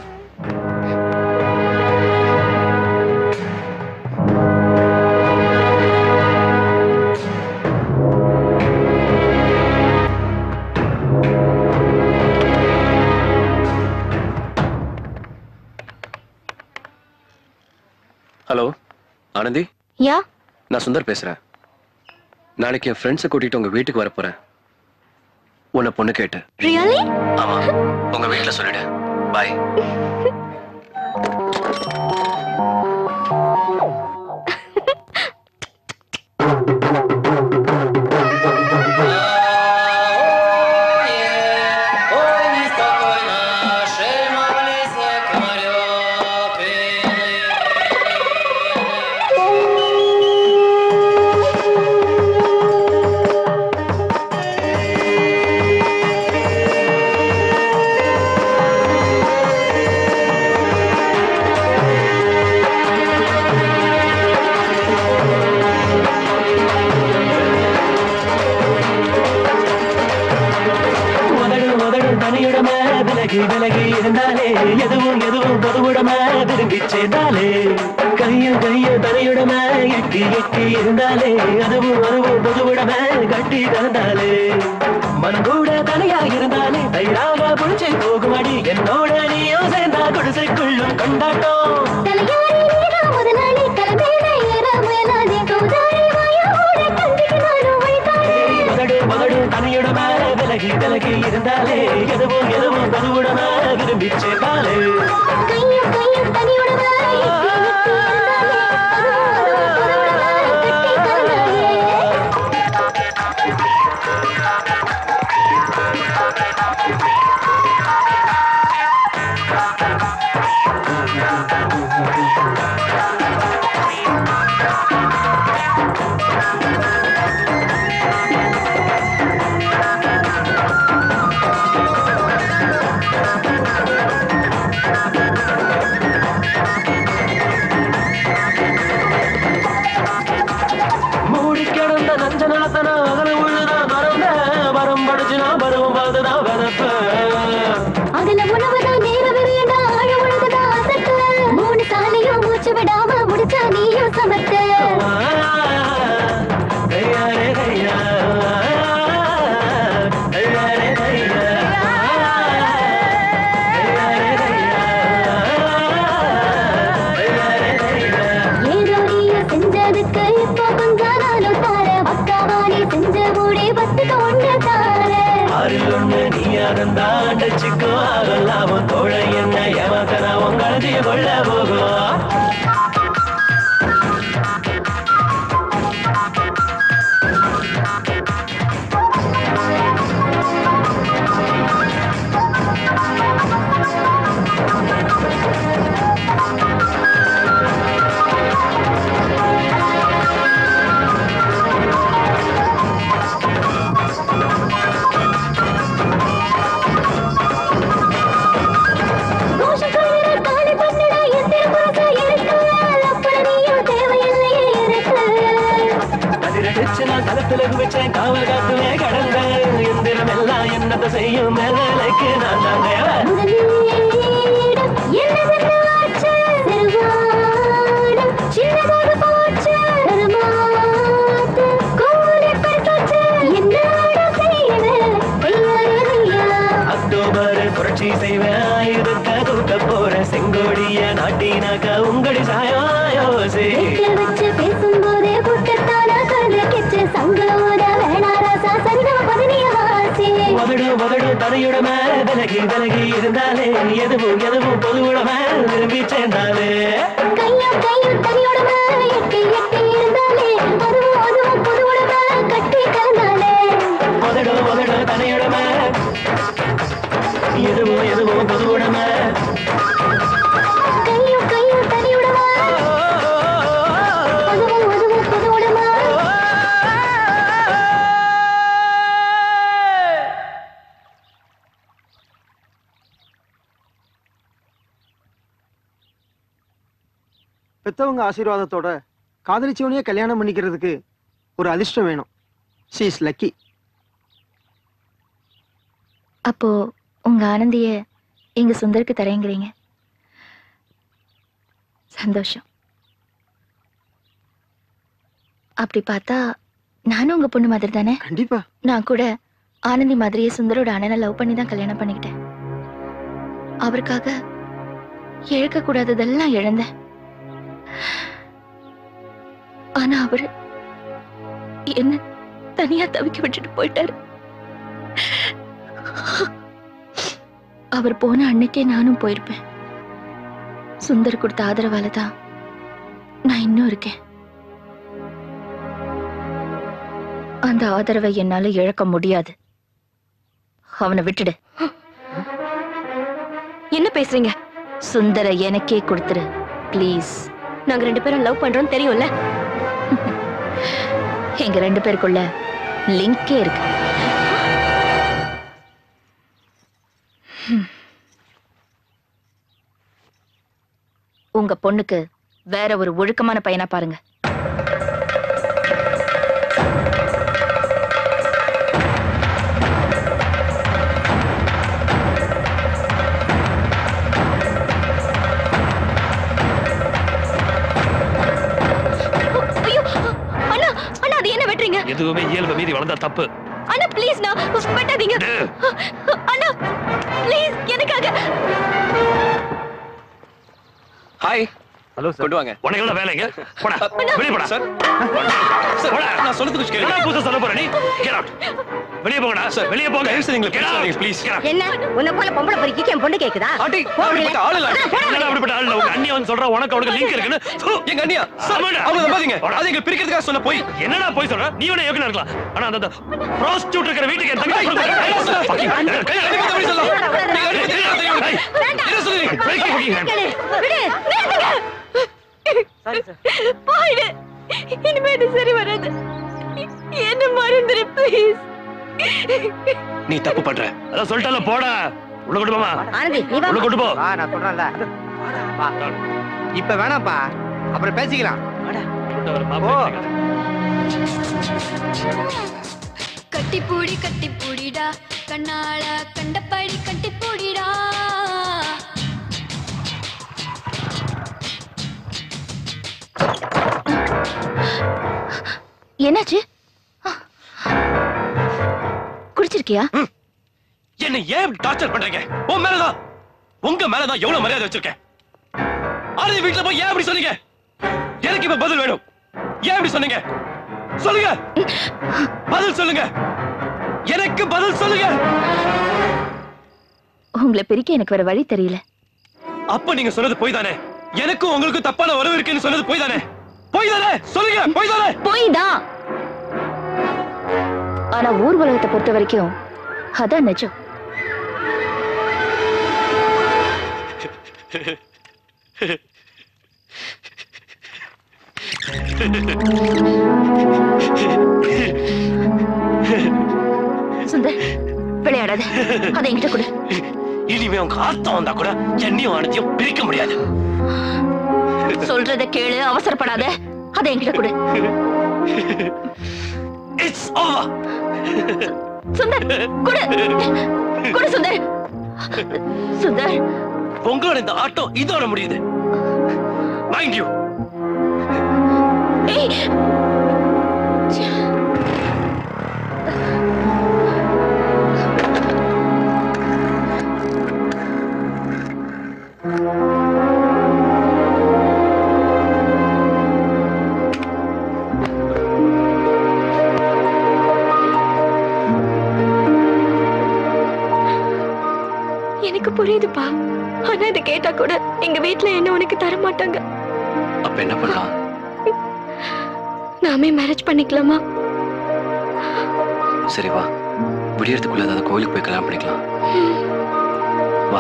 ஹலோ ஆனந்தி, யா நான் சுந்தர் பேசுறேன். நாளைக்கு என் ஃப்ரெண்ட்ஸை கூட்டிட்டு உங்க வீட்டுக்கு வர போறேன். உன்னை பொண்ணு கேட்டு. ரியலி? ஆமா, உங்க வீட்டுல சொல்லிடு. பாய். விலகி இருந்தாலே எதுவும் பொதுவுடம விரும்பி சேர்ந்தாலே கையும் தனியுடம எட்டி இருந்தாலே அதுவும் பொதுவுடம கட்டி கலந்தாலே மனம் கூட தனியா இருந்தாலே தைராக புடிச்சு போகுமடி என்னோட நீயோ சேர்ந்தா குடிசைக்குள்ளும் கொண்டாட்டம். மகடு தனியுடம விலகி இருந்தாலே எதுவும் பொதுவுடம விரும்பி சேர்ந்தாலே கையும் தனியுடம சிக்கோ அதெல்லாம் தோழை என்ன ஏமாத்தனா உங்களை கொள்ள போகும். காவல் காத்துவே கடந்த எந்திரம் எல்லாம் என்னத்தை செய்யும் மேலைக்கு நான் தான் தேவை. இந்திய நாட்டினாக்க உங்கடி சாயோசே வச்சு பேசும்போதே புட்டத்தானா கதக்கிச்சு சங்க ஊர வேணாராசா சங்கம பதினியாசி மதடு தடையுடம விலகி விலகி இருந்தாலே எதுவும் பொதுவுடம விரும்பி சேர்ந்தாலே கையும் தனியுடம எட்டி இருந்தாலே அதுவும் பொதுவுடம கட்டி கலந்தாலே மதடு தடையுடம எதுவும் பொதுவுடம கையும் தனியுடம அதுவும் பொதுவுடம பெத்தவங்க ஆசீர்வாதத்தோட காதலிச்சவனையே கல்யாணம் பண்ணிக்கிறதுக்கு ஒரு அதிர்ஷ்டம் வேணும். She is lucky. அப்போ உங்க ஆனந்திய எங்க சுந்தருக்கு தரேங்கிறீங்க. சந்தோஷம். அப்படி பார்த்தா நானும் உங்க பொண்ணு மாதிரி தானே? கண்டிப்பா. நான் கூட ஆனந்தி மாதிரியே சுந்தரோட அண்ணனை லவ் பண்ணி தான் கல்யாணம் பண்ணிக்கிட்டேன். அவருக்காக இழக்க கூடாததெல்லாம் இழந்தேன். ஆனா அவரு என்ன தனியா தவிக்க விட்டுட்டு போயிட்டாரு. அவர் போன அன்னைக்கே நானும் போயிருப்பேன். சுந்தர் கொடுத்த ஆதரவால தான் நான் இன்னும் இருக்கேன். அந்த ஆதரவை என்னால இழக்க முடியாது. அவனை விட்டுடு. என்ன பேசுறீங்க? சுந்தர எனக்கே கொடுத்துரு ப்ளீஸ். நாங்க 2 பேரும் லவ் பண்றோம் தெரியும்ல. எங்க 2 பேருக்குள்ள லிங்கே இருக்கு. உங்க பொண்ணுக்கு வேற ஒரு ஒழுக்கமான பையனா பாருங்க. எதுவுமே இயல்பு மீறி வளர்ந்தா தப்பு. அண்ணா ப்ளீஸ் நான் வெட்டாதீங்க. அண்ணா ப்ளீஸ் எனக்காக. ஹாய். Hello sir. கொண்டு வாங்க. உனக்கு என்ன வேலைங்க? போடா. வெளிய போடா. சார். போடா. நான் சொல்றதுக்கு கேளுங்க. என்ன புதுசா சொல்ல போற நீ? Get out. வெளிய போங்கடா. சார் வெளிய போங்க. நீங்க ப்ளீஸ். என்ன உன்ன போல பொம்பளை பொறுக்கி என் பொண்ணு கேக்குதா? ஆண்டி அப்படிப்பட்ட ஆளு இல்ல. என்னடா அப்படிப்பட்ட ஆளு இல்ல. உங்க அண்ணி வந்து சொல்றா உனக்கு அவளுக்கு லிங்க் இருக்குன்னு. எங்க அண்ணியா? அவங்க நம்பாதீங்க. அது எங்க பிரிக்கிறதுக்காக சொன்ன போய். என்னடா போய் சொல்ற? நீ வேணா யோகனா இருக்கலாம். ஆனா அந்த ப்ரோஸ்டியூட் இருக்கிற வீட்டுக்கு என் தங்கச்சி கொடுக்க. போயிடு. இனிமே இது சரி வராது. என்ன மறந்துரு ப்ளீஸ். நீ தப்பு பண்ற. அத சொல்லிட்டல போடா. உள்ள கொண்டு போமா. ஆனந்தி நீ வா. உள்ள கொண்டு போ. வா நான் சொல்றேன்ல. வா. இப்ப வேணாம்ப்பா. அப்புறம் பேசிக்கலாம். போ. கட்டி பூடிடா கண்ணால கண்டபடி கட்டி பூடிடா. என்னாச்சு? குடிச்சிருக்கியா? என்ன ஏன் டார்ச்சர் பண்றீங்க? உன் மேலதான் உங்க மேலதான் எவ்வளவு மரியாதை வச்சிருக்கேன். ஆனந்தி வீட்டுல போய் ஏன் அப்படி சொன்னீங்க? எனக்கு இப்ப பதில் வேணும். ஏன் அப்படி சொன்னீங்க? சொல்லுங்க. பதில் சொல்லுங்க. எனக்கு பதில் சொல்லுங்க. உங்களை பிரிக்க எனக்கு வேற வழி தெரியல. அப்ப நீங்க சொன்னது போய் தானே? எனக்கும் உங்களுக்கும் தப்பான உறவு இருக்குன்னு சொன்னது போய் தானே? போய் தானே? சொல்லுங்க. போய் தானே? போய் தான். ஆனா ஊர் உலகத்தை பொறுத்த வரைக்கும் அதான் நிஜம். சுந்தர் விளையாடாத. அதை என்கிட்ட கொடு. இனிமே உங்க ஆர்த்தம் வந்தா கூட என்னையும் ஆனந்தியும் பிரிக்க முடியாது. சொல்றத கேளு. அவசரப்படாத. அதை என்கிட்ட கொடு. It's over. சுந்தர் கொடு. கொடு சுந்தர். சுந்தர் உங்களோட இந்த ஆட்டம் இதோட முடியுது. Mind you. ஏய் புரியுதுப்பா. ஆனா இதை கேட்டா கூட எங்க வீட்டுல என்ன உனக்கு தர மாட்டாங்க. அப்ப என்ன பண்ணலாம்? நாமே மேரேஜ் பண்ணிக்கலாமா? சரி வா, விடியறதுக்குள்ள ஏதாவது கோயிலுக்கு போய் கல்யாணம் பண்ணிக்கலாம். வா.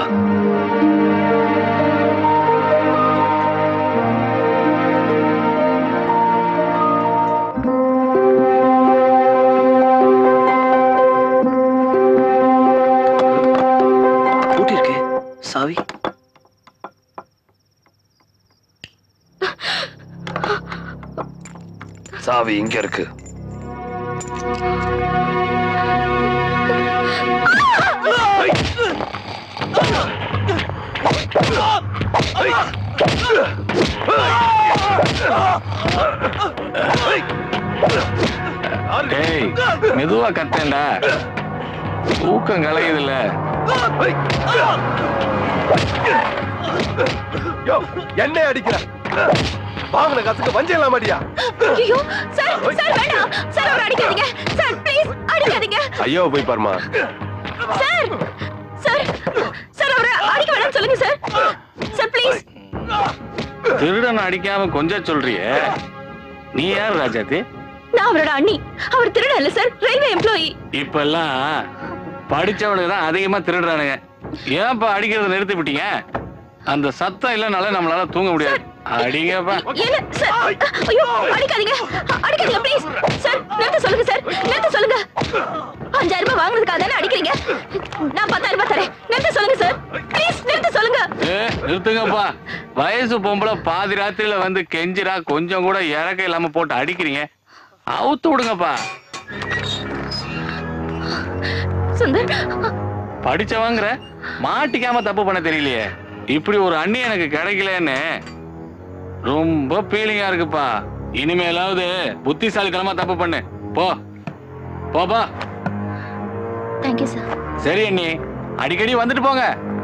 பூட்டி இருக்கு சாவி. சாவி இங்க இருக்கு. ஏய், மெதுவா கத்தேன்டா, தூக்கம் கலையுதுல்ல. என்ன அடிக்கிற? வாங்கின காசுக்கு வஞ்சம் இல்லாம அடியா? ஐயோ சார், சார் வேண்டாம் சார், அவரை அடிக்காதீங்க சார், ப்ளீஸ் அடிக்காதீங்க. ஐயோ போய் பாருமா. சார் சார் சார், அவரை அடிக்க வேணாம்னு சொல்லுங்க சார். Sir please. திருடன் அடிக்காம கொஞ்சம் சொல்றியே, நீ யார் ராஜாத்தி? நான் அவரோட அண்ணி. அவர் திருடன் இல்ல சார், ரயில்வே எம்ப்ளாயி. இப்ப எல்லாம் படிச்சவனுக்கு தான் அதிகமா திருடுறானுங்க. ஏன்ப்பா அடிக்கிறத நிறுத்தி விட்டீங்க? அந்த சத்தம் இல்லைனால நம்மளால தூங்க முடியாது. அடிங்கப்பா. என்ன சார்? ஐயோ அடிக்காதீங்க, அடிக்காதீங்க ப்ளீஸ் சார். நிறுத்த சொல்லுங்க சார், நிறுத்த சொல்லுங்க. 5000 ரூபாய் வாங்குனதுக்காக தானே அடிக்கிறீங்க? நான் 10000 ரூபாய் தரேன். நிறுத்த சொல்லுங்க சார், ப்ளீஸ் நிறுத்த சொல்லுங்க. நிறுத்துங்கப்பா. வயசு பொம்பளை பாதி ராத்திரியில வந்து கெஞ்சிரா, கொஞ்சம் கூட இறக்க இல்லாம போட்டு அடிக்கிறீங்க. அவுத்து விடுங்கப்பா. சுந்தர், படிச்சவங்கிற மாட்டிக்காம தப்பு பண்ண தெரியலையே. இப்படி ஒரு அண்ணி எனக்கு கிடைக்கலன்னு ரொம்ப ஃபீலிங்கா இருக்குப்பா. இனிமேலாவது புத்திசாலித்தனமா தப்பு பண்ணு. போ போப்பா. Thank you sir. சரி அண்ணி, அடிக்கடி வந்துட்டு போங்க.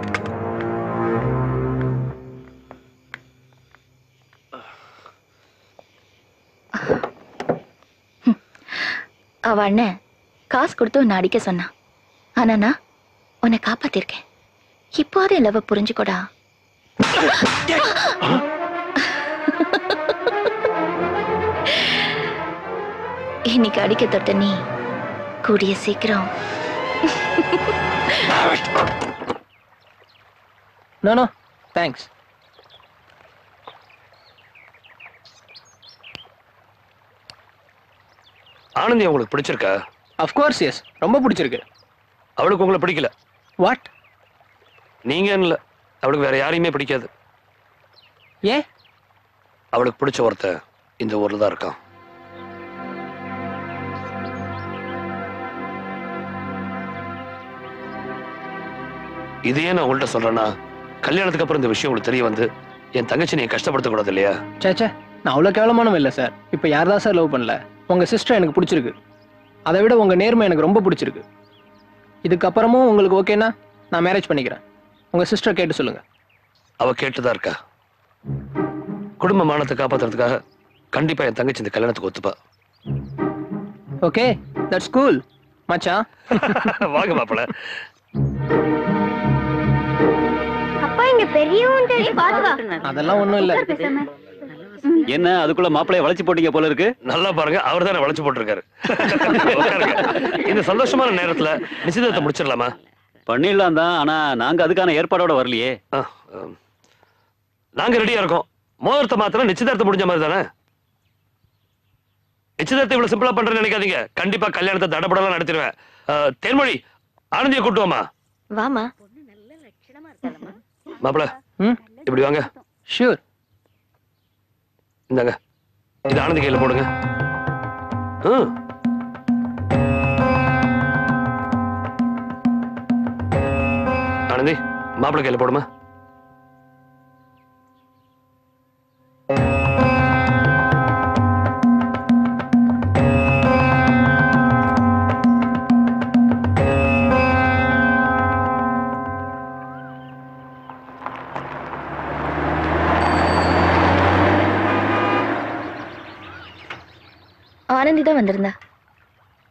அவ அண்ணன் காசு கொடுத்து உன்னை அடிக்க சொன்னான். ஆனா நான் உன்னை காப்பாத்திருக்கேன். இப்போதே லவ் புரிஞ்சுக்கோடா. இன்னைக்கு அடிக்க தொட்ட நீ கூடிய சீக்கிரம். No no thanks. ஆனந்தி உங்களுக்கு பிடிச்சிருக்கா? ஆஃப் கோர்ஸ் எஸ், ரொம்ப பிடிச்சிருக்கு. அவளுக்கு உங்களை பிடிக்கல? வாட்? நீங்க இல்ல, அவளுக்கு வேற யாரையுமே பிடிக்காது. ஏன்? அவளுக்கு பிடிச்ச ஒருத்தன் இந்த ஊர்ல தான் இருக்கான். இதையே நான் உங்கள்கிட்ட சொல்றேன்னா, கல்யாணத்துக்கு அப்புறம் இந்த விஷயம் உங்களுக்கு தெரிய வந்து என் தங்கச்சி நீ கஷ்டப்படுத்தக்கூடாது இல்லையா? சேச்சே, நான் அவ்வளோ கேவலமானவன் இல்லை சார். இப்போ யார் தான் சார் லவ் பண்ணல? உங்கள் சிஸ்டர் எனக்கு பிடிச்சிருக்கு. அதை விட உங்கள் நேர்மை எனக்கு ரொம்ப பிடிச்சிருக்கு. இதுக்கப்புறமும் உங்களுக்கு ஓகேனா நான் மேரேஜ் பண்ணிக்கிறேன். உங்கள் சிஸ்டர் கேட்டு சொல்லுங்கள். அவ கேட்டுதான் இருக்கா. குடும்ப மானத்தை காப்பாத்துறதுக்காக கண்டிப்பா என் தங்கச்சி இந்த கல்யாணத்துக்கு ஒத்துப்பா. ஓகே, தட்ஸ் கூல் மச்சான். வாங்க மாப்பிள்ள. அப்பா இங்க பெரியவன்ட்ட பாத்து வா. அதெல்லாம் ஒண்ணும் இல்ல. என்ன அதுக்குள்ள மாப்பிளைய வளைச்சு போட்டீங்க போல இருக்கு? நல்லா பாருங்க, அவர் தானே வளைச்சு போட்டிருக்காரு. இந்த சந்தோஷமான நேரத்துல நிச்சயதார்த்தம் முடிச்சிடலாமா? பண்ணிடலாம் தான், ஆனா நாங்க அதுக்கான ஏற்பாடோட வரலையே. நாங்க ரெடியா இருக்கோம். முகூர்த்த மாத்திரம் நிச்சயதார்த்தம் முடிஞ்ச மாதிரி தானே. நிச்சயதார்த்தம் இவ்வளவு சிம்பிளா பண்றேன்னு நினைக்காதீங்க. கண்டிப்பா கல்யாணத்தை தடபடலாம் நடத்திடுவேன். தேன்மொழி, ஆனந்தியை கூட்டுவாமா? வாமா. மாப்பிள இப்படி வாங்க. ஷூர். இந்தாங்க, இது ஆனந்தி கையில போடுங்க. ஆனந்தி, மாப்பிள கையில போடுமா. ஆனந்தி தான் வந்திருந்தா.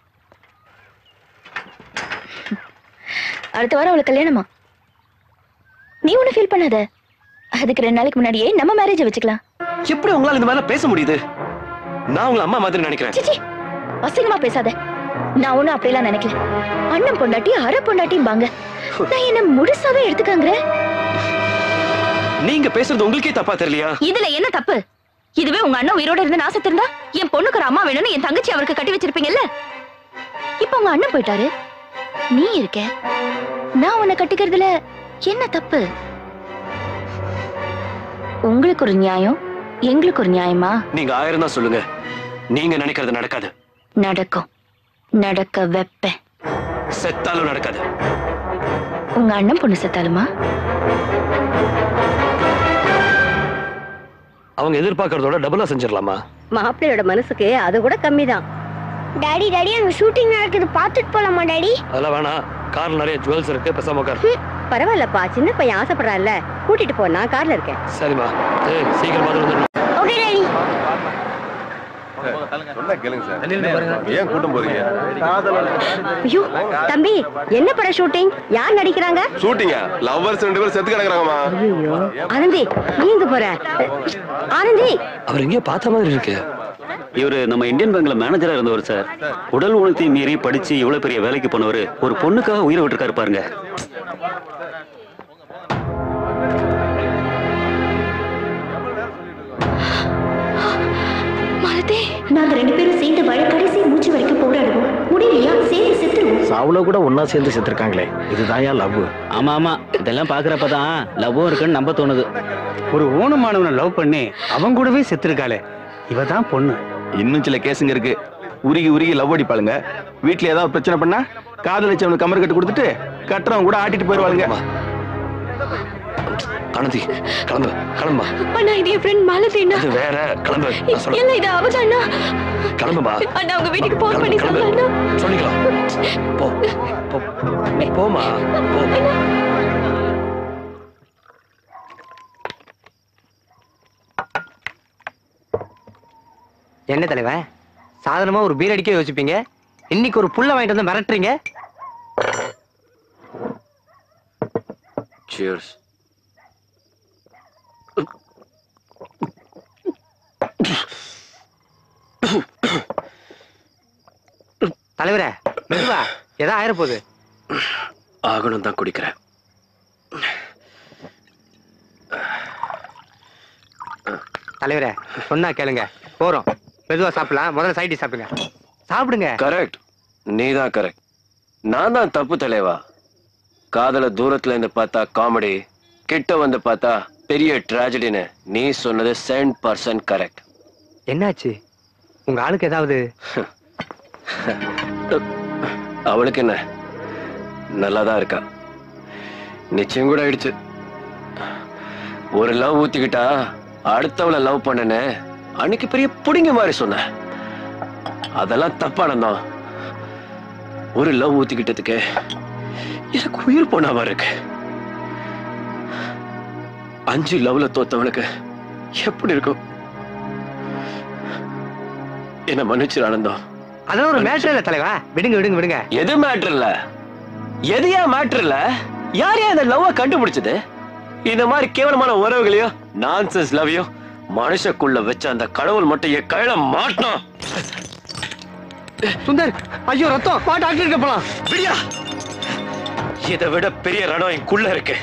அடுத்த வாரம் அவளுக்கு கல்யாணமா? நீ ஒண்ணு ஃபீல் பண்ணாத. அதுக்கு 2 நாளைக்கு முன்னாடியே நம்ம மேரேஜ் வச்சுக்கலாம். எப்படி உங்களால இந்த மாதிரி பேச முடியுது? நான் உங்களை அம்மா மாதிரி நினைக்கிறேன். சிச்சி, அசிங்கமா பேசாத. நான் ஒண்ணும் அப்படியெல்லாம் நினைக்கல. அண்ணன் பொண்டாட்டி அரை பொண்டாட்டிம்பாங்க. நான் என்ன முழுசாவே எடுத்துக்கங்கிறேன். நீங்க பேசுறது உங்களுக்கே தப்பா தெரியலையா? இதுல என்ன தப்பு? இதுவே உங்க அண்ணன் உயிரோட இருந்து நாச இருந்தா என் பொண்ணுக்கு ஒரு அம்மா வேணும்னு என் தங்கச்சி அவருக்கு கட்டி வச்சிருப்பீங்கல்ல. இப்ப உங்க அண்ணன் போயிட்டாரு, நீ இருக்க. நான் உன்னை கட்டிக்கிறதுல என்ன தப்பு? உங்களுக்கு ஒரு நியாயம், எங்களுக்கு ஒரு நியாயமா? நீங்க 1000 தான் சொல்லுங்க, நீங்க நினைக்கிறது நடக்காது. நடக்கும், நடக்க வைப்பேன். செத்தாலும் நடக்காது. உங்க அண்ணன் பொண்ணு செத்தாலுமா? அவங்க எதிர்பார்க்கறதோட டபுளா செஞ்சிடலாமா? மாப்பிள்ளையோட மனசுக்கு அது கூட கம்மிதான். டாடி டாடி அங்க ஷூட்டிங் நடக்குது, பாத்துட்டு போலாமா டாடி? அதெல்லாம் வேணாம், கார்ல நிறைய ஜுவல்ஸ் இருக்கு, பேசாம உட்காரு. பரவாயில்லப்பா, சின்ன பையன் ஆசைப்படுறான்ல, கூட்டிட்டு போ, நான் கார்ல இருக்கேன். சரிம்மா, சீக்கிரம் வந்துடணும். Okay daddy. சொன்னா கேளுங்க சார். ஏன் கூட்டம் போறீங்க? ஐயோ தம்பி, என்ன பட ஷூட்டிங்? யார் நடிக்கிறாங்க? ஷூட்டிங்கா? லவ்வர்ஸ் 2 பேரும் செத்து கிடக்குறாங்கம்மா. ஐயோ ஆனந்தி, நீ எங்க போற? ஆனந்தி, அவர் எங்கேயோ பார்த்த மாதிரி இருக்கு. இவரு நம்ம இந்தியன் பேங்க்ல மேனேஜரா இருந்தவர் சார். உடல் ஊனத்தை மீறி படிச்சு இவ்வளவு பெரிய வேலைக்கு போனவர் ஒரு பொண்ணுக்காக உயிரை விட்டுருக்காரு பாருங்க. நாங்க 2 பேரும் சேர்ந்து வாழ கடைசி மூச்சு வரைக்கும் போராடுவோம். முடியலையா சேர்ந்து செத்துருவோம். சாவுல கூட ஒன்னா சேர்ந்து செத்துருக்காங்களே, இதுதான் லவ். ஆமா ஆமா, இதெல்லாம் பாக்குறப்பதான் லவ்வும் இருக்குன்னு நம்ப தோணுது. ஒரு ஊனமானவனை லவ் பண்ணி அவன் கூடவே செத்துருக்காளே, இவதான் பொண்ணு. இன்னும் சில கேஸுங்க இருக்கு. உருகி உருகி லவ் அடிப்பாளுங்க. வீட்டுல ஏதாவது பிரச்சனை பண்ணா காதலிச்சவனுக்கு கமர் கட்டு கொடுத்துட்டு கட்டுறவங்க கூட ஆட்டிட்டு போயிருவாளுங்க. ஆனந்தி, கிளம்பு கிளம்பா. அண்ணா, இது என் ஃப்ரெண்ட் மாலதினா. அது வேற, கிளம்பு. இல்ல, இது அவதான் அண்ணா. கிளம்புமா. அண்ணா, உங்க வீட்டுக்கு போன் பண்ணி சொல்லுங்க. சொல்லிக்கலாம். போ போமா போ. என்ன தலைவன், சாதாரணமா ஒரு பீர் அடிக்க யோசிப்பீங்க, இன்னைக்கு ஒரு புள்ள வாங்கிட்டு வந்து மிரட்டுறீங்க. Cheers. தலைவரே மெதுவா, ஏதா ஆயிர போகுது. ஆகணும் தான் குடிக்கிறேன். தலைவரே சொன்னா கேளுங்க, போறோம். மெதுவா சாப்பிடலாம், முதல்ல சைட் டிஷ் சாப்பிடுங்க. சாப்பிடுங்க. கரெக்ட், நீதான் கரெக்ட். நான் தான் தப்பு தலைவா. காதல தூரத்துல இருந்து பார்த்தா காமெடி, கிட்ட வந்து பார்த்தா பெரிய டிராஜடின்னு நீ சொன்னது 100% கரெக்ட். என்னாச்சு உங்க ஆளுக்கு ஏதாவது? அவளுக்கு என்ன, நல்லாதான் இருக்கா. நிச்சயம் கூட ஆயிடுச்சு. ஒரு லவ் ஊத்திக்கிட்டா அடுத்தவளை லவ் பண்ணனே அன்னைக்கு பெரிய புடிங்க மாதிரி சொன்ன. அதெல்லாம் தப்பானதான். ஒரு லவ் ஊத்திக்கிட்டதுக்கு எனக்கு உயிர் போன மாதிரி இருக்கு. 5 லவ்ல தோத்தவனுக்கு எப்படி இருக்கும்? என்ன மன்னிச்சிரு ஆனந்தம். அதெல்லாம் ஒரு மேட்டர் இல்ல தலைவா, விடுங்க விடுங்க விடுங்க. எது மேட்டர் இல்ல? எதையா மேட்டர் இல்ல? யாரையா இந்த லவ்வ கண்டுபிடிச்சது? இந்த மாதிரி கேவலமான உறவுகளையும் நான்சென்ஸ் லவ்வையும் மனுஷக்குள்ள வச்ச அந்த கடவுள் மட்டும் என் கையில மாட்டணும். சுந்தர், ஐயோ ரத்தம், பா டாக்டர் போலாம். விடியா, இதை விட பெரிய ரணம் எனக்குள்ள இருக்கு.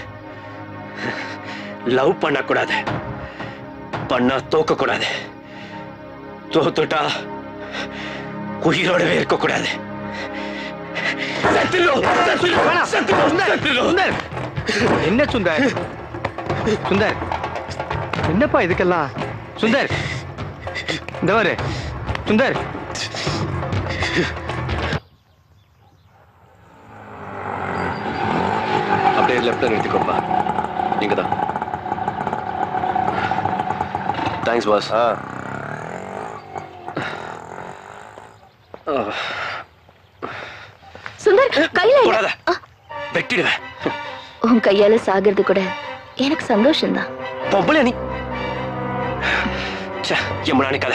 லவ் பண்ண கூடாது, பண்ணா தோக்க கூடாது, தோத்துட்டா உயிரோடவே இருக்க கூடாது. என்ன சுந்தர்? சுந்தர் என்னப்பா இதுக்கெல்லாம்? சுந்தர் இந்த பாரு சுந்தர். அப்படியே லெஃப்ட்ல நிறுத்திக்கோப்பா. நீங்க தான். Thanks pass. சுந்தர், கையில வெட்டிடுவேன். உன் கையால சாகிறது கூட எனக்கு சந்தோஷம்தான். பொம்பளை நீ நினைக்காத.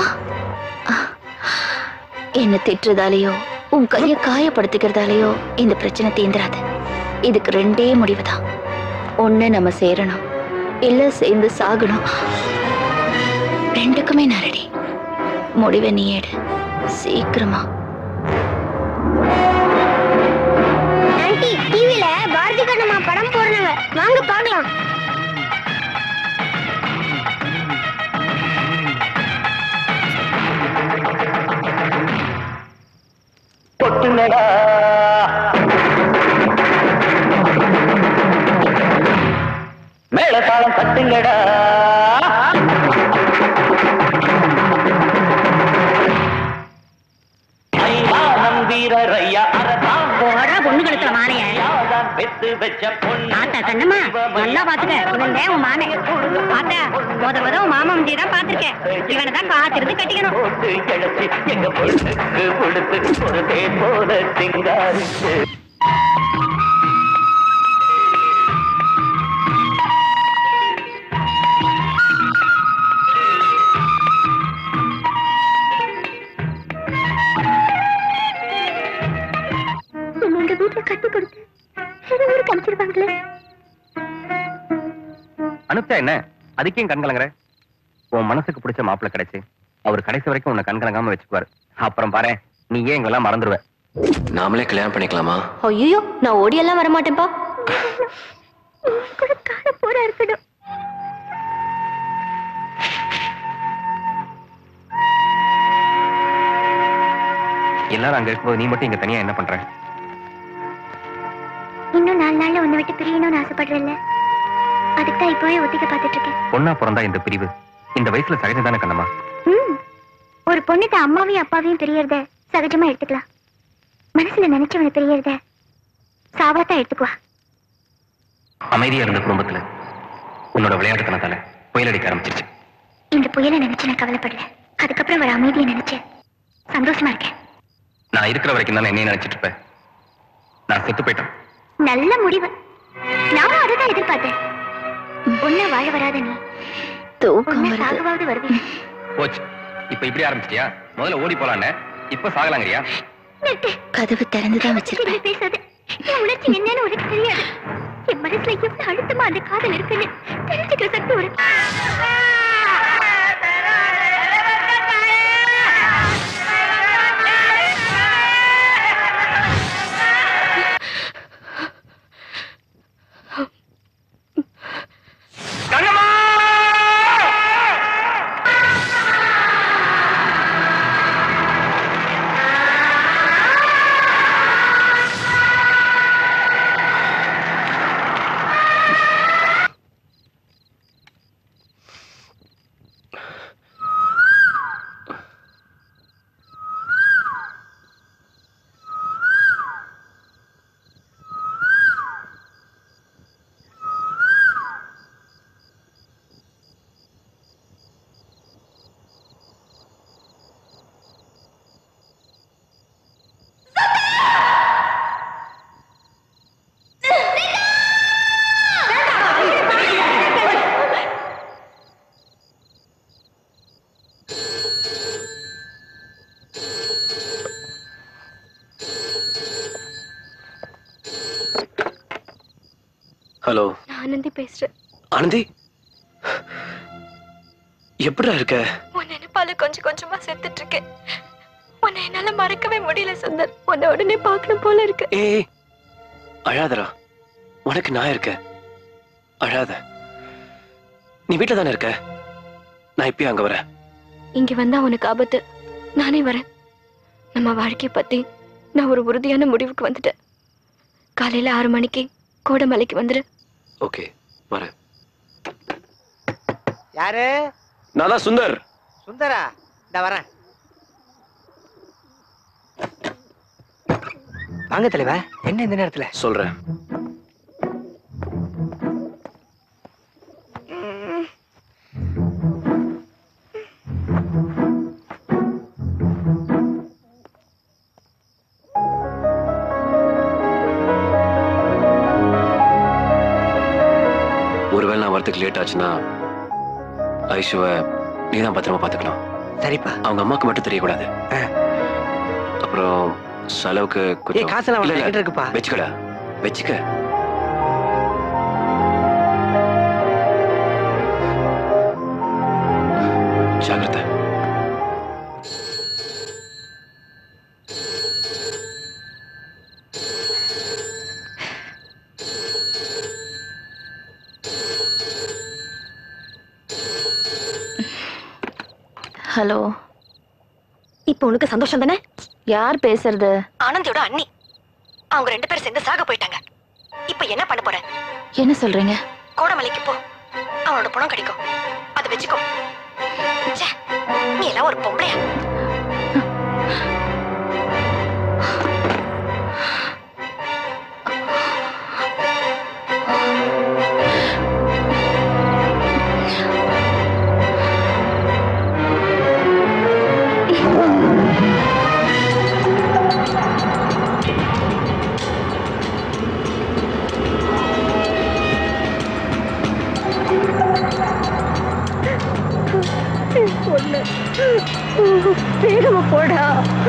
என்ன திட்டுறதாலேயோ உன் கைய காயப்படுத்திக்கிறதாலேயோ இந்த பிரச்சனை தீந்துராது. இதுக்கு 2 முடிவுதான். ஒண்ணு நம்ம சேரணும் இல்ல சேர்ந்து சாகணும். ரெண்டுக்குமே நான் ரெடி. முடிவை நீ எடு சீக்கிரமா. ஆன்ட்டி டிவில பாரதி கண்ணம்மா படம் போடுறாங்க, வாங்க பார்க்கலாம். பொட்டுங்கடா மேளதாளம் தட்டுங்கடா வீரரையா பொண்ணுகளுக்கு மாலைய வெத்து வச்ச பொண்ணு ஆத்தா கண்ணம்மா நல்லா பாத்துக்க. உடனே உன் மானை பாத்தா முத உன் மாமா முந்தியை தான் பாத்திருக்கேன். இவனை தான் காத்திருந்து கட்டிக்கணும். போட்டு கிடச்சி எங்க பொண்ணுக்கு கொடுத்து ஒரு தேர் போல சிங்காரிச்சு எங்க வீட்டுல கட்டி கொடுத்து ஊருக்கு அனுப்பிச்சிருப்பாங்களே. அனுப்பிச்சா என்ன, அதுக்கேயும் கண் கலங்குற? உன் மனசுக்கு பிடிச்ச மாப்பிள்ளை கிடைச்சு அவர் கடைசி வரைக்கும் உன்னை கண் கலங்காம வச்சுக்குவாரு. அப்புறம் பாரு, நீ ஏன் எங்கெல்லாம் மறந்துடுவ. நாமளே கல்யாணம் பண்ணிக்கலாமா? ஐயோ, நான் ஓடியெல்லாம் வரமாட்டேன்ப்பா. கூட கால போரா இருக்கணும். எல்லாரும் அங்க இருக்கும்போது நீ மட்டும் இங்க தனியா என்ன பண்ற? இன்னும் 4 நாள்ல உன்னை விட்டு பிரியணும்னு ஆசைப்படுறேன்ல, அதுக்கு தான் இப்பவே ஒத்திக்க பார்த்துட்டு இருக்கேன். பொண்ணா பிறந்தா இந்த பிரிவு இந்த வயசுல சகஜம் தானே கண்ணம்மா? ஒரு பொண்ணுக்கு அம்மாவையும் அப்பாவையும் தெரியறத சகஜமா எடுத்துக்கலாம். மனசுல நினைச்சவனை தெரியறத சாவாத்தான் எடுத்துக்குவா. அமைதியா இருந்த குடும்பத்துல உன்னோட விளையாட்டுத்தனத்தால புயல் அடிக்க ஆரம்பிச்சிருச்சு. இந்த புயலை நினைச்சு நான் கவலைப்படல, அதுக்கப்புறம் ஒரு அமைதியை நினைச்சு சந்தோஷமா இருக்கேன். நான் இருக்கிற வரைக்கும் தானே என்னைய நினைச்சிட்டு இருப்பேன். நான் செத்து போயிட்டேன். நல்ல முடிவு. நானும் அதுதான் எதிர்பார்த்தேன். ஒன்ன வாழ வராத நீ சாகவாவது வருவீங்க. போச்சு, இப்ப இப்படி ஆரம்பிச்சிட்டியா? முதல்ல ஓடி போலான்னு, இப்ப சாகலாங்கறியா? கதவு திறந்துதான் வச்சிருக்கேன். பேசாத. என் உணர்ச்சி என்னன்னு உனக்கு தெரியாது. என் மனசுல எவ்வளவு அழுத்தமா அந்த காதல் இருக்குன்னு தெரிஞ்சுக்கிற சக்தி ஒரு ஹலோ, ஆனந்தி பேசுறேன். ஆனந்தி, எப்படிடா இருக்க? உன் நினைப்பால கொஞ்சம் கொஞ்சமா செத்துட்டு இருக்கேன். உன்னை என்னால மறக்கவே முடியல சுந்தர். உன்னை உடனே பார்க்கணும் போல இருக்கு. ஏய், அழாதடா, உனக்கு நான் இருக்கேன். அழாத. நீ வீட்டுல தானே இருக்க? நான் இப்பயும் அங்க வரேன். இங்க வந்தா உனக்கு ஆபத்து. நானே வரேன். நம்ம வாழ்க்கைய பத்தி நான் ஒரு உறுதியான முடிவுக்கு வந்துட்டேன். காலையில 6 மணிக்கு கோடமலைக்கு வந்துரு. ஓகே, வரேன். யாரு? நான் தான் சுந்தர். சுந்தரா? இந்த வரேன். வாங்க தலைவா. என்ன இந்த நேரத்துல? சொல்றேன். ஒருவேளை நான் வரதுக்கு லேட் ஆச்சுன்னா ஐஷுவை நீதான் பத்திரமா பாத்துக்கலாம். சரிப்பா. அவங்க அம்மாக்கு மட்டும் தெரியக்கூடாது. அப்புறம் செலவுக்கு காசெல்லாம் இருக்குப்பா. வச்சுக்கடா, வச்சுக்க. ஜாகிரதை. ஹலோ, இப்போ உனக்கு சந்தோஷம் தானே? யார் பேசுறது? ஆனந்தியோட அண்ணி. அவங்க 2 பேரும் சேர்ந்து சாக போயிட்டாங்க. இப்போ என்ன பண்ண போற? என்ன சொல்றீங்க? கோடமலைக்கு போ, அவனோட பணம் கிடைக்கும், அதை வச்சுக்கோ. ச்சே, நீ எல்லாம் ஒரு பொம்பளையா? வேகமா போடா.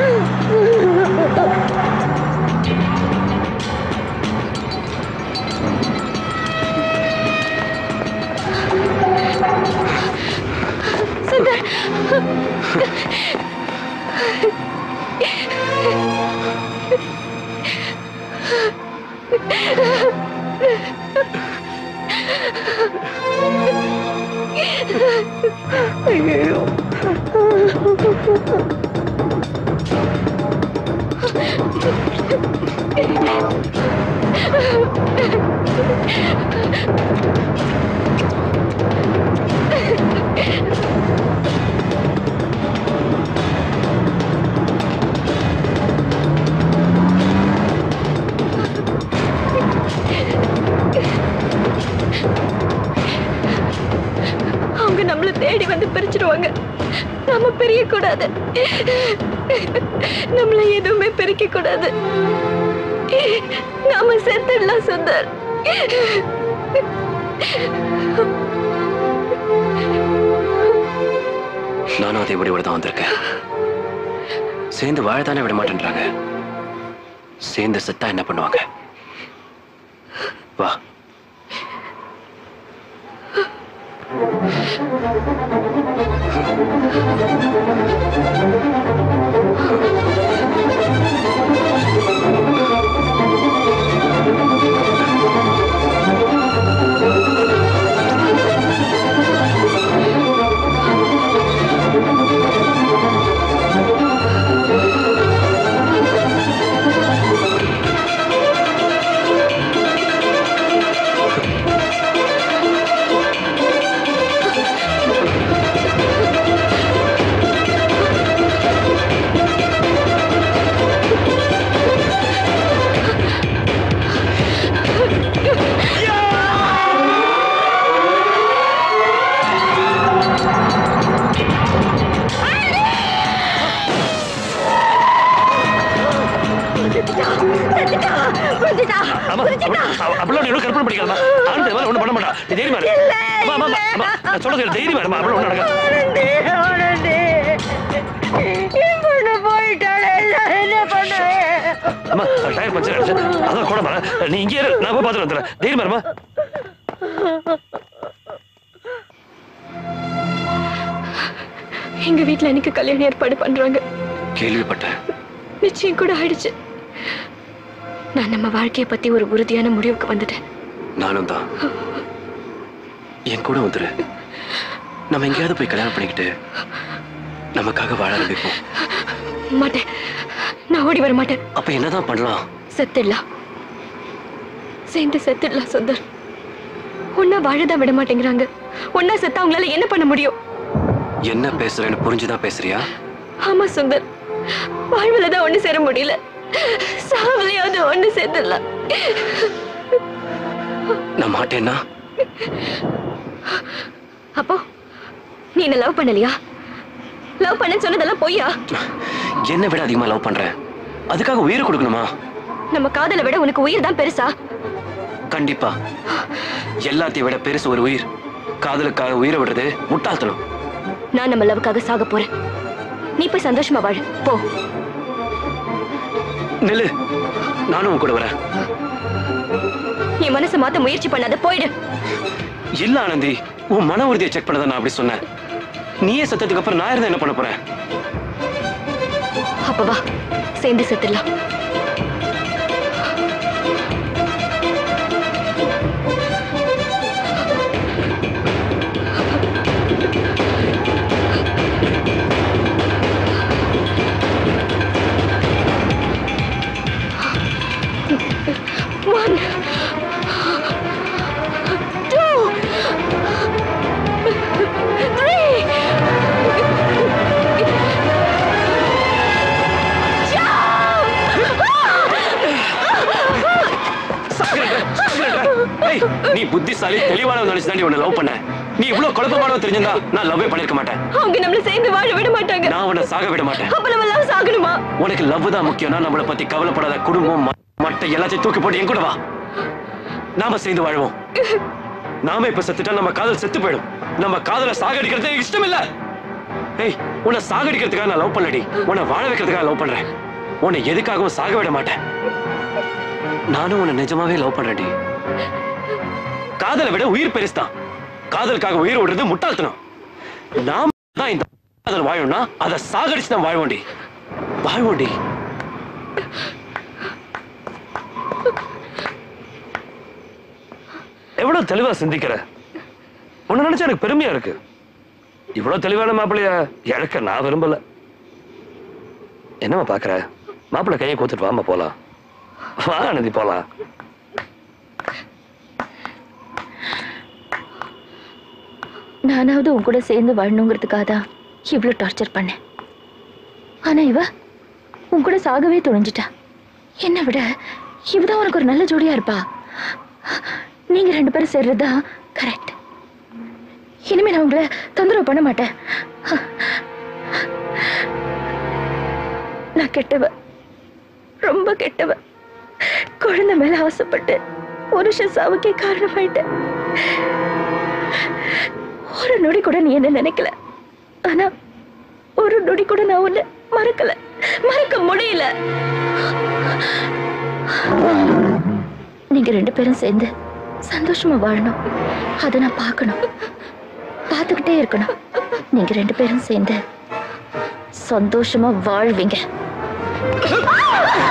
சுந்தர், ஐயோ, அவங்க நம்மள தேடி வந்து பிரிச்சிருவாங்க. நாம பிரிய கூடாது. நம்மள எதுவுமே பிரிக்க கூடாது. நாம செத்துடலாம் சுந்தர். நானும் அதே முடிவோட தான் வந்திருக்கேன். சேர்ந்து வாழத்தானே விட மாட்டேன்றாங்க. சேர்ந்து செத்தா என்ன பண்ணுவாங்க? வா. நீ இங்கே நான் போய் பார்த்துட்டு வந்துடுறேன். தைரியமா எங்க வீட்டுல எனக்கு கல்யாணம் ஏற்பாடு பண்றாங்க. கேள்விப்பட்டேன். நிச்சயம் கூட ஆயிடுச்சு. நான் நம்ம வாழ்க்கையை பத்தி ஒரு உறுதியான முடிவுக்கு வந்துட்டேன். நானும் தான். என் கூட வந்துரு. நம்ம எங்கேயாவது போய் கல்யாணம் பண்ணிக்கிட்டு நமக்காக வாழ ஆரம்பிப்போம். மாட்டேன், நான் ஓடி வர மாட்டேன். அப்ப என்னதான் பண்ணலாம்? செத்துடலாம், சேர்ந்து செத்துடலாம் சுந்தர். ஒன்னா வாழதான் விட மாட்டேங்கிறாங்க. ஒன்னா செத்தா அவங்களால என்ன பண்ண முடியும்? என்ன பேசுறேன்னு புரிஞ்சுதான் பேசுறியா? ஆமா சுந்தர், வாழ்வுலதான் ஒண்ணு சேர முடியல, சாவலையாவது ஒண்ணு சேர்த்துடலாம். நான் மாட்டேன்னா? அப்போ நீ என்ன லவ் பண்ணலையா? லவ் பண்ண சொன்னதெல்லாம் பொய்யா? என்ன விட அதிகமா லவ் பண்றேன், அதுக்காக உயிரை கொடுக்கணுமா? நம்ம காதலை விட உனக்கு உயிர் தான் பெருசா? கண்டிப்பா. எல்லாத்தையும் விட பெருசு ஒரு உயிர். காதலுக்காக உயிரை விடுறது முட்டாள்தனம். நான் நம்ம லவ்வுக்காக சாக போறேன். நீ போய் சந்தோஷமா வாழ போ. நில்லு, நானும் உன் கூட வரேன். நீ மனசை மாத்த முயற்சி பண்ணாத, போயிடு. இல்ல ஆனந்தி, உன் மன உறுதியை செக் பண்ணதான் நான் அப்படி சொன்னேன். நீயே செத்ததுக்கு அப்புறம் நான் இருந்தா என்ன பண்ண போறேன்? அப்ப வா சேர்ந்து செத்துடலாம். One, 2, 3. நீ புத்திசாலி தெளிவானவன் நினைச்சுதான் உன்னை லவ் பண்ண. நீ இவ்வளவு குழப்பமானவன் தெரிஞ்சிருந்தா நான் லவ்வே பண்ணிருக்க மாட்டேன். அவங்க நம்மள சேர்ந்து வாழ விட மாட்டாங்க. நான் உன்னை சாக விட மாட்டேன். அப்ப நம்ம எல்லாம் சாகணுமா? உனக்கு லவ் தான் முக்கியம்னா நம்மளை பத்தி கவலைப்படாத குடும்பம் மட்ட எல்லாத்தையும் தூக்கி போட்டு என் கூட வா. நாம சேர்ந்து வாழ்வோம். நாம இப்ப செத்துட்டா நம்ம காதல் செத்து போயிடும். நம்ம காதலை சாகடிக்கிறது எனக்கு இஷ்டம் இல்ல. ஏய், உன்னை சாகடிக்கிறதுக்காக நான் லவ் பண்ணலடி, உன்னை வாழ வைக்கிறதுக்காக லவ் பண்றேன். உன்னை எதுக்காகவும் சாக விட மாட்டேன். நானும் உன்னை நிஜமாவே லவ் பண்றேன்டி. காதலை விட உயிர் பெருசுதான். காதலுக்காக உயிர் விடுறது முட்டாள்தனம். நாம தான் இந்த காதல் வாழணும்னா அதை சாகடிச்சு தான் வாழ்வோண்டி. வாழ்வோண்டி. எவ்வளவு தெளிவா சிந்திக்கிற. உன்னை நினைச்சா எனக்கு பெருமையா இருக்கு. இவ்வளவு தெளிவான மாப்பிள்ளைய இழக்க நான் விரும்பல. என்னமா பாக்குற? மாப்பிள்ளை கையை கூத்துட்டு வாமா போலாம். வா ஆனந்தி போலாம். நானாவது உன் கூட சேர்ந்து வாழணுங்கிறதுக்காக தான் இவ்வளவு டார்ச்சர் பண்ணேன். ஆனா இவ உன் கூட சாகவே துணிஞ்சிட்டா. என்னை விட இவதான் உனக்கு ஒரு நல்ல ஜோடியா இருப்பா. நீங்க ரெண்டு பேரும் சேர்றதுதான் கரெக்ட். இனிமே நான் உங்களை தொந்தரவு பண்ண மாட்டேன். நான் கெட்டவ, ரொம்ப கெட்டவ. குழந்தை மேல ஆசைப்பட்டு புருஷன் சாவுக்கே காரணமாயிட்டேன். ஒரு நொடி கூட நீ என்ன நினைக்கல. ஆனா ஒரு நொடி கூட நான் உன்னை மறக்கல, மறக்க முடியல. நீங்க ரெண்டு பேரும் சேர்ந்து சந்தோஷமா வாழணும். அதை நான் பார்க்கணும், பார்த்துக்கிட்டே இருக்கணும். நீங்க ரெண்டு பேரும் சேர்ந்து சந்தோஷமா வாழ்வீங்க.